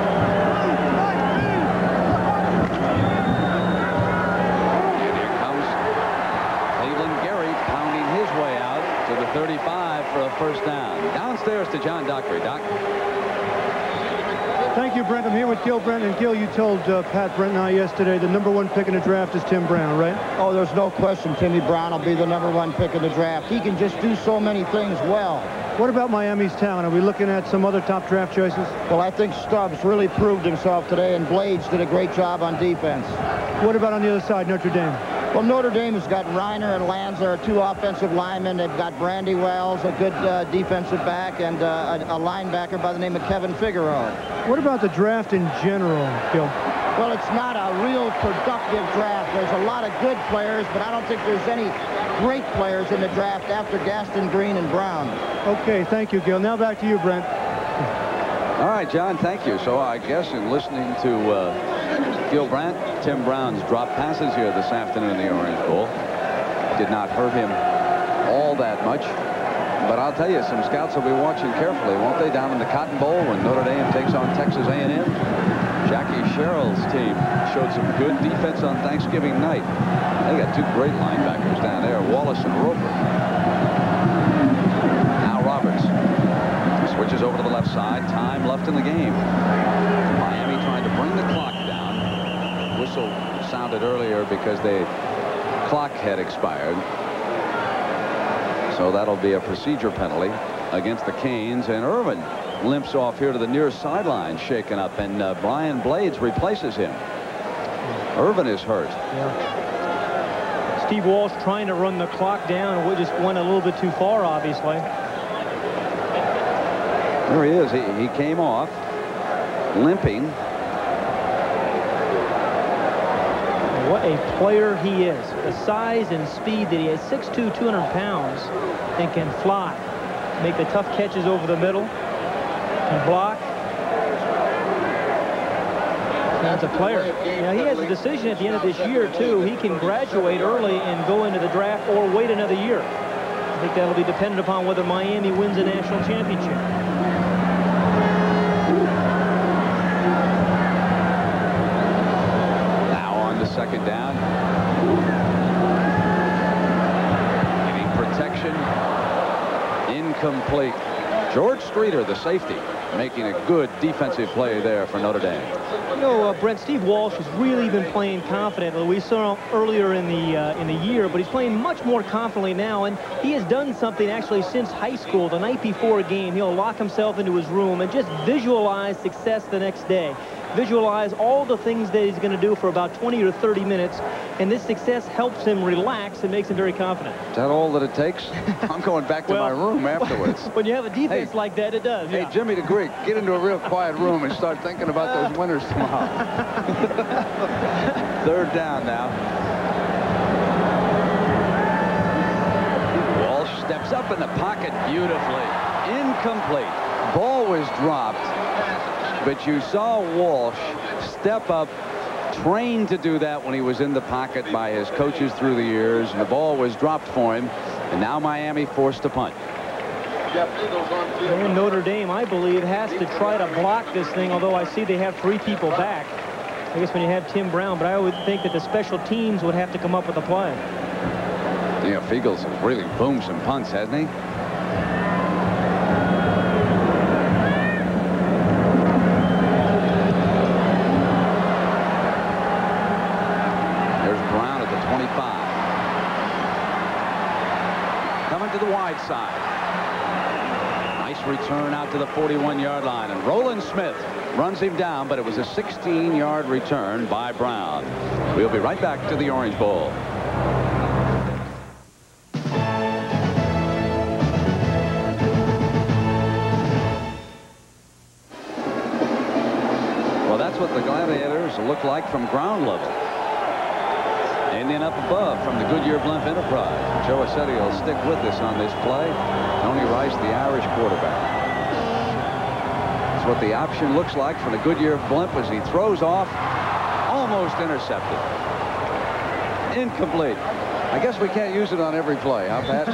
And here comes Cleveland Gary pounding his way out to the thirty-five for a first down. Downstairs to John Dockery. Doc. Thank you, Brent. I'm here with Gil Brent. And Gil, you told uh, Pat Brent and I yesterday the number one pick in the draft is Tim Brown, right? Oh, there's no question Timmy Brown will be the number one pick in the draft. He can just do so many things well. What about Miami's talent? Are we looking at some other top draft choices? Well, I think Stubbs really proved himself today, and Blades did a great job on defense. What about on the other side, Notre Dame? Well, Notre Dame has got Reiner and Lanza, two offensive linemen. They've got Brandy Wells, a good uh, defensive back, and uh, a, a linebacker by the name of Kevin Figueroa. What about the draft in general, Gil? Well, it's not a real productive draft. There's a lot of good players, but I don't think there's any great players in the draft after Gaston, Green, and Brown. Okay, thank you, Gil. Now back to you, Brent. All right, John, thank you. So I guess in listening to uh, Gil Brandt, Tim Brown's drop passes here this afternoon in the Orange Bowl did not hurt him all that much. But I'll tell you, some scouts will be watching carefully, won't they, down in the Cotton Bowl when Notre Dame takes on Texas A and M? Jackie Sherrill's team showed some good defense on Thanksgiving night. They got two great linebackers down there, Wallace and Roper. Now Roberts switches over to the left side. Time left in the game. Miami trying to bring the clock down. Whistle sounded earlier because the clock had expired. So that'll be a procedure penalty against the Canes. And Irvin limps off here to the near sideline, shaken up, and uh, Brian Blades replaces him. Irvin is hurt. Yeah. Steve Walsh trying to run the clock down. We just went a little bit too far, obviously. There he is. He, he came off limping. What a player he is. The size and speed that he has, six two, two hundred pounds, and can fly. Make the tough catches over the middle. Can block. That's a player. Now, he has a decision at the end of this year, too. He can graduate early and go into the draft or wait another year. I think that'll be dependent upon whether Miami wins a national championship. Second down. Giving protection. Incomplete. George Streeter, the safety, making a good defensive play there for Notre Dame. You know, uh, Brent, Steve Walsh has really been playing confidently. We saw him earlier in the uh, in the year, but he's playing much more confidently now, and he has done something actually since high school. The night before a game, he'll lock himself into his room and just visualize success the next day. Visualize all the things that he's going to do for about twenty or thirty minutes, and this success helps him relax and makes him very confident. Is that all that it takes? I'm going back to well, my room afterwards. When you have a defense hey, like that, it does. Hey, yeah. Jimmy the Greek, get into a real quiet room and start thinking about those winners tomorrow. Third down now. Walsh steps up in the pocket beautifully. Incomplete. Ball was dropped. But you saw Walsh step up, trained to do that when he was in the pocket by his coaches through the years, and the ball was dropped for him, and now Miami forced to punt. And Notre Dame, I believe, has to try to block this thing, although I see they have three people back. I guess when you have Tim Brown, but I would think that the special teams would have to come up with a play. Yeah, Fiegels has really boomed some punts, hasn't he? To the wide side. Nice return out to the forty-one yard line, and Roland Smith runs him down, but it was a sixteen yard return by Brown. We'll be right back to the Orange Bowl. Well, that's what the Gladiators look like from ground level. And then up above from the Goodyear Blimp Enterprise. Joe Assetti will stick with us on this play. Tony Rice, the Irish quarterback. That's what the option looks like for the Goodyear Blimp as he throws off. Almost intercepted. Incomplete. I guess we can't use it on every play, huh, Pat?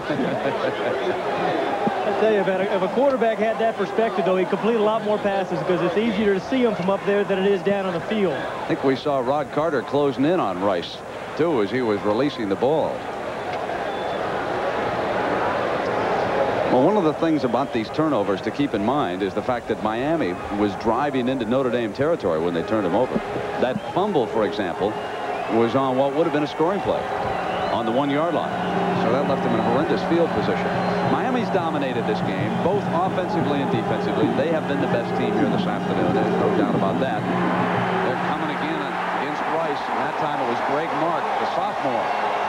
I tell you, if a, if a quarterback had that perspective, though, he'd complete a lot more passes because it's easier to see him from up there than it is down on the field. I think we saw Rod Carter closing in on Rice, too, as he was releasing the ball. Well, one of the things about these turnovers to keep in mind is the fact that Miami was driving into Notre Dame territory when they turned him over. That fumble, for example, was on what would have been a scoring play on the one yard line. So that left them in a horrendous field position. Miami's dominated this game, both offensively and defensively. They have been the best team here this afternoon. There's no doubt about that. They're coming again against Rice, and that time it was Greg Mark, the sophomore.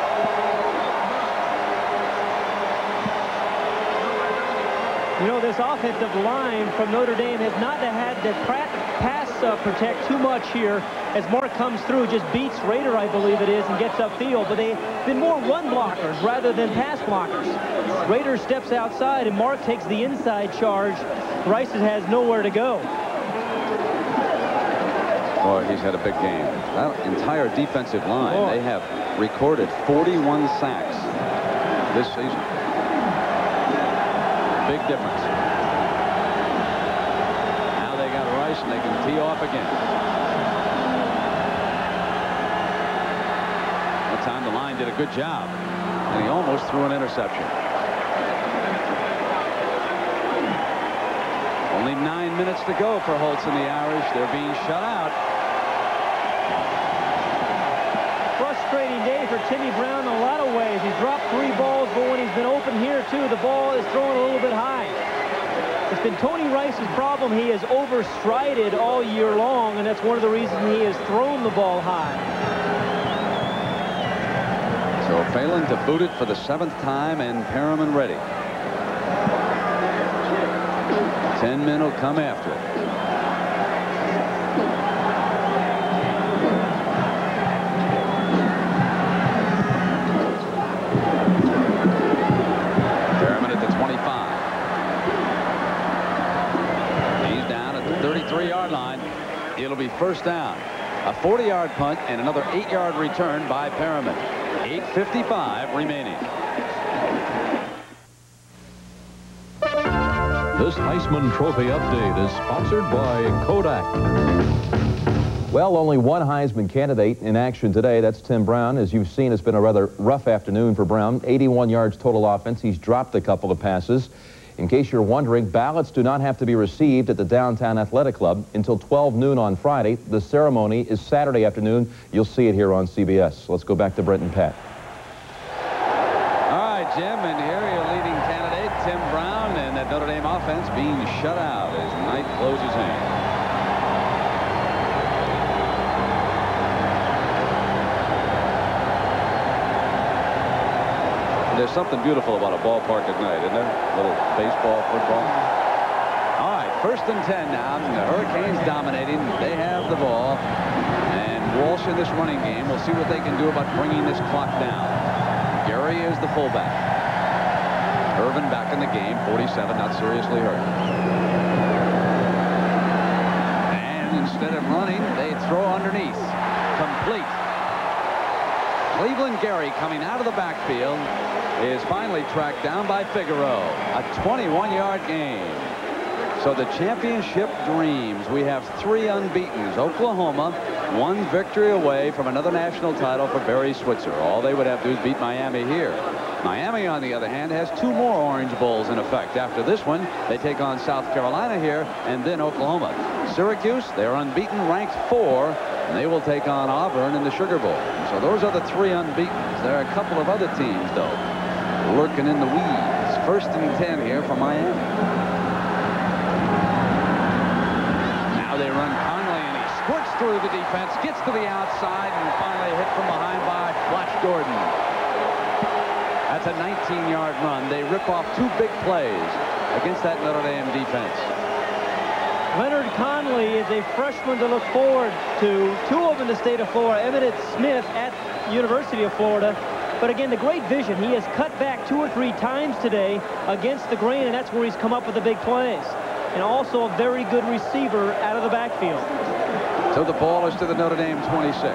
You know, this offensive line from Notre Dame has not had to pass uh, protect too much here as Mark comes through, just beats Rader, I believe it is, and gets upfield. But they've been more run blockers rather than pass blockers. Rader steps outside, and Mark takes the inside charge. Rice has nowhere to go. Boy, he's had a big game. That entire defensive line, Boy. They have recorded forty-one sacks this season. Big difference. Now they got Rice, and they can tee off again. That time the line did a good job, and he almost threw an interception. Only nine minutes to go for Holtz and the Irish. They're being shut out. Frustrating day for Timmy Brown in a lot of ways. He's dropped three balls, but when he's been open here, too, the ball is thrown a little bit high. It's been Tony Rice's problem. He has overstrided all year long, and that's one of the reasons he has thrown the ball high. So Phelan to boot it for the seventh time, and Perriman ready. Ten men will come after it. three-yard line. It'll be first down. A forty-yard punt and another eight-yard return by Perriman. eight fifty-five remaining. This Heisman Trophy update is sponsored by Kodak. Well, only one Heisman candidate in action today. That's Tim Brown. As you've seen, it's been a rather rough afternoon for Brown. eighty-one yards total offense. He's dropped a couple of passes. In case you're wondering, ballots do not have to be received at the Downtown Athletic Club until twelve noon on Friday. The ceremony is Saturday afternoon. You'll see it here on C B S. Let's go back to Brent and Pat. All right, Jim, and here your leading candidate, Tim Brown, and that Notre Dame offense being shut out as night closes in. There's something beautiful about a ballpark at night, isn't there? A little baseball, football. All right, first and ten now. The Hurricanes dominating. They have the ball. And Walsh in this running game. We'll see what they can do about bringing this clock down. Gary is the fullback. Irvin back in the game, forty-seven, not seriously hurt. And instead of running, they throw underneath. Complete. Cleveland Gary coming out of the backfield is finally tracked down by Figueroa. A twenty-one yard gain. So the championship dreams. We have three unbeatens. Oklahoma, one victory away from another national title for Barry Switzer. All they would have to do is beat Miami here. Miami, on the other hand, has two more Orange Bowls in effect. After this one, they take on South Carolina here and then Oklahoma. Syracuse, they're unbeaten, ranked four, and they will take on Auburn in the Sugar Bowl. So those are the three unbeatens. There are a couple of other teams, though, lurking in the weeds. First and ten here for Miami. Now they run Conley, and he squirts through the defense, gets to the outside, and finally hit from behind by Flash Gordon. That's a nineteen yard run. They rip off two big plays against that Notre Dame defense. Leonard Conley is a freshman to look forward to. Two of them in the state of Florida. Emmitt Smith at University of Florida. But again, the great vision. He has cut back two or three times today against the grain, and that's where he's come up with the big plays. And also a very good receiver out of the backfield. So the ball is to the Notre Dame twenty-six.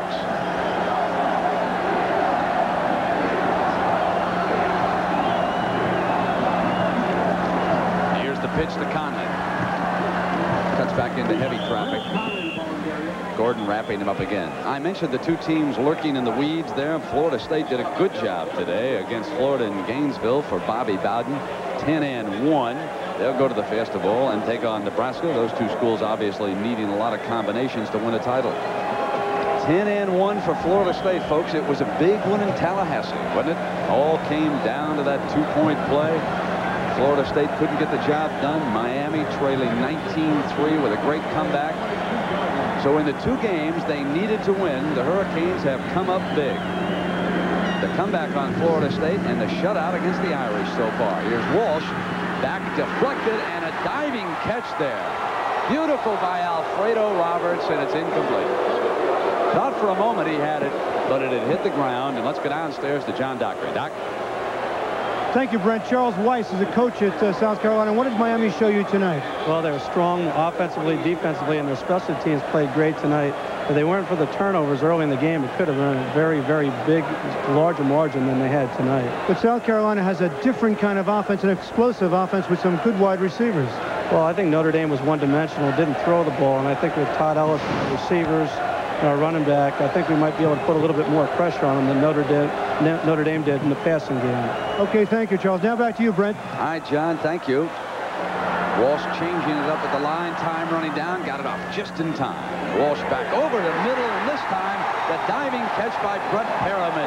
Here's the pitch to Conley. Cuts back into heavy traffic. Gordon wrapping him up again. I mentioned the two teams lurking in the weeds there. Florida State did a good job today against Florida in Gainesville for Bobby Bowden. ten and one. They'll go to the Fiesta Bowl and take on Nebraska. Those two schools obviously needing a lot of combinations to win a title. ten and one for Florida State, folks. It was a big one in Tallahassee, wasn't it? All came down to that two-point play. Florida State couldn't get the job done. Miami trailing nineteen three with a great comeback. So in the two games they needed to win, the Hurricanes have come up big. The comeback on Florida State and the shutout against the Irish so far. Here's Walsh, back deflected, and a diving catch there. Beautiful by Alfredo Roberts, and it's incomplete. Thought for a moment he had it, but it had hit the ground. And let's go downstairs to John Dockery. Doc. Thank you, Brent. Charles Weiss is a coach at uh, South Carolina. What did Miami show you tonight? Well, they were strong offensively, defensively, and their special teams played great tonight. If they weren't for the turnovers early in the game, it could have been a very, very big, larger margin than they had tonight. But South Carolina has a different kind of offense, an explosive offense with some good wide receivers. Well, I think Notre Dame was one-dimensional, didn't throw the ball, and I think with Todd Ellis and the receivers, our running back, I think we might be able to put a little bit more pressure on them than Notre Dame, Notre Dame did in the passing game. Okay, thank you, Charles. Now back to you, Brent. All right, John, thank you. Walsh changing it up at the line, time running down, got it off just in time. Walsh back over the middle, and this time the diving catch by Brett Perriman.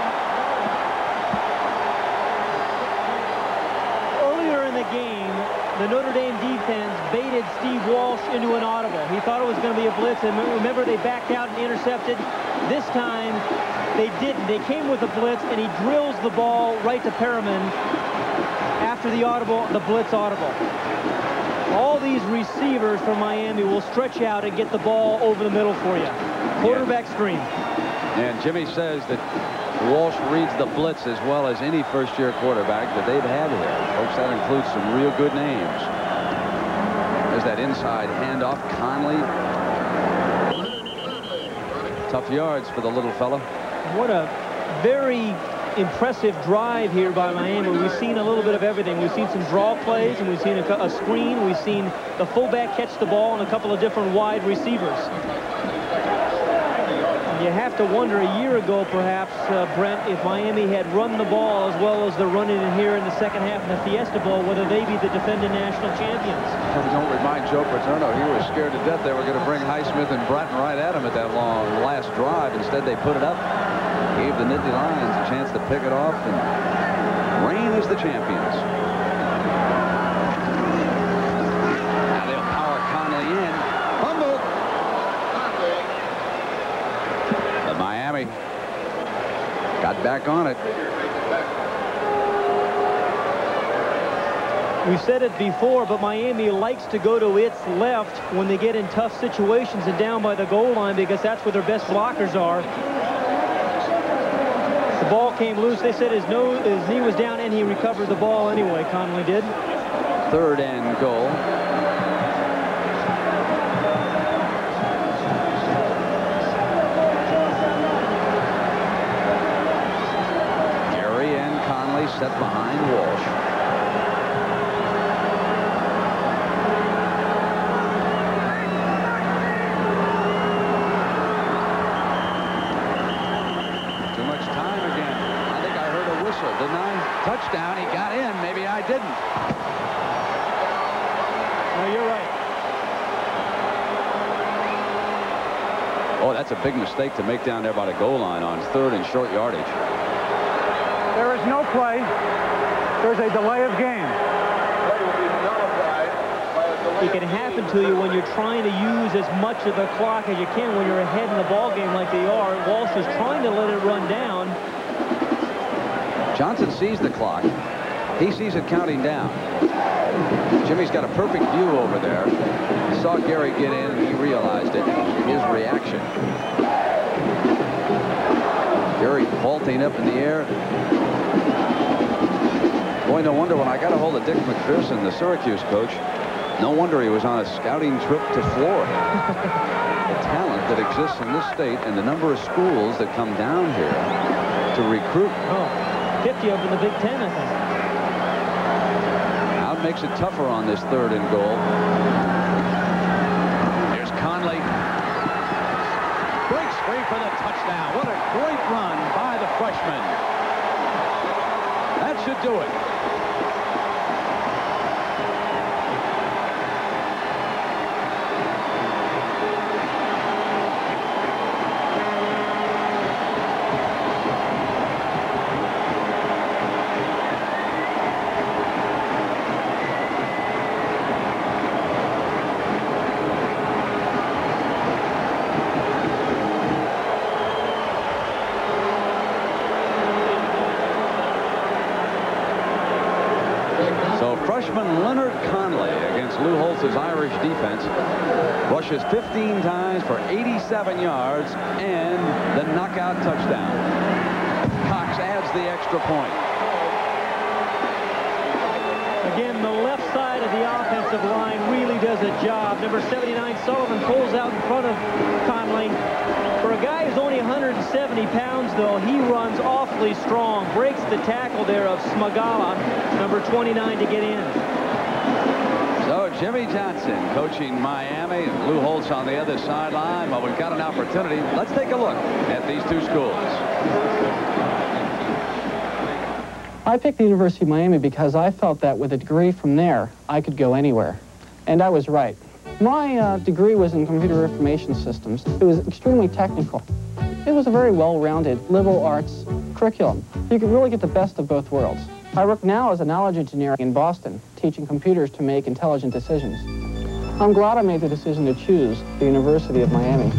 Earlier in the game, the Notre Dame defense baited Steve Walsh into an audible. He thought it was going to be a blitz, and remember they backed out and intercepted. This time they didn't. They came with a blitz, and he drills the ball right to Perriman after the audible, the blitz audible. All these receivers from Miami will stretch out and get the ball over the middle for you. Quarterback stream. And Jimmy says that Walsh reads the blitz as well as any first-year quarterback that they've had here. Folks, that includes some real good names. There's that inside handoff. Conley. Tough yards for the little fella. What a very impressive drive here by Miami. We've seen a little bit of everything. We've seen some draw plays, and we've seen a, a screen. We've seen the fullback catch the ball and a couple of different wide receivers. You have to wonder a year ago, perhaps, uh, Brent, if Miami had run the ball as well as they're running it here in the second half of the Fiesta Bowl, whether they be the defending national champions. Don't remind Joe Paterno. He was scared to death they were going to bring Highsmith and Bratton right at him at that long last drive. Instead, they put it up, gave the Nittany Lions a chance to pick it off, and reign as the champions. Now they'll power Conley in. Fumble. But Miami got back on it. We've said it before, but Miami likes to go to its left when they get in tough situations and down by the goal line, because that's where their best blockers are. The ball came loose. They said his, nose, his knee was down, and he recovered the ball anyway. Conley did. Third and goal. Gary and Conley set behind Walsh. Didn't I? Touchdown. He got in. Maybe I didn't. No, you're right. Oh, that's a big mistake to make down there by the goal line on third and short yardage. There is no play. There's a delay of game. It can happen to you when you're trying to use as much of the clock as you can when you're ahead in the ball game like they are. Walsh is trying to let it run down. Johnson sees the clock. He sees it counting down. Jimmy's got a perfect view over there. He saw Gary get in, and he realized it. His reaction. Gary vaulting up in the air. Boy, no wonder when I got a hold of Dick McPherson, the Syracuse coach, no wonder he was on a scouting trip to Florida. The talent that exists in this state and the number of schools that come down here to recruit. Oh. fifty of them in the Big Ten, I think. Now it makes it tougher on this third and goal. Here's Conley. Breaks free for the touchdown. What a great run by the freshman. That should do it. Freshman Leonard Conley against Lou Holtz's Irish defense rushes fifteen times for eighty-seven yards and the knockout touchdown. Cox adds the extra point. Again, the left side of the offensive line really does a job. Number seventy-nine, Sullivan, pulls out in front of Conley. For a guy who's only one hundred seventy pounds, though, he runs awfully strong. Breaks the tackle there of Smagala, number twenty-nine, to get in. So Jimmy Johnson coaching Miami and Lou Holtz on the other sideline. Well, we've got an opportunity. Let's take a look at these two schools. I picked the University of Miami because I felt that with a degree from there, I could go anywhere. And I was right. My uh, degree was in computer information systems. It was extremely technical. It was a very well-rounded liberal arts curriculum. You could really get the best of both worlds. I work now as a knowledge engineer in Boston, teaching computers to make intelligent decisions. I'm glad I made the decision to choose the University of Miami.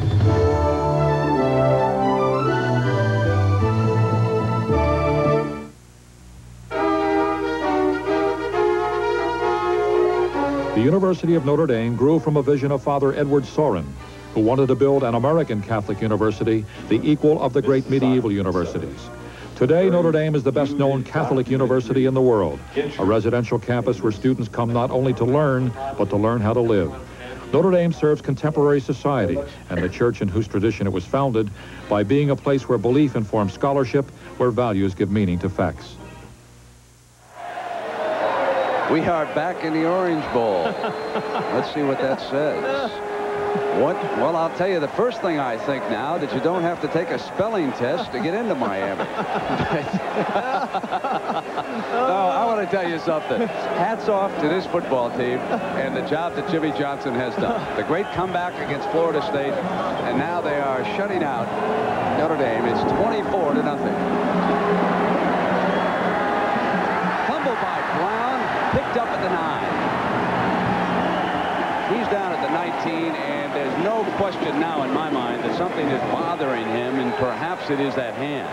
The University of Notre Dame grew from a vision of Father Edward Sorin, who wanted to build an American Catholic university, the equal of the great medieval universities. Today, Notre Dame is the best-known Catholic university in the world, a residential campus where students come not only to learn, but to learn how to live. Notre Dame serves contemporary society and the church in whose tradition it was founded by being a place where belief informs scholarship, where values give meaning to facts. We are back in the Orange Bowl. Let's see what that says. What? Well, I'll tell you, the first thing I think now that you don't have to take a spelling test to get into Miami. No, I want to tell you something. Hats off to this football team and the job that Jimmy Johnson has done. The great comeback against Florida State, and now they are shutting out Notre Dame. It's twenty-four to nothing. Fumble by Brown, picked up at the nine. He's down at the nineteen, and there's no question now in my mind that something is bothering him, and perhaps it is that hand.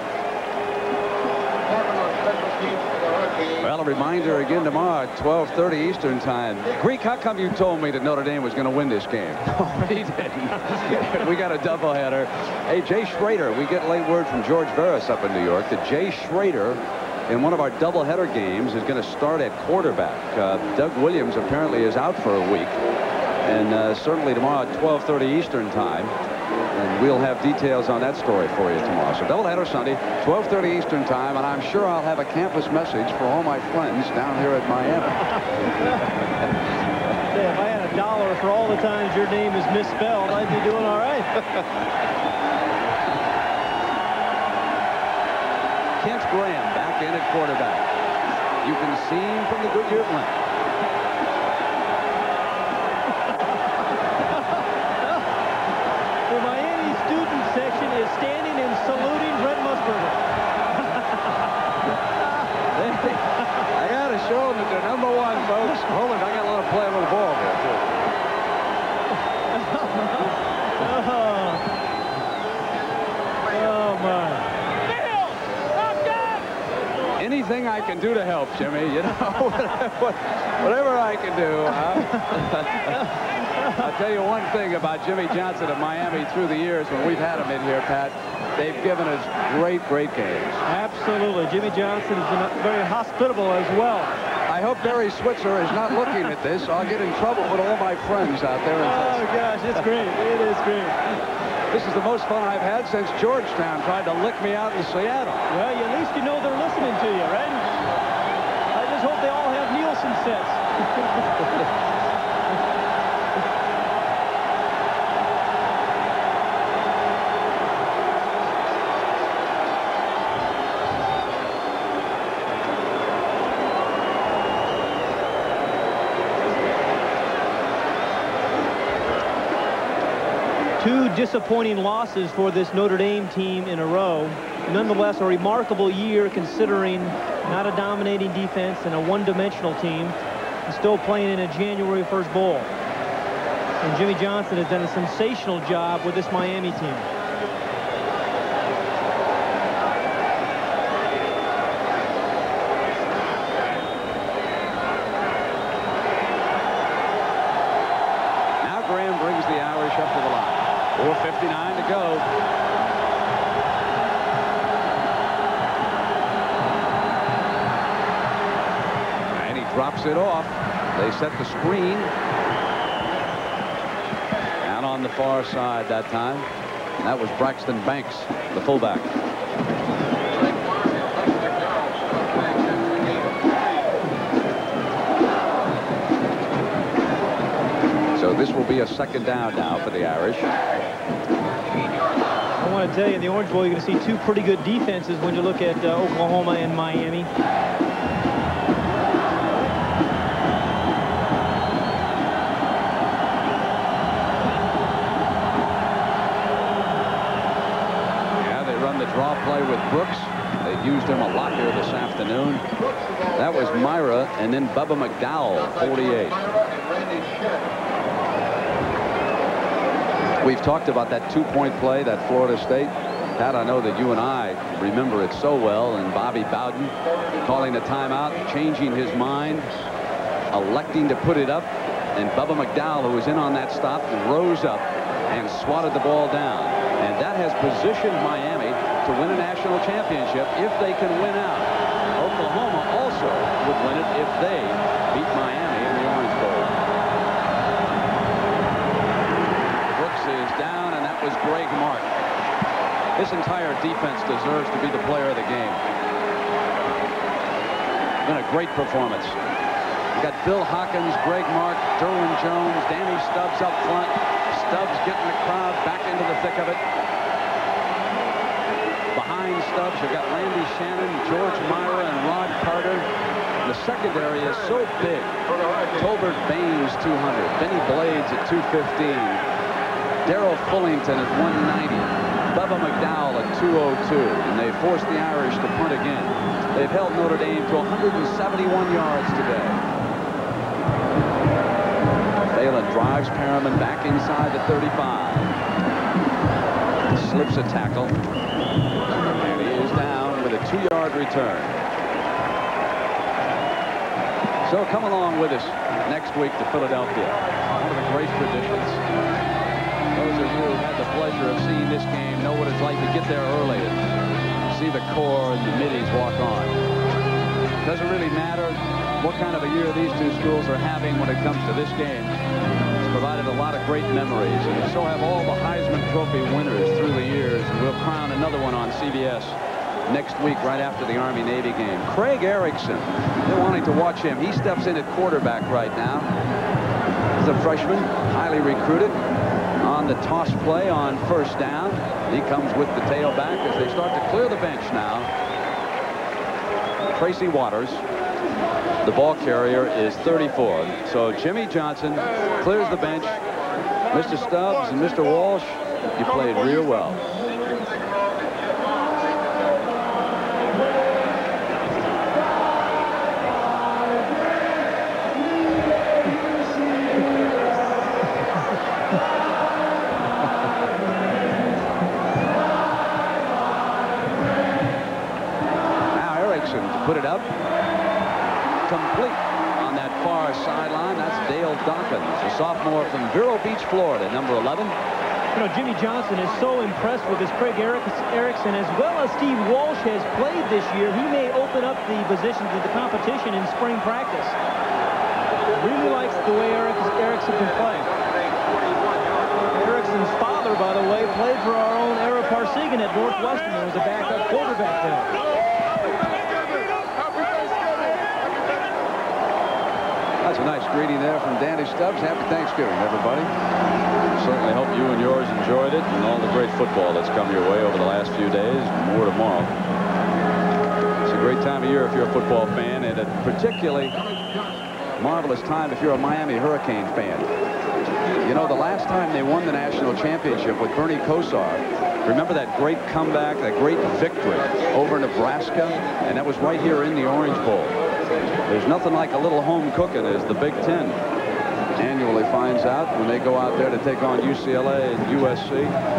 Well, a reminder again tomorrow at twelve thirty Eastern time. Greek, how come you told me that Notre Dame was going to win this game? Oh, he didn't. We got a doubleheader. Hey, Jay Schrader, we get late word from George Veras up in New York that Jay Schrader in one of our doubleheader games is going to start at quarterback. Uh, Doug Williams apparently is out for a week. And uh, certainly tomorrow at twelve thirty Eastern time. And we'll have details on that story for you tomorrow. So doubleheader Sunday, twelve thirty Eastern time. And I'm sure I'll have a campus message for all my friends down here at Miami. If I had a dollar for all the times your name is misspelled, I'd be doing all right. Kent Graham back in at quarterback. You can see him from the Goodyear blank. The Miami student section is standing and saluting Brett Musburger. I got to show them that they're number one, folks. Hold on, I got to let them play a little ball there, too. Oh, my. Anything I can do to help, Jimmy, you know, whatever I can do. Huh? I'll tell you one thing about Jimmy Johnson of Miami through the years when we've had him in here, Pat. They've given us great, great games. Absolutely. Jimmy Johnson has been very hospitable as well. I hope Barry Switzer is not looking at this. I'll get in trouble with all my friends out there. Oh, gosh, it's great. It is great. This is the most fun I've had since Georgetown tried to lick me out in Seattle. Well, at least you know they're listening to you, right? I just hope they all have Nielsen sets. Two disappointing losses for this Notre Dame team in a row. Nonetheless, a remarkable year considering not a dominating defense and a one-dimensional team, and still playing in a January first bowl. And Jimmy Johnson has done a sensational job with this Miami team. Now Graham brings the Irish up to the line. four fifty-nine to go. And he drops it off. They set the screen. Out on the far side that time. And that was Braxton Banks, the fullback. So this will be a second down now for the Irish. I want to tell you, in the Orange Bowl, you're going to see two pretty good defenses when you look at uh, Oklahoma and Miami. Yeah, they run the draw play with Brooks. They've used him a lot here this afternoon. That was Myra, and then Bubba McDowell, forty-eight. We've talked about that two-point play, that Florida State. Pat, I know that you and I remember it so well, and Bobby Bowden calling a timeout, changing his mind, electing to put it up, and Bubba McDowell, who was in on that stop, rose up and swatted the ball down. And that has positioned Miami to to win a national championship if they can win out. Oklahoma also would win it if they beat Miami in the Orange Bowl. Brooks is down, and that was Greg Mark. This entire defense deserves to be the player of the game. Been a great performance. You got Bill Hawkins, Greg Mark, Derwin Jones, Danny Stubbs up front. Stubbs getting the crowd back into the thick of it. Behind Stubbs, you've got Randy Shannon, George Myra, and Rod Carter. The secondary is so big. Tolbert Baines, two hundred. Benny Blades at two fifteen. Darrell Fullington at one ninety. Bubba McDowell at two oh two. And they forced the Irish to punt again. They've held Notre Dame to one hundred seventy-one yards today. Phelan drives Perriman back inside the thirty-five. Slips a tackle. And he is down with a two-yard return. So come along with us next week to Philadelphia. One of the great traditions. Those of you who had the pleasure of seeing this game know what it's like to get there early and see the core and the middies walk on. It doesn't really matter what kind of a year these two schools are having when it comes to this game. It's provided a lot of great memories, and so have all the Heisman Trophy winners through the years. And we'll crown another one on C B S next week right after the Army-Navy game. Craig Erickson, they're wanting to watch him. He steps in at quarterback right now. He's a freshman, highly recruited. On the toss play on first down. He comes with the tailback as they start to clear the bench now. Tracy Waters, the ball carrier, is thirty-four. So Jimmy Johnson clears the bench. Mister Stubbs and Mister Walsh, you played real well. Put it up. Complete on that far sideline. That's Dale Dawkins, a sophomore from Vero Beach, Florida, number eleven. You know, Jimmy Johnson is so impressed with this Craig Erickson, as well as Steve Walsh has played this year. He may open up the positions of the competition in spring practice. Really likes the way Erickson can play. Erickson's father, by the way, played for our own Ara Parsigan at Northwestern. He was a backup quarterback there. That's a nice greeting there from Danny Stubbs. Happy Thanksgiving, everybody. Certainly hope you and yours enjoyed it, and all the great football that's come your way over the last few days. More tomorrow. It's a great time of year if you're a football fan, and a particularly marvelous time if you're a Miami Hurricane fan. You know, the last time they won the national championship with Bernie Kosar, remember that great comeback, that great victory over Nebraska? And that was right here in the Orange Bowl. There's nothing like a little home cooking, as the Big Ten annually finds out when they go out there to take on U C L A and U S C.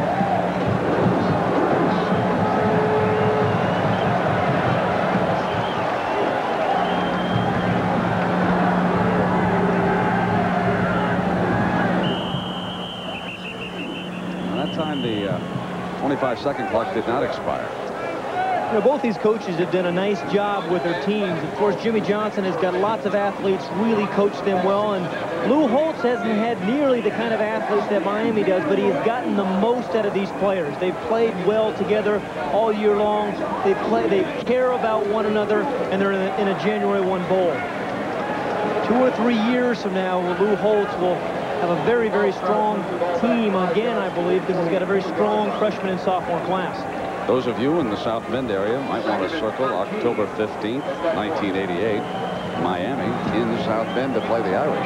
Well, that time the uh, twenty-five second clock did not expire. You know, both these coaches have done a nice job with their teams. Of course, Jimmy Johnson has got lots of athletes, really coached them well, and Lou Holtz hasn't had nearly the kind of athletes that Miami does, but he has gotten the most out of these players. They've played well together all year long. They play, they care about one another, and they're in a, in a January first bowl. Two or three years from now, Lou Holtz will have a very, very strong team again, I believe, because he's got a very strong freshman and sophomore class. Those of you in the South Bend area might want to circle October fifteenth, nineteen eighty-eight, Miami in South Bend to play the Irish.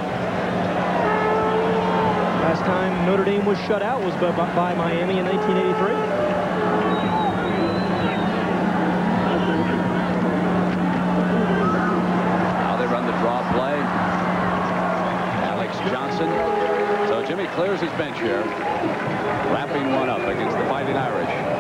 Last time Notre Dame was shut out was by, by Miami in nineteen eighty-three. Now they run the draw play. Alex Johnson. So Jimmy clears his bench here, wrapping one up against the Fighting Irish.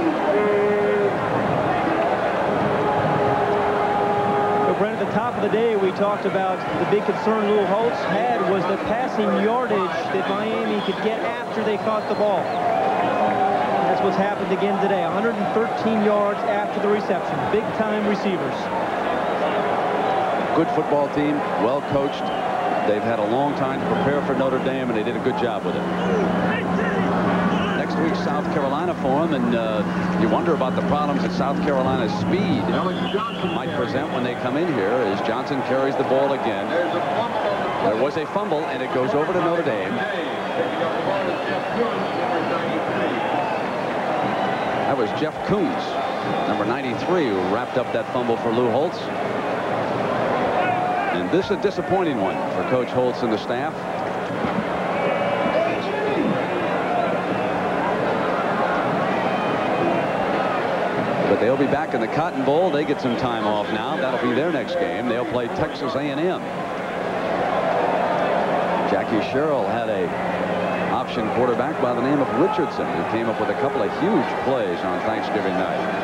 Brent, at the top of the day, we talked about the big concern Lou Holtz had was the passing yardage that Miami could get after they caught the ball. That's what's happened again today. one hundred thirteen yards after the reception. Big-time receivers. Good football team, well coached. They've had a long time to prepare for Notre Dame, and they did a good job with it. Next week, South Carolina for them, and uh, you wonder about the problems that South Carolina's speed might present when they come in here as Johnson carries the ball again. There was a fumble, and it goes over to Notre Dame. That was Jeff Coons, number ninety-three, who wrapped up that fumble for Lou Holtz. And this is a disappointing one for Coach Holtz and the staff. But they'll be back in the Cotton Bowl. They get some time off now. That'll be their next game. They'll play Texas A and M. Jackie Sherrill had a option quarterback by the name of Richardson, who came up with a couple of huge plays on Thanksgiving night.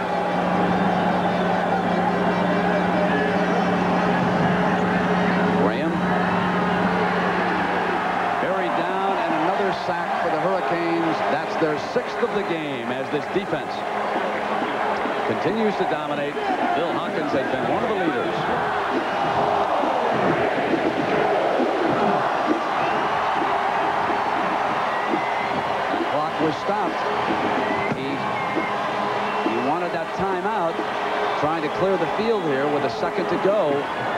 Sack for the Hurricanes. That's their sixth of the game as this defense continues to dominate. Bill Hawkins has been one of the leaders. The clock was stopped. He, he wanted that timeout, trying to clear the field here with a second to go.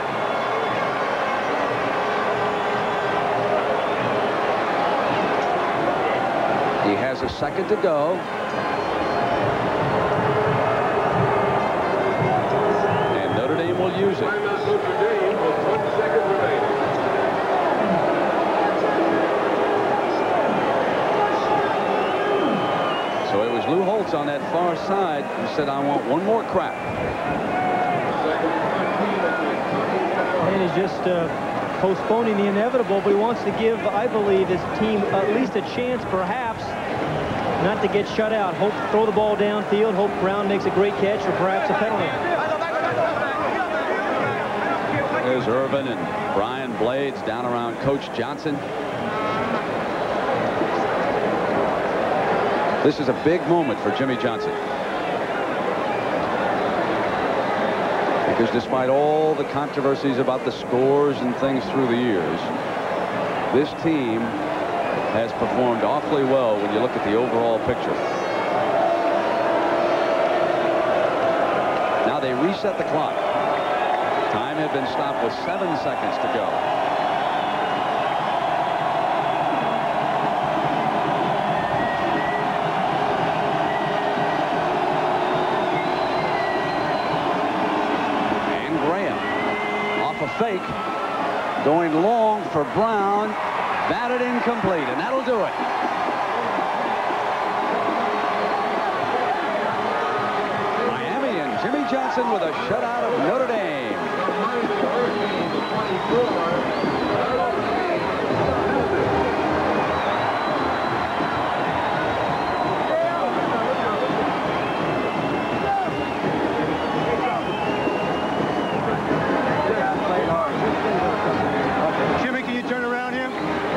He has a second to go. And Notre Dame will use it. So it was Lou Holtz on that far side who said, I want one more crack. And he's just uh, postponing the inevitable, but he wants to give, I believe, his team at least a chance, perhaps, not to get shut out. Hope throw the ball downfield. Hope Brown makes a great catch or perhaps a penalty. There's Irvin and Brian Blades down around Coach Johnson. This is a big moment for Jimmy Johnson. Because despite all the controversies about the scores and things through the years, this team has performed awfully well when you look at the overall picture. Now they reset the clock. Time had been stopped with seven seconds to go. And Graham off a fake, going long for Brown. Batted incomplete, and that'll do it. Miami and Jimmy Johnson with a shutout of Notre Dame. Jimmy, can you turn around here?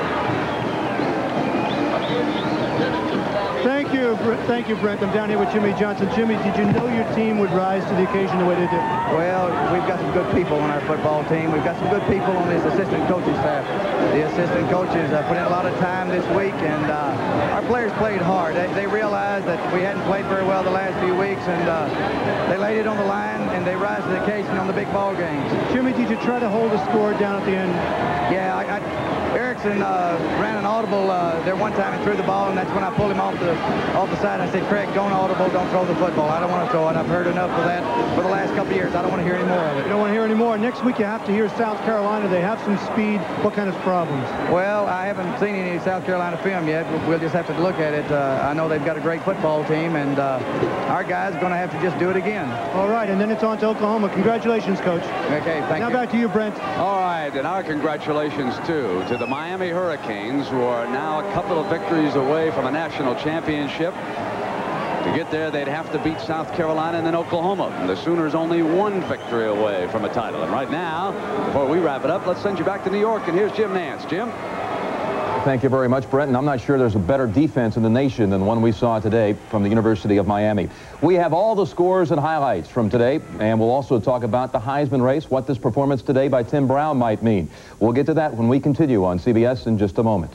Thank you, thank you, Brent. I'm down here with Jimmy Johnson. Jimmy, did you know your team would rise to the occasion the way they did? Well, we've got some good people on our football team. We've got some good people on this assistant coaching staff. The assistant coaches uh, put in a lot of time this week, and uh, our players played hard. They, they realized that we hadn't played very well the last few weeks, and uh, they laid it on the line, and they rise to the occasion on the big ball games. Jimmy, did you try to hold the score down at the end? Yeah, I, I, Erickson uh, ran an audible uh, there one time and threw the ball, and that's when I pulled him off the off the side. I said, Craig, don't audible, don't throw the football. I don't want to throw it. I've heard enough of that for the last couple of years. I don't want to hear any more of it. You don't want to hear any more. Next week you have to hear South Carolina. They have some speed. What kind of problems? Well, I haven't seen any South Carolina film yet. We'll just have to look at it. Uh, I know they've got a great football team, and uh, our guys are going to have to just do it again. All right, and then it's on to Oklahoma. Congratulations, Coach. Okay, thank now you. Now back to you, Brent. All right, and our congratulations, too, to the Miami Hurricanes, who are now a couple of victories away from a national championship. To get there, they'd have to beat South Carolina and then Oklahoma. And the Sooners only one victory away from a title. And right now, before we wrap it up, let's send you back to New York. And here's Jim Nance. Jim? Thank you very much, Brent. And I'm not sure there's a better defense in the nation than the one we saw today from the University of Miami. We have all the scores and highlights from today, and we'll also talk about the Heisman race, what this performance today by Tim Brown might mean. We'll get to that when we continue on C B S in just a moment.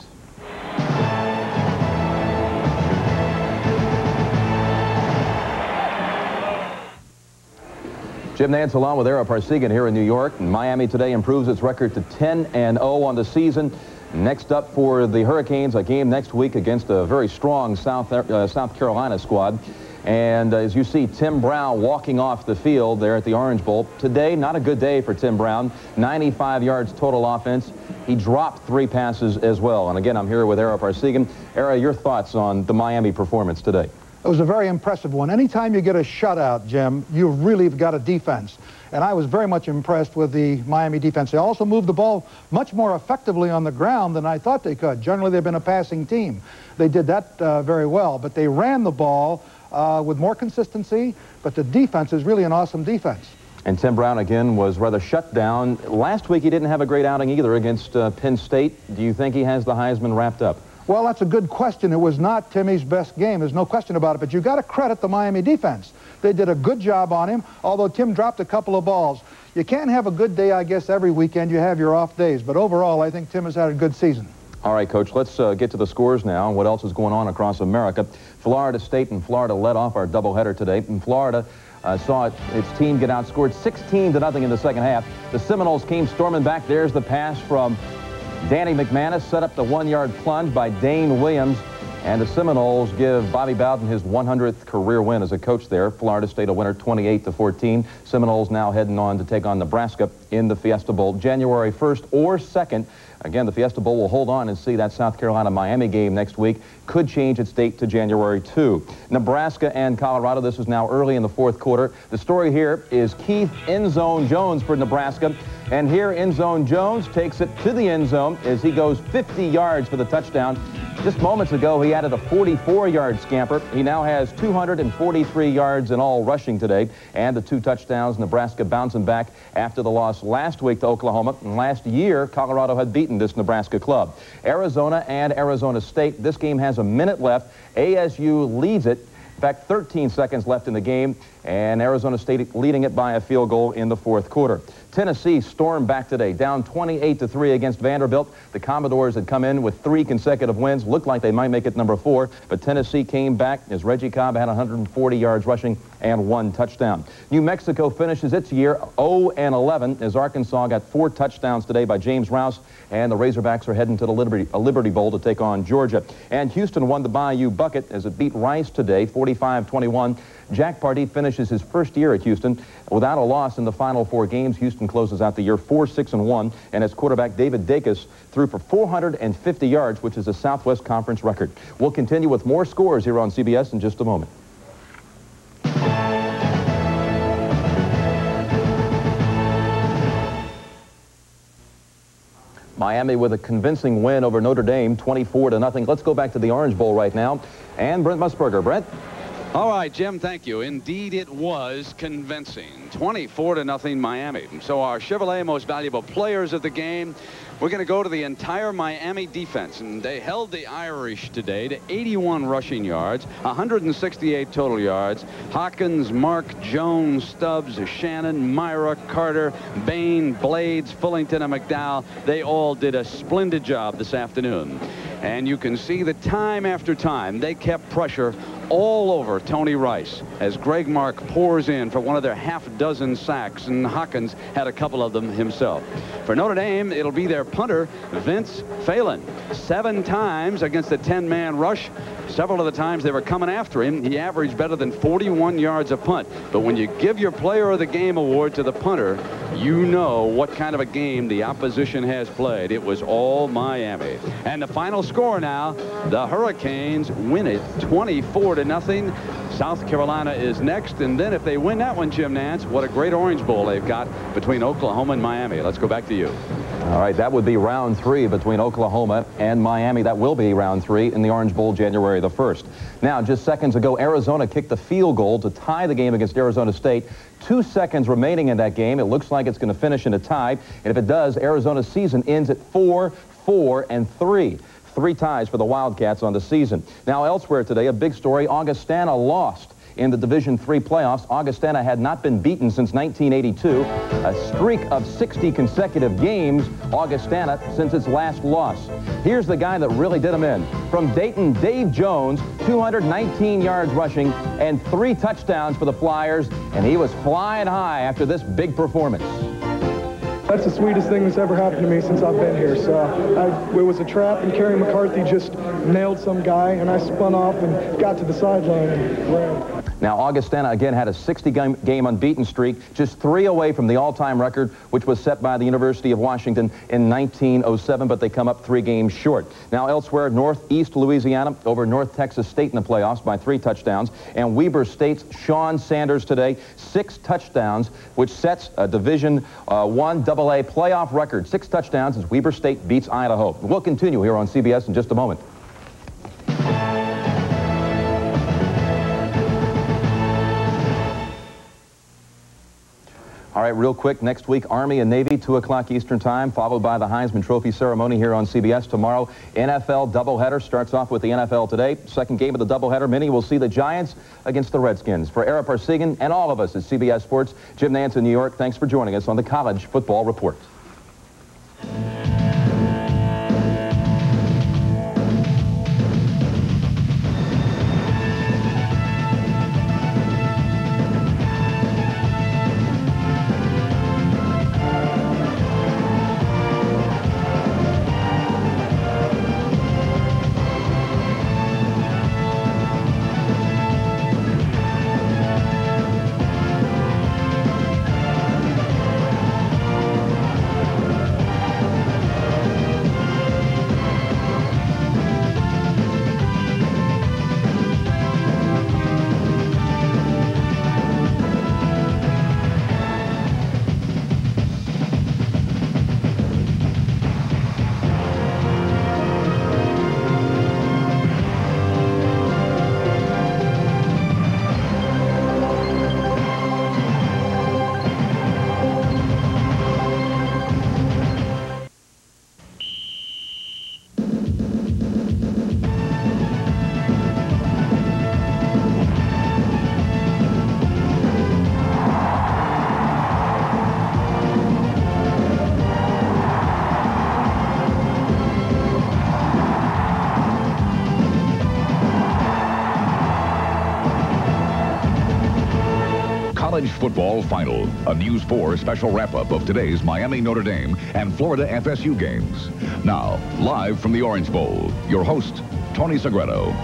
Jim Nantz along with Ara Parsegan here in New York. And Miami today improves its record to ten and oh on the season. Next up for the Hurricanes, a game next week against a very strong South, uh, South Carolina squad. And uh, as you see, Tim Brown walking off the field there at the Orange Bowl. Today, not a good day for Tim Brown. ninety-five yards total offense. He dropped three passes as well. And again, I'm here with Ara Parsegan. Ara, your thoughts on the Miami performance today? It was a very impressive one. Anytime you get a shutout, Jim, you really have got a defense. And I was very much impressed with the Miami defense. They also moved the ball much more effectively on the ground than I thought they could. Generally, they've been a passing team. They did that uh, very well, but they ran the ball uh, with more consistency, but the defense is really an awesome defense. And Tim Brown, again, was rather shut down. Last week, he didn't have a great outing either against uh, Penn State. Do you think he has the Heisman wrapped up? Well, that's a good question. It was not Timmy's best game. There's no question about it. But you've got to credit the Miami defense. They did a good job on him, although Tim dropped a couple of balls. You can't have a good day, I guess, every weekend. You have your off days. But overall, I think Tim has had a good season. All right, Coach, let's uh, get to the scores now and what else is going on across America. Florida State and Florida led off our doubleheader today. And Florida uh, saw it, its team get outscored sixteen to nothing in the second half. The Seminoles came storming back. There's the pass from Danny McManus, set up the one-yard plunge by Dane Williams, and the Seminoles give Bobby Bowden his one hundredth career win as a coach there. Florida State a winner twenty-eight to fourteen. Seminoles now heading on to take on Nebraska in the Fiesta Bowl January first or second. Again, the Fiesta Bowl will hold on and see that South Carolina-Miami game next week. Could change its date to January second. Nebraska and Colorado, this is now early in the fourth quarter. The story here is Keith End Zone Jones for Nebraska. And here End Zone Jones takes it to the end zone as he goes fifty yards for the touchdown. Just moments ago, he added a forty-four yard scamper. He now has two hundred forty-three yards in all rushing today, and the two touchdowns. Nebraska bouncing back after the loss last week to Oklahoma. And last year, Colorado had beaten this Nebraska club. Arizona and Arizona State, this game has a minute left. A S U leads it. In fact, thirteen seconds left in the game, and Arizona State leading it by a field goal in the fourth quarter. Tennessee stormed back today, down twenty-eight to three against Vanderbilt. The Commodores had come in with three consecutive wins. Looked like they might make it number four, but Tennessee came back as Reggie Cobb had one hundred forty yards rushing and one touchdown. New Mexico finishes its year oh and eleven as Arkansas got four touchdowns today by James Rouse, and the Razorbacks are heading to the Liberty, uh, Liberty Bowl to take on Georgia. And Houston won the Bayou Bucket as it beat Rice today, forty-five twenty-one. Jack Pardee finishes his first year at Houston without a loss in the final four games. Houston closes out the year four six and one, and its quarterback David Dacus threw for four hundred fifty yards, which is a Southwest Conference record. We'll continue with more scores here on C B S in just a moment. Miami with a convincing win over Notre Dame, twenty-four to nothing. Let's go back to the Orange Bowl right now. And Brent Musburger. Brent? All right, Jim, thank you. Indeed, it was convincing. twenty-four to nothing Miami. So our Chevrolet most valuable players of the game, we're going to go to the entire Miami defense. And they held the Irish today to eighty-one rushing yards, one hundred sixty-eight total yards. Hawkins, Mark, Jones, Stubbs, Shannon, Myra, Carter, Bain, Blades, Fullington, and McDowell. They all did a splendid job this afternoon. And you can see that time after time, they kept pressure all over Tony Rice as Greg Mark pours in for one of their half dozen sacks, and Hawkins had a couple of them himself. For Notre Dame, it'll be their punter, Vince Phelan. Seven times against a ten man rush. Several of the times they were coming after him, he averaged better than forty-one yards a punt. But when you give your Player of the Game award to the punter, you know what kind of a game the opposition has played. It was all Miami. And the final score now, the Hurricanes win it twenty-four to nothing. South Carolina is next, and then if they win that one, Jim Nantz, what a great Orange Bowl they've got between Oklahoma and Miami. Let's go back to you. All right, that would be round three between Oklahoma and Miami. That will be round three in the Orange Bowl January the first. Now, just seconds ago, Arizona kicked the field goal to tie the game against Arizona State. Two seconds remaining in that game. It looks like it's going to finish in a tie, and if it does, Arizona's season ends at four, four, and three. three ties for the Wildcats on the season. Now, elsewhere today, a big story, Augustana lost in the Division three playoffs. Augustana had not been beaten since nineteen eighty-two, a streak of sixty consecutive games, Augustana, since its last loss. Here's the guy that really did them in. From Dayton, Dave Jones, two hundred nineteen yards rushing and three touchdowns for the Flyers, and he was flying high after this big performance. That's the sweetest thing that's ever happened to me since I've been here. So I, it was a trap, and Kerry McCarthy just nailed some guy, and I spun off and got to the sideline and ran. Now, Augustana again had a sixty game, game unbeaten streak, just three away from the all-time record, which was set by the University of Washington in nineteen oh seven, but they come up three games short. Now, elsewhere, Northeast Louisiana over North Texas State in the playoffs by three touchdowns, and Weber State's Sean Sanders today, six touchdowns, which sets a Division uh, one double A playoff record. Six touchdowns as Weber State beats Idaho. We'll continue here on C B S in just a moment. All right, real quick, next week, Army and Navy, two o'clock Eastern Time, followed by the Heisman Trophy ceremony here on C B S tomorrow. N F L doubleheader starts off with the N F L today. Second game of the doubleheader, many will see the Giants against the Redskins. For Ara Parsigan and all of us at C B S Sports, Jim Nance in New York, thanks for joining us on the College Football Report. College Football Final, a News four special wrap-up of today's Miami Notre Dame and Florida F S U games. Now, live from the Orange Bowl, your host, Tony Segreto.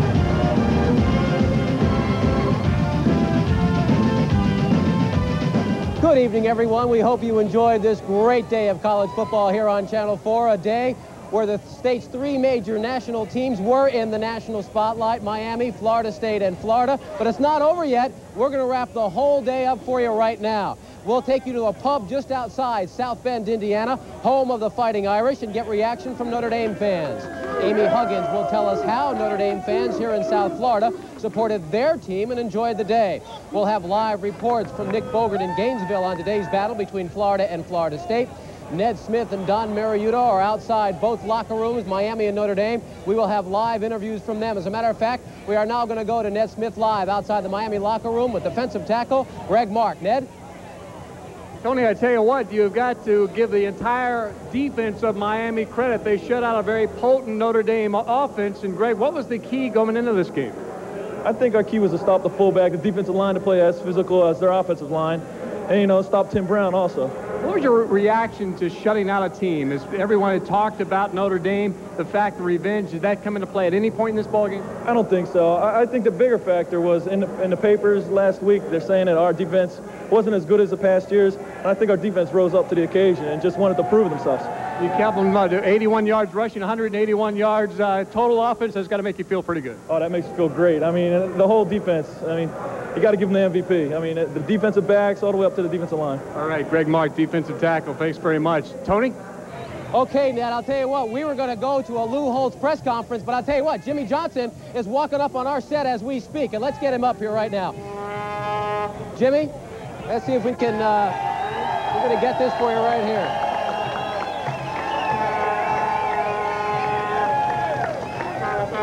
Good evening, everyone. We hope you enjoyed this great day of college football here on Channel four, a day where the state's three major national teams were in the national spotlight, Miami, Florida State, and Florida. But it's not over yet. We're going to wrap the whole day up for you right now. We'll take you to a pub just outside South Bend, Indiana, home of the Fighting Irish, and get reaction from Notre Dame fans. Amy Huggins will tell us how Notre Dame fans here in South Florida supported their team and enjoyed the day. We'll have live reports from Nick Bogert in Gainesville on today's battle between Florida and Florida State. Ned Smith and Don Mariuta are outside both locker rooms, Miami and Notre Dame. We will have live interviews from them. As a matter of fact, we are now going to go to Ned Smith live outside the Miami locker room with defensive tackle Greg Mark. Ned? Tony, I tell you what, you've got to give the entire defense of Miami credit. They shut out a very potent Notre Dame offense. And, Greg, what was the key going into this game? I think our key was to stop the fullback, the defensive line to play as physical as their offensive line, and, you know, stop Tim Brown also. What was your reaction to shutting out a team? As everyone had talked about Notre Dame, the fact of revenge, did that come into play at any point in this ballgame? I don't think so. I, I think the bigger factor was in the, in the papers last week, they're saying that our defense wasn't as good as the past years. And I think our defense rose up to the occasion and just wanted to prove themselves. You kept them uh, to eighty-one yards rushing, one hundred eighty-one yards uh, total offense. That's got to make you feel pretty good. Oh, that makes you feel great. I mean, the whole defense, I mean, you got to give them the M V P. I mean, the defensive backs all the way up to the defensive line. All right, Greg Mark, defensive tackle. Thanks very much. Tony? Okay, Ned, I'll tell you what, we were going to go to a Lou Holtz press conference, but I'll tell you what, Jimmy Johnson is walking up on our set as we speak, and let's get him up here right now. Jimmy, let's see if we can, uh, we're going to get this for you right here.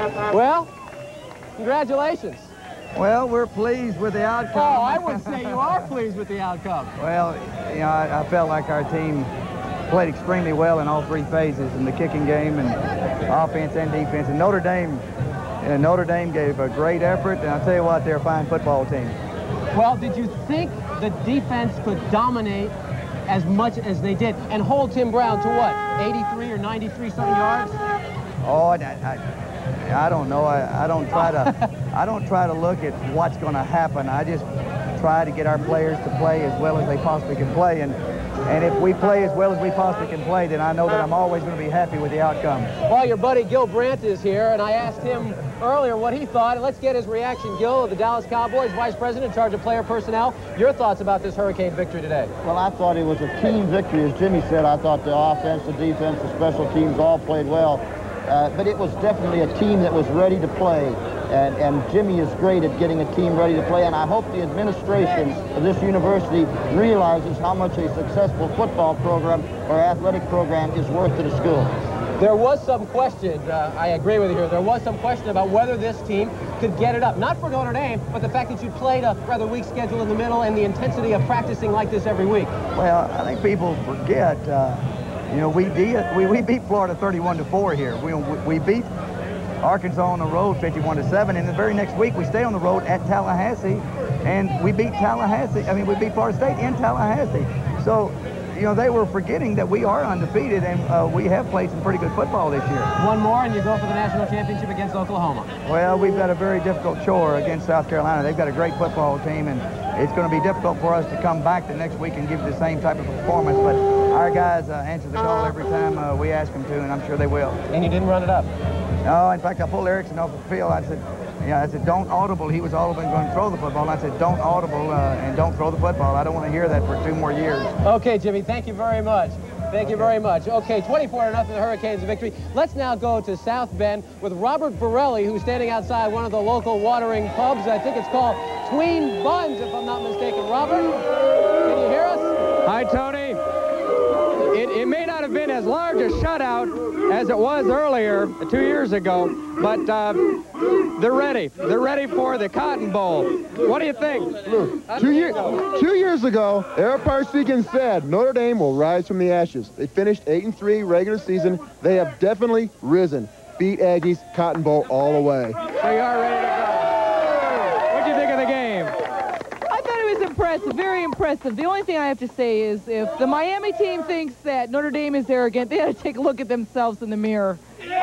Well, congratulations. Well, we're pleased with the outcome. Oh, I would say you are pleased with the outcome. Well, you know, I, I felt like our team played extremely well in all three phases, in the kicking game and offense and defense. And Notre Dame, and Notre Dame gave a great effort, and I'll tell you what, they're a fine football team. Well, did you think the defense could dominate as much as they did and hold Tim Brown to what, eighty-three or ninety-three something yards? Oh, I, I, I don't know. I, I don't try to, I don't try to look at what's going to happen. I just try to get our players to play as well as they possibly can play. And And if we play as well as we possibly can play, then I know that I'm always going to be happy with the outcome. Well, your buddy Gil Brandt is here, and I asked him earlier what he thought. And let's get his reaction. Gil, of the Dallas Cowboys, Vice President in charge of player personnel. Your thoughts about this Hurricane victory today? Well, I thought it was a team victory. As Jimmy said, I thought the offense, the defense, the special teams all played well. Uh, but it was definitely a team that was ready to play. And, and Jimmy is great at getting a team ready to play, and I hope the administration of this university realizes how much a successful football program or athletic program is worth to the school. There was some question, uh, I agree with you here, there was some question about whether this team could get it up. Not for Notre Dame, but the fact that you played a rather weak schedule in the middle and the intensity of practicing like this every week. Well, I think people forget, uh, you know, we, did, we, we beat Florida thirty-one to four here. We, we beat Arkansas on the road fifty-one to seven, and the very next week we stay on the road at Tallahassee, and we beat Tallahassee. I mean, we beat Florida State in Tallahassee. So, you know, they were forgetting that we are undefeated, and uh, we have played some pretty good football this year. One more, and you go for the national championship against Oklahoma. Well, we've got a very difficult chore against South Carolina. They've got a great football team, and it's going to be difficult for us to come back the next week and give the same type of performance. But our guys uh, answer the call every time uh, we ask them to, and I'm sure they will. And you didn't run it up? No, in fact, I pulled Erickson off the field. I said, yeah, I said, don't audible. He was audible and going to throw the football. And I said, don't audible uh, and don't throw the football. I don't want to hear that for two more years. Okay, Jimmy, thank you very much. Thank you very much. Okay, twenty-four to nothing, the Hurricanes victory. Let's now go to South Bend with Robert Borelli, who's standing outside one of the local watering pubs. I think it's called Tween Buns, if I'm not mistaken. Robert, can you hear us? Hi, Tony. It, it may not have been as large a shutout as it was earlier, two years ago, but uh, they're ready. They're ready for the Cotton Bowl. What do you think? Two, year, two years ago, Eric Parsegian said Notre Dame will rise from the ashes. They finished eight and three regular season. They have definitely risen. Beat Aggies, Cotton Bowl all the way. So you are ready to go. What do you think of the game? I thought it was impressive, very impressive. The only thing I have to say is if the Miami team thinks that Notre Dame is arrogant, they ought to take a look at themselves in the mirror.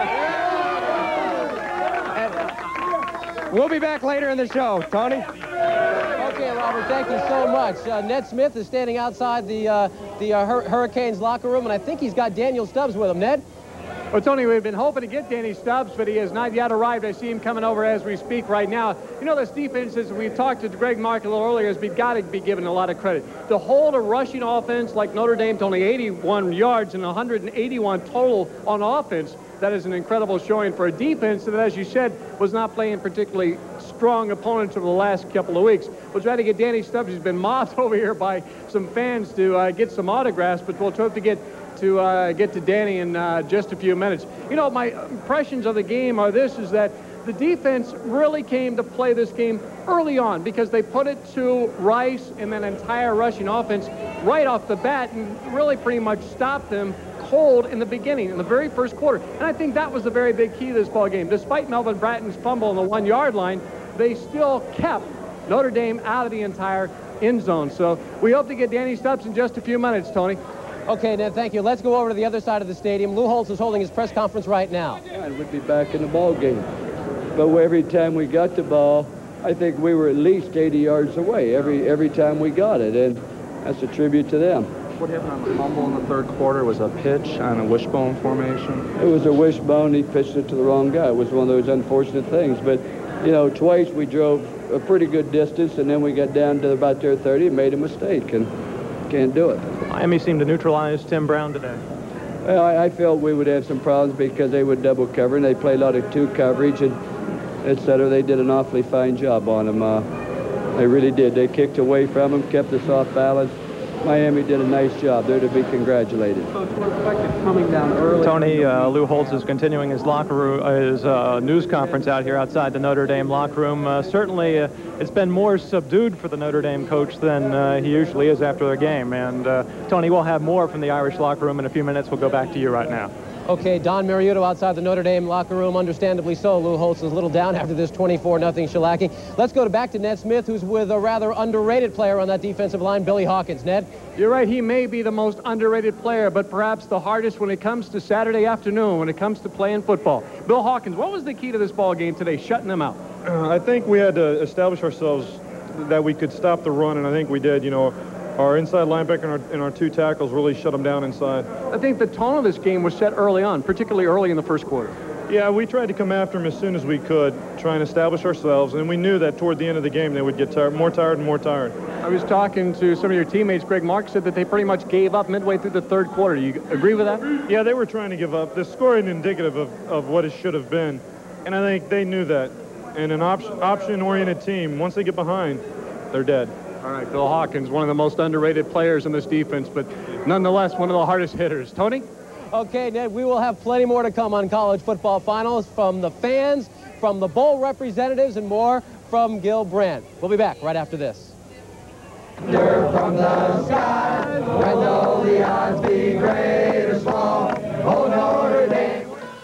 We'll be back later in the show. Tony? Okay, Robert, thank you so much. Uh, Ned Smith is standing outside the, uh, the uh, Hur Hurricanes locker room, and I think he's got Daniel Stubbs with him. Ned? Well, Tony, we've been hoping to get Danny Stubbs, but he has not yet arrived. I see him coming over as we speak right now. You know, this defense, as we talked to Greg Mark a little earlier, has got to be given a lot of credit. To hold a rushing offense like Notre Dame to only eighty-one yards and one hundred eighty-one total on offense, that is an incredible showing for a defense that, as you said, was not playing particularly strong opponents over the last couple of weeks. We'll try to get Danny Stubbs. He's been mobbed over here by some fans to uh, get some autographs, but we'll try to get to uh, get to Danny in uh, just a few minutes. You know, my impressions of the game are this, is that the defense really came to play this game early on because they put it to Rice and that entire rushing offense right off the bat and really pretty much stopped them cold in the beginning, in the very first quarter. And I think that was the very big key to this ball game. Despite Melvin Bratton's fumble on the one-yard line, they still kept Notre Dame out of the entire end zone. So we hope to get Danny Stubbs in just a few minutes, Tony. Okay, Ned, thank you. Let's go over to the other side of the stadium. Lou Holtz is holding his press conference right now. Yeah, and we'd be back in the ball game. But every time we got the ball, I think we were at least eighty yards away every every time we got it, and that's a tribute to them. What happened on the fumble in the third quarter was a pitch on a wishbone formation? It was a wishbone. He pitched it to the wrong guy. It was one of those unfortunate things. But, you know, twice we drove a pretty good distance, and then we got down to about their thirty and made a mistake, and can't do it. Miami seemed to neutralize Tim Brown today. Well, I, I felt we would have some problems because they would double cover, and they played a lot of two coverage, and et cetera. They did an awfully fine job on him. Uh, they really did. They kicked away from him, kept us off balance. Miami did a nice job. They're to be congratulated. Coach, we're expected coming down early. Tony, uh, Lou Holtz is continuing his locker room, uh, his uh, news conference out here outside the Notre Dame locker room. Uh, certainly, uh, it's been more subdued for the Notre Dame coach than uh, he usually is after the game. And uh, Tony, we'll have more from the Irish locker room in a few minutes. We'll go back to you right now. Okay, Don Mariuto outside the Notre Dame locker room, understandably so. Lou Holtz is a little down after this twenty-four nothing shellacking. Let's go to back to Ned Smith, who's with a rather underrated player on that defensive line, Billy Hawkins. Ned? You're right, he may be the most underrated player, but perhaps the hardest when it comes to Saturday afternoon, when it comes to playing football. Bill Hawkins, what was the key to this ball game today, shutting them out? Uh, I think we had to establish ourselves that we could stop the run, and I think we did. You know, our inside linebacker and our, and our two tackles really shut them down inside. I think the tone of this game was set early on, particularly early in the first quarter. Yeah, we tried to come after them as soon as we could, try and establish ourselves, and we knew that toward the end of the game they would get tired, more tired and more tired. I was talking to some of your teammates. Greg Mark said that they pretty much gave up midway through the third quarter. Do you agree with that? Yeah, they were trying to give up. The score isn't indicative of, of what it should have been, and I think they knew that. And an op option-oriented team, once they get behind, they're dead. All right, Bill Hawkins, one of the most underrated players in this defense, but nonetheless one of the hardest hitters. Tony? Okay, Ned, we will have plenty more to come on college football finals from the fans, from the bowl representatives, and more from Gil Brandt. We'll be back right after this. From the sky, when all the odds be great or small, oh, Notre Dame.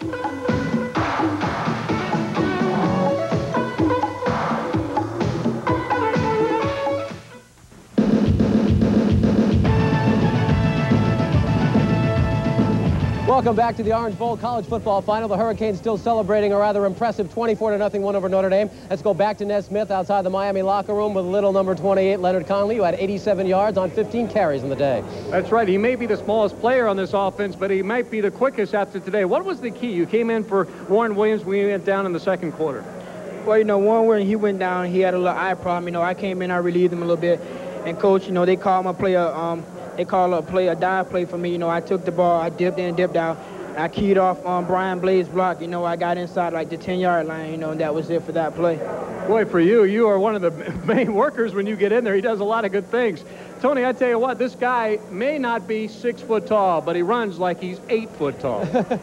Welcome back to the Orange Bowl College Football Final. The Hurricanes still celebrating a rather impressive twenty-four to nothing win over Notre Dame. Let's go back to Ned Smith outside the Miami locker room with little number twenty-eight, Leonard Conley, who had eighty-seven yards on fifteen carries in the day. That's right. He may be the smallest player on this offense, but he might be the quickest after today. What was the key? You came in for Warren Williams when you went down in the second quarter. Well, you know, Warren, when he went down, he had a little eye problem. You know, I came in, I relieved him a little bit. And, Coach, you know, they called my play a, um, they called a play, a dive play for me. You know, I took the ball, I dipped in, dipped out. I keyed off on um, Brian Blade's block. You know, I got inside like the ten-yard line, you know, and that was it for that play. Boy, for you, you are one of the main workers when you get in there. He does a lot of good things. Tony, I tell you what, this guy may not be six foot tall, but he runs like he's eight foot tall.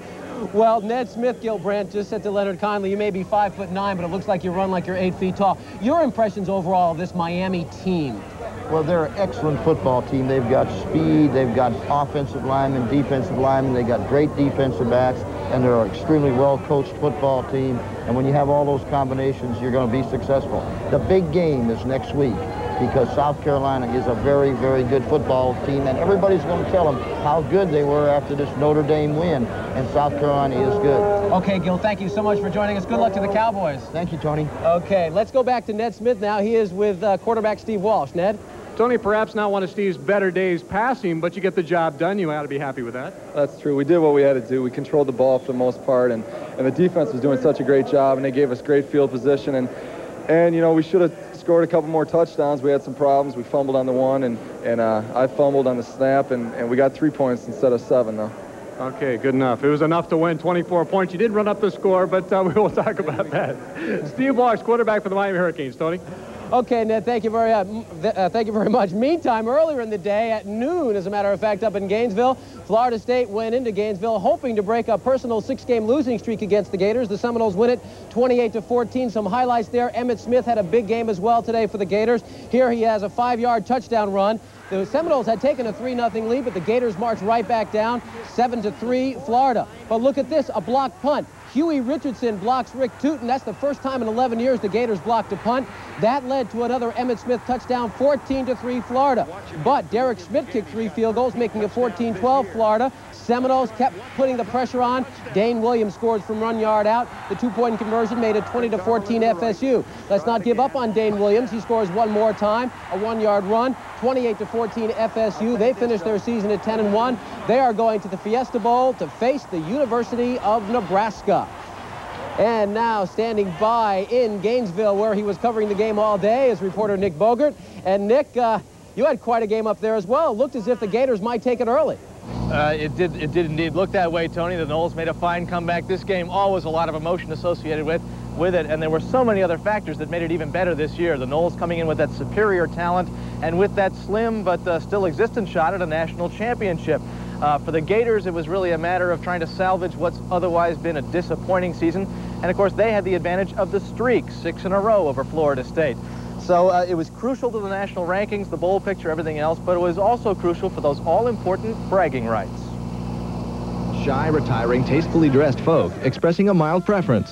Well, Ned Smith, Gil Brandt, just said to Leonard Conley, you may be five foot nine, but it looks like you run like you're eight feet tall. Your impressions overall of this Miami team? Well, they're an excellent football team. They've got speed, they've got offensive linemen, defensive linemen, they got great defensive backs, and they're an extremely well-coached football team. And when you have all those combinations, you're going to be successful. The big game is next week, because South Carolina is a very, very good football team, and everybody's going to tell them how good they were after this Notre Dame win, and South Carolina is good. Okay, Gil, thank you so much for joining us. Good luck to the Cowboys. Thank you, Tony. Okay, let's go back to Ned Smith now. He is with uh, quarterback Steve Walsh. Ned? Tony, perhaps not one of Steve's better days passing, but you get the job done. You ought to be happy with that. That's true. We did what we had to do. We controlled the ball for the most part, and, and the defense was doing such a great job, and they gave us great field position. And, and you know, we should have scored a couple more touchdowns. We had some problems. We fumbled on the one, and, and uh, I fumbled on the snap, and, and we got three points instead of seven, though. Okay, good enough. It was enough to win twenty-four points. You did run up the score, but uh, we will talk about that. Steve Walsh, quarterback for the Miami Hurricanes. Tony? Okay, Ned, thank you very, uh, uh, thank you very much. Meantime, earlier in the day, at noon, as a matter of fact, up in Gainesville, Florida State went into Gainesville hoping to break a personal six-game losing streak against the Gators. The Seminoles win it twenty-eight to fourteen. Some highlights there. Emmitt Smith had a big game as well today for the Gators. Here he has a five-yard touchdown run. The Seminoles had taken a three nothing lead, but the Gators marched right back down, seven to three, Florida. But look at this, a blocked punt. Huey Richardson blocks Rick Tootin. That's the first time in eleven years the Gators blocked a punt. That led to another Emmitt Smith touchdown, fourteen to three, Florida. But Derek Schmidt kicked three field goals, making it fourteen twelve, Florida. Seminoles kept putting the pressure on. Dane Williams scores from run yard out. The two-point conversion made it twenty to fourteen F S U. Let's not give up on Dane Williams. He scores one more time, a one-yard run, twenty-eight to fourteen F S U. They finished their season at ten and one. They are going to the Fiesta Bowl to face the University of Nebraska. And now standing by in Gainesville, where he was covering the game all day, is reporter Nick Bogert. And Nick, uh, you had quite a game up there as well. It looked as if the Gators might take it early. Uh, it did it did indeed look that way, Tony. The Noles made a fine comeback. This game, always a lot of emotion associated with, with it, and there were so many other factors that made it even better this year. The Noles coming in with that superior talent and with that slim but uh, still existent shot at a national championship. Uh, for the Gators, it was really a matter of trying to salvage what's otherwise been a disappointing season. And, of course, they had the advantage of the streak, six in a row over Florida State. So uh, it was crucial to the national rankings, the bowl picture, everything else, but it was also crucial for those all-important bragging rights. Shy, retiring, tastefully dressed folk expressing a mild preference.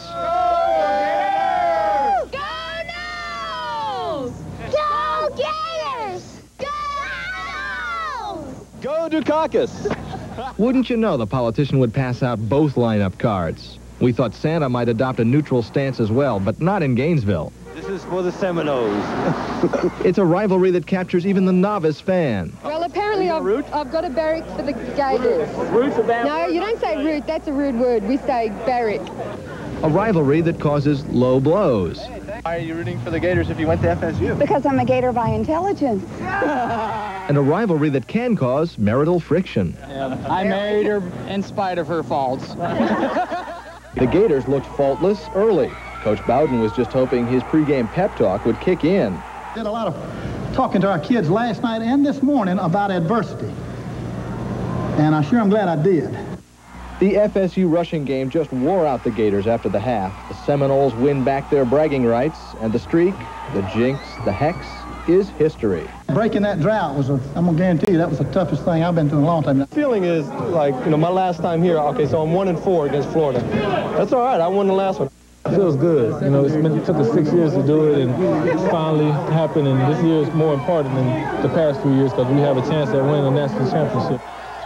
Go Noles! Go Gators! Go Noles! Go Dukakis! Wouldn't you know the politician would pass out both lineup cards? We thought Santa might adopt a neutral stance as well, but not in Gainesville. This is for the Seminoles. It's a rivalry that captures even the novice fan. Well, apparently I've, I've got a barrack for the Gators. Root's about No, you don't say root. That's a rude word. We say barrack. A rivalry that causes low blows. Why are you rooting for the Gators if you went to F S U? Because I'm a Gator by intelligence. And a rivalry that can cause marital friction. Yeah, I married her in spite of her faults. The Gators looked faultless early. Coach Bowden was just hoping his pregame pep talk would kick in. Did a lot of talking to our kids last night and this morning about adversity. And I sure am glad I did. The F S U rushing game just wore out the Gators after the half. The Seminoles win back their bragging rights, and the streak, the jinx, the hex, is history. Breaking that drought was, a, I'm going to guarantee you, that was the toughest thing I've been through in a long time. The feeling is like, you know, my last time here, okay, so I'm one and four against Florida. That's all right, I won the last one. It feels good. You know, it's been, it took us six years to do it, and it's finally happened, and this year is more important than the past two years because we have a chance at winning the national championship.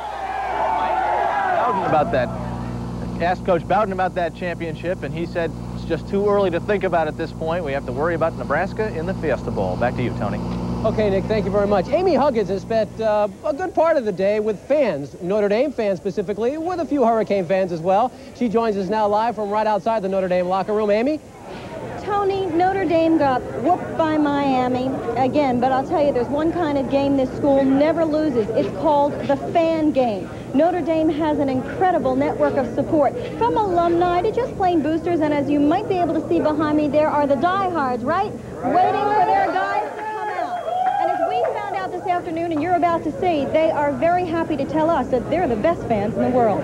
Bowden about that. Asked Coach Bowden about that championship, and he said it's just too early to think about at this point. We have to worry about Nebraska in the Fiesta Bowl. Back to you, Tony. Okay, Nick, thank you very much. Amy Huggins has spent uh, a good part of the day with fans, Notre Dame fans specifically, with a few Hurricane fans as well. She joins us now live from right outside the Notre Dame locker room. Amy? Tony, Notre Dame got whooped by Miami again, but I'll tell you, there's one kind of game this school never loses. It's called the fan game. Notre Dame has an incredible network of support from alumni to just plain boosters, and as you might be able to see behind me, there are the diehards, right? Waiting for their guys to come out. And as we found out this afternoon, and you're about to see, they are very happy to tell us that they're the best fans in the world.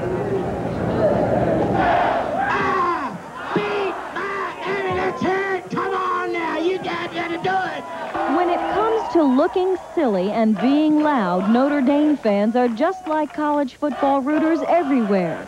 Come on now, you guys gotta do it. When it comes to looking silly and being loud, Notre Dame fans are just like college football rooters everywhere.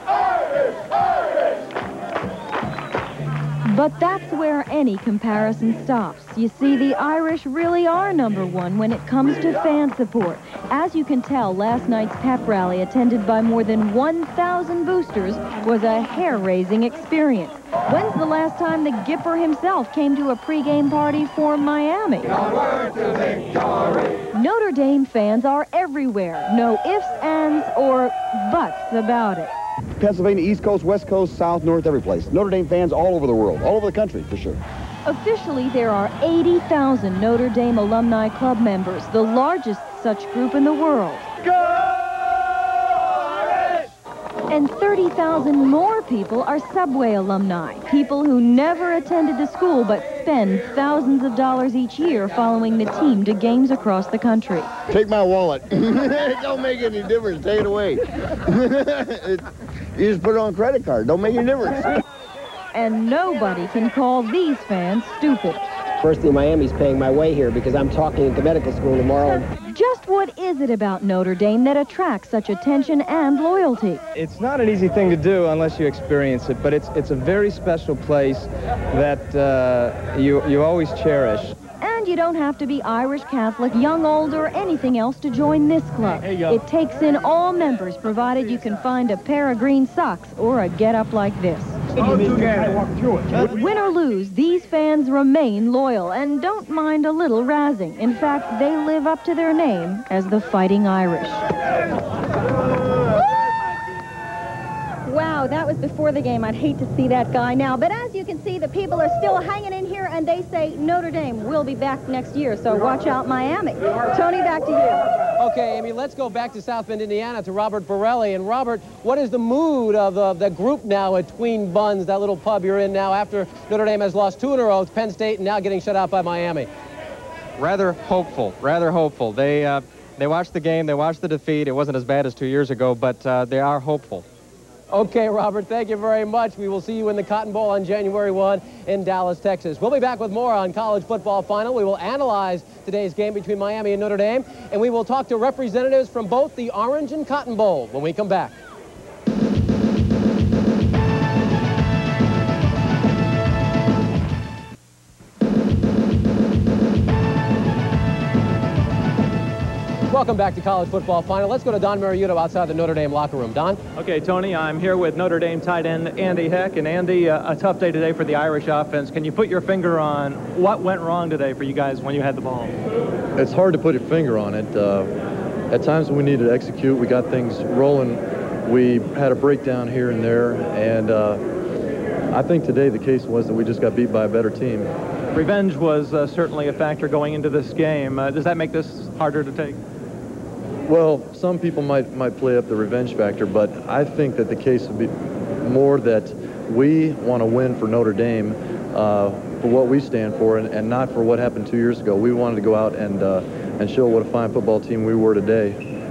But that's where any comparison stops. You see, the Irish really are number one when it comes to fan support. As you can tell, last night's pep rally, attended by more than one thousand boosters, was a hair-raising experience. When's the last time the Gipper himself came to a pregame party for Miami? Notre Dame fans are everywhere. No ifs, ands, or buts about it. Pennsylvania, East Coast, West Coast, South, North, every place. Notre Dame fans all over the world, all over the country, for sure. Officially, there are eighty thousand Notre Dame Alumni Club members, the largest such group in the world. And thirty thousand more people are Subway alumni, people who never attended the school but spend thousands of dollars each year following the team to games across the country. Take my wallet. It don't make any difference. Take it away. it, you just put it on a credit card. Don't make any difference. And nobody can call these fans stupid. Firstly, Miami's paying my way here because I'm talking at the medical school tomorrow. Just what is it about Notre Dame that attracts such attention and loyalty? It's not an easy thing to do unless you experience it, but it's it's a very special place that uh, you, you always cherish. And you don't have to be Irish Catholic, young, old, or anything else to join this club. It takes in all members, provided you can find a pair of green socks or a get-up like this. Win or lose, these fans remain loyal and don't mind a little razzing. In fact, they live up to their name as the Fighting Irish. Wow, know, that was before the game. I'd hate to see that guy now. But as you can see, the people are still hanging in here, and they say Notre Dame will be back next year. So watch out, Miami. Tony, back to you. Okay, Amy, let's go back to South Bend, Indiana, to Robert Borelli. And Robert, what is the mood of uh, the group now at Tween Buns, that little pub you're in now, after Notre Dame has lost two in a row to Penn State and now getting shut out by Miami? Rather hopeful, rather hopeful. They, uh, they watched the game, they watched the defeat. It wasn't as bad as two years ago, but uh, they are hopeful. Okay, Robert, thank you very much. We will see you in the Cotton Bowl on January first in Dallas, Texas. We'll be back with more on college football final. We will analyze today's game between Miami and Notre Dame, and we will talk to representatives from both the Orange and Cotton Bowl when we come back. Welcome back to College Football Final. Let's go to Don Mariuto outside the Notre Dame locker room. Don? Okay, Tony, I'm here with Notre Dame tight end Andy Heck. And Andy, uh, a tough day today for the Irish offense. Can you put your finger on what went wrong today for you guys when you had the ball? It's hard to put your finger on it. Uh, at times when we needed to execute, we got things rolling. We had a breakdown here and there. And uh, I think today the case was that we just got beat by a better team. Revenge was uh, certainly a factor going into this game. Uh, does that make this harder to take? Well, some people might might play up the revenge factor, but I think that the case would be more that we want to win for Notre Dame uh, for what we stand for, and, and not for what happened two years ago. We wanted to go out and uh, and show what a fine football team we were today.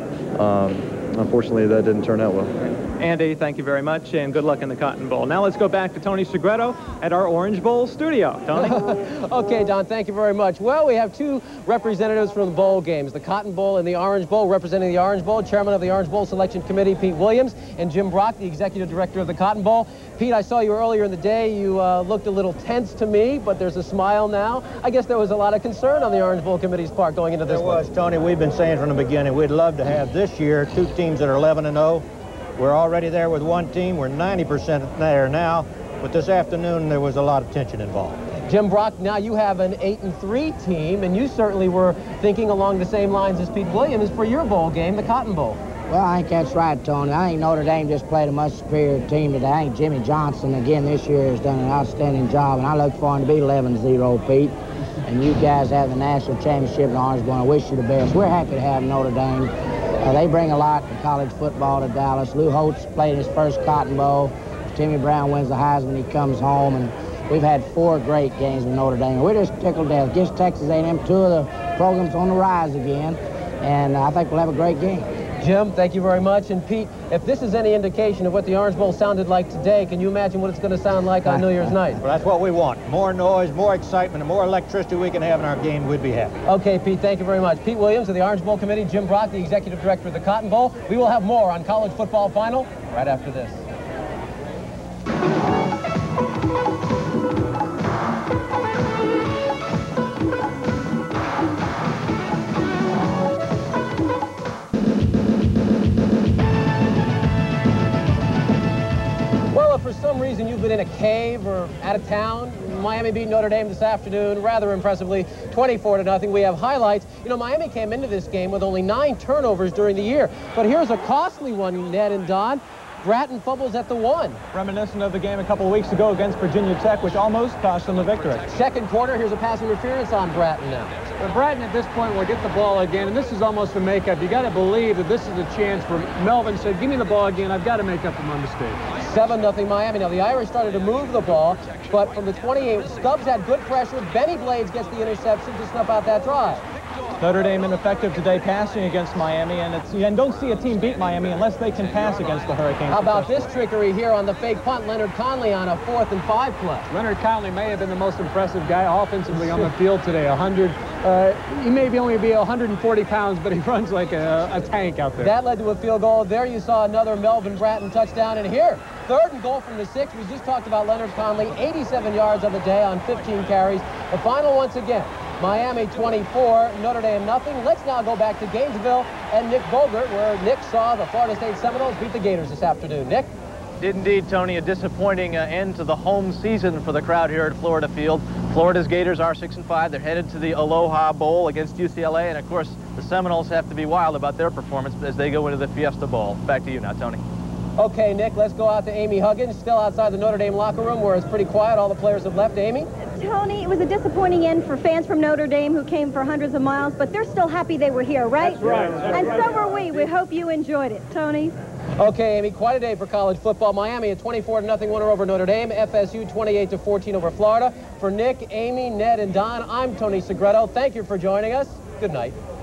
Um, unfortunately, that didn't turn out well. Andy, thank you very much, and good luck in the Cotton Bowl. Now let's go back to Tony Segreto at our Orange Bowl studio. Tony? Okay, Don, thank you very much. Well, we have two representatives from the bowl games, the Cotton Bowl and the Orange Bowl. Representing the Orange Bowl, Chairman of the Orange Bowl Selection Committee, Pete Williams, and Jim Brock, the Executive Director of the Cotton Bowl. Pete, I saw you earlier in the day. You uh, looked a little tense to me, but there's a smile now. I guess there was a lot of concern on the Orange Bowl Committee's part going into this There one. was, Tony. We've been saying from the beginning we'd love to have this year two teams that are eleven and oh. We're already there with one team. We're ninety percent there now. But this afternoon, there was a lot of tension involved. Jim Brock, now you have an eight and three team, and you certainly were thinking along the same lines as Pete Williams for your bowl game, the Cotton Bowl. Well, I think that's right, Tony. I think Notre Dame just played a much superior team today. I think Jimmy Johnson, again, this year has done an outstanding job, and I look for him to be eleven zero, Pete. And you guys have the national championship in the Orange Bowl. I wish you the best. We're happy to have Notre Dame. Uh, they bring a lot to college football to Dallas. Lou Holtz played his first Cotton Bowl. Timmy Brown wins the Heisman. He comes home, and we've had four great games with Notre Dame. We're just tickled to death. Against Texas A and M, two of the programs on the rise again, and I think we'll have a great game. Jim, thank you very much. And Pete, if this is any indication of what the Orange Bowl sounded like today, can you imagine what it's going to sound like on New Year's night? Well, that's what we want. More noise, more excitement, and more electricity we can have in our game, we'd be happy. Okay, Pete, thank you very much. Pete Williams of the Orange Bowl Committee, Jim Brock, the Executive Director of the Cotton Bowl. We will have more on College Football Final right after this. For some reason you've been in a cave or out of town, Miami beat Notre Dame this afternoon rather impressively, twenty-four to nothing. We have highlights. You know, Miami came into this game with only nine turnovers during the year, but here's a costly one, Ned and Don. Bratton fumbles at the one. Reminiscent of the game a couple of weeks ago against Virginia Tech, which almost cost them the victory. Second quarter, here's a pass interference on Bratton now. Well, Bratton at this point will get the ball again, and this is almost a makeup. You got to believe that this is a chance for Melvin said, give me the ball again. I've got to make up for my mistake. seven nothing Miami. Now, the Irish started to move the ball, but from the twenty-eight, Stubbs had good pressure. Benny Blades gets the interception to snuff out that drive. Notre Dame ineffective today passing against Miami, and it's, you don't see a team beat Miami unless they can pass against the Hurricanes. How about this trickery here on the fake punt? Leonard Conley on a fourth and five play. Leonard Conley may have been the most impressive guy offensively on the field today. one hundred, uh, he may be only be one hundred forty pounds, but he runs like a, a tank out there. That led to a field goal. There you saw another Melvin Bratton touchdown, and here, third and goal from the six. We just talked about Leonard Conley, eighty-seven yards on the day on fifteen carries. The final once again. Miami twenty-four, Notre Dame nothing. Let's now go back to Gainesville and Nick Bogert, where Nick saw the Florida State Seminoles beat the Gators this afternoon. Nick? Did indeed, Tony. A disappointing uh, end to the home season for the crowd here at Florida Field. Florida's Gators are six and five. They're headed to the Aloha Bowl against U C L A, and of course, the Seminoles have to be wild about their performance as they go into the Fiesta Bowl. Back to you now, Tony. Okay, Nick, let's go out to Amy Huggins, still outside the Notre Dame locker room where it's pretty quiet. All the players have left. Amy? Tony, it was a disappointing end for fans from Notre Dame who came for hundreds of miles, but they're still happy they were here, right? That's right. That's and right. so were we. We hope you enjoyed it. Tony? Okay, Amy, quite a day for college football. Miami a twenty-four to nothing winner over Notre Dame. F S U twenty-eight to fourteen over Florida. For Nick, Amy, Ned, and Don, I'm Tony Segreto. Thank you for joining us. Good night.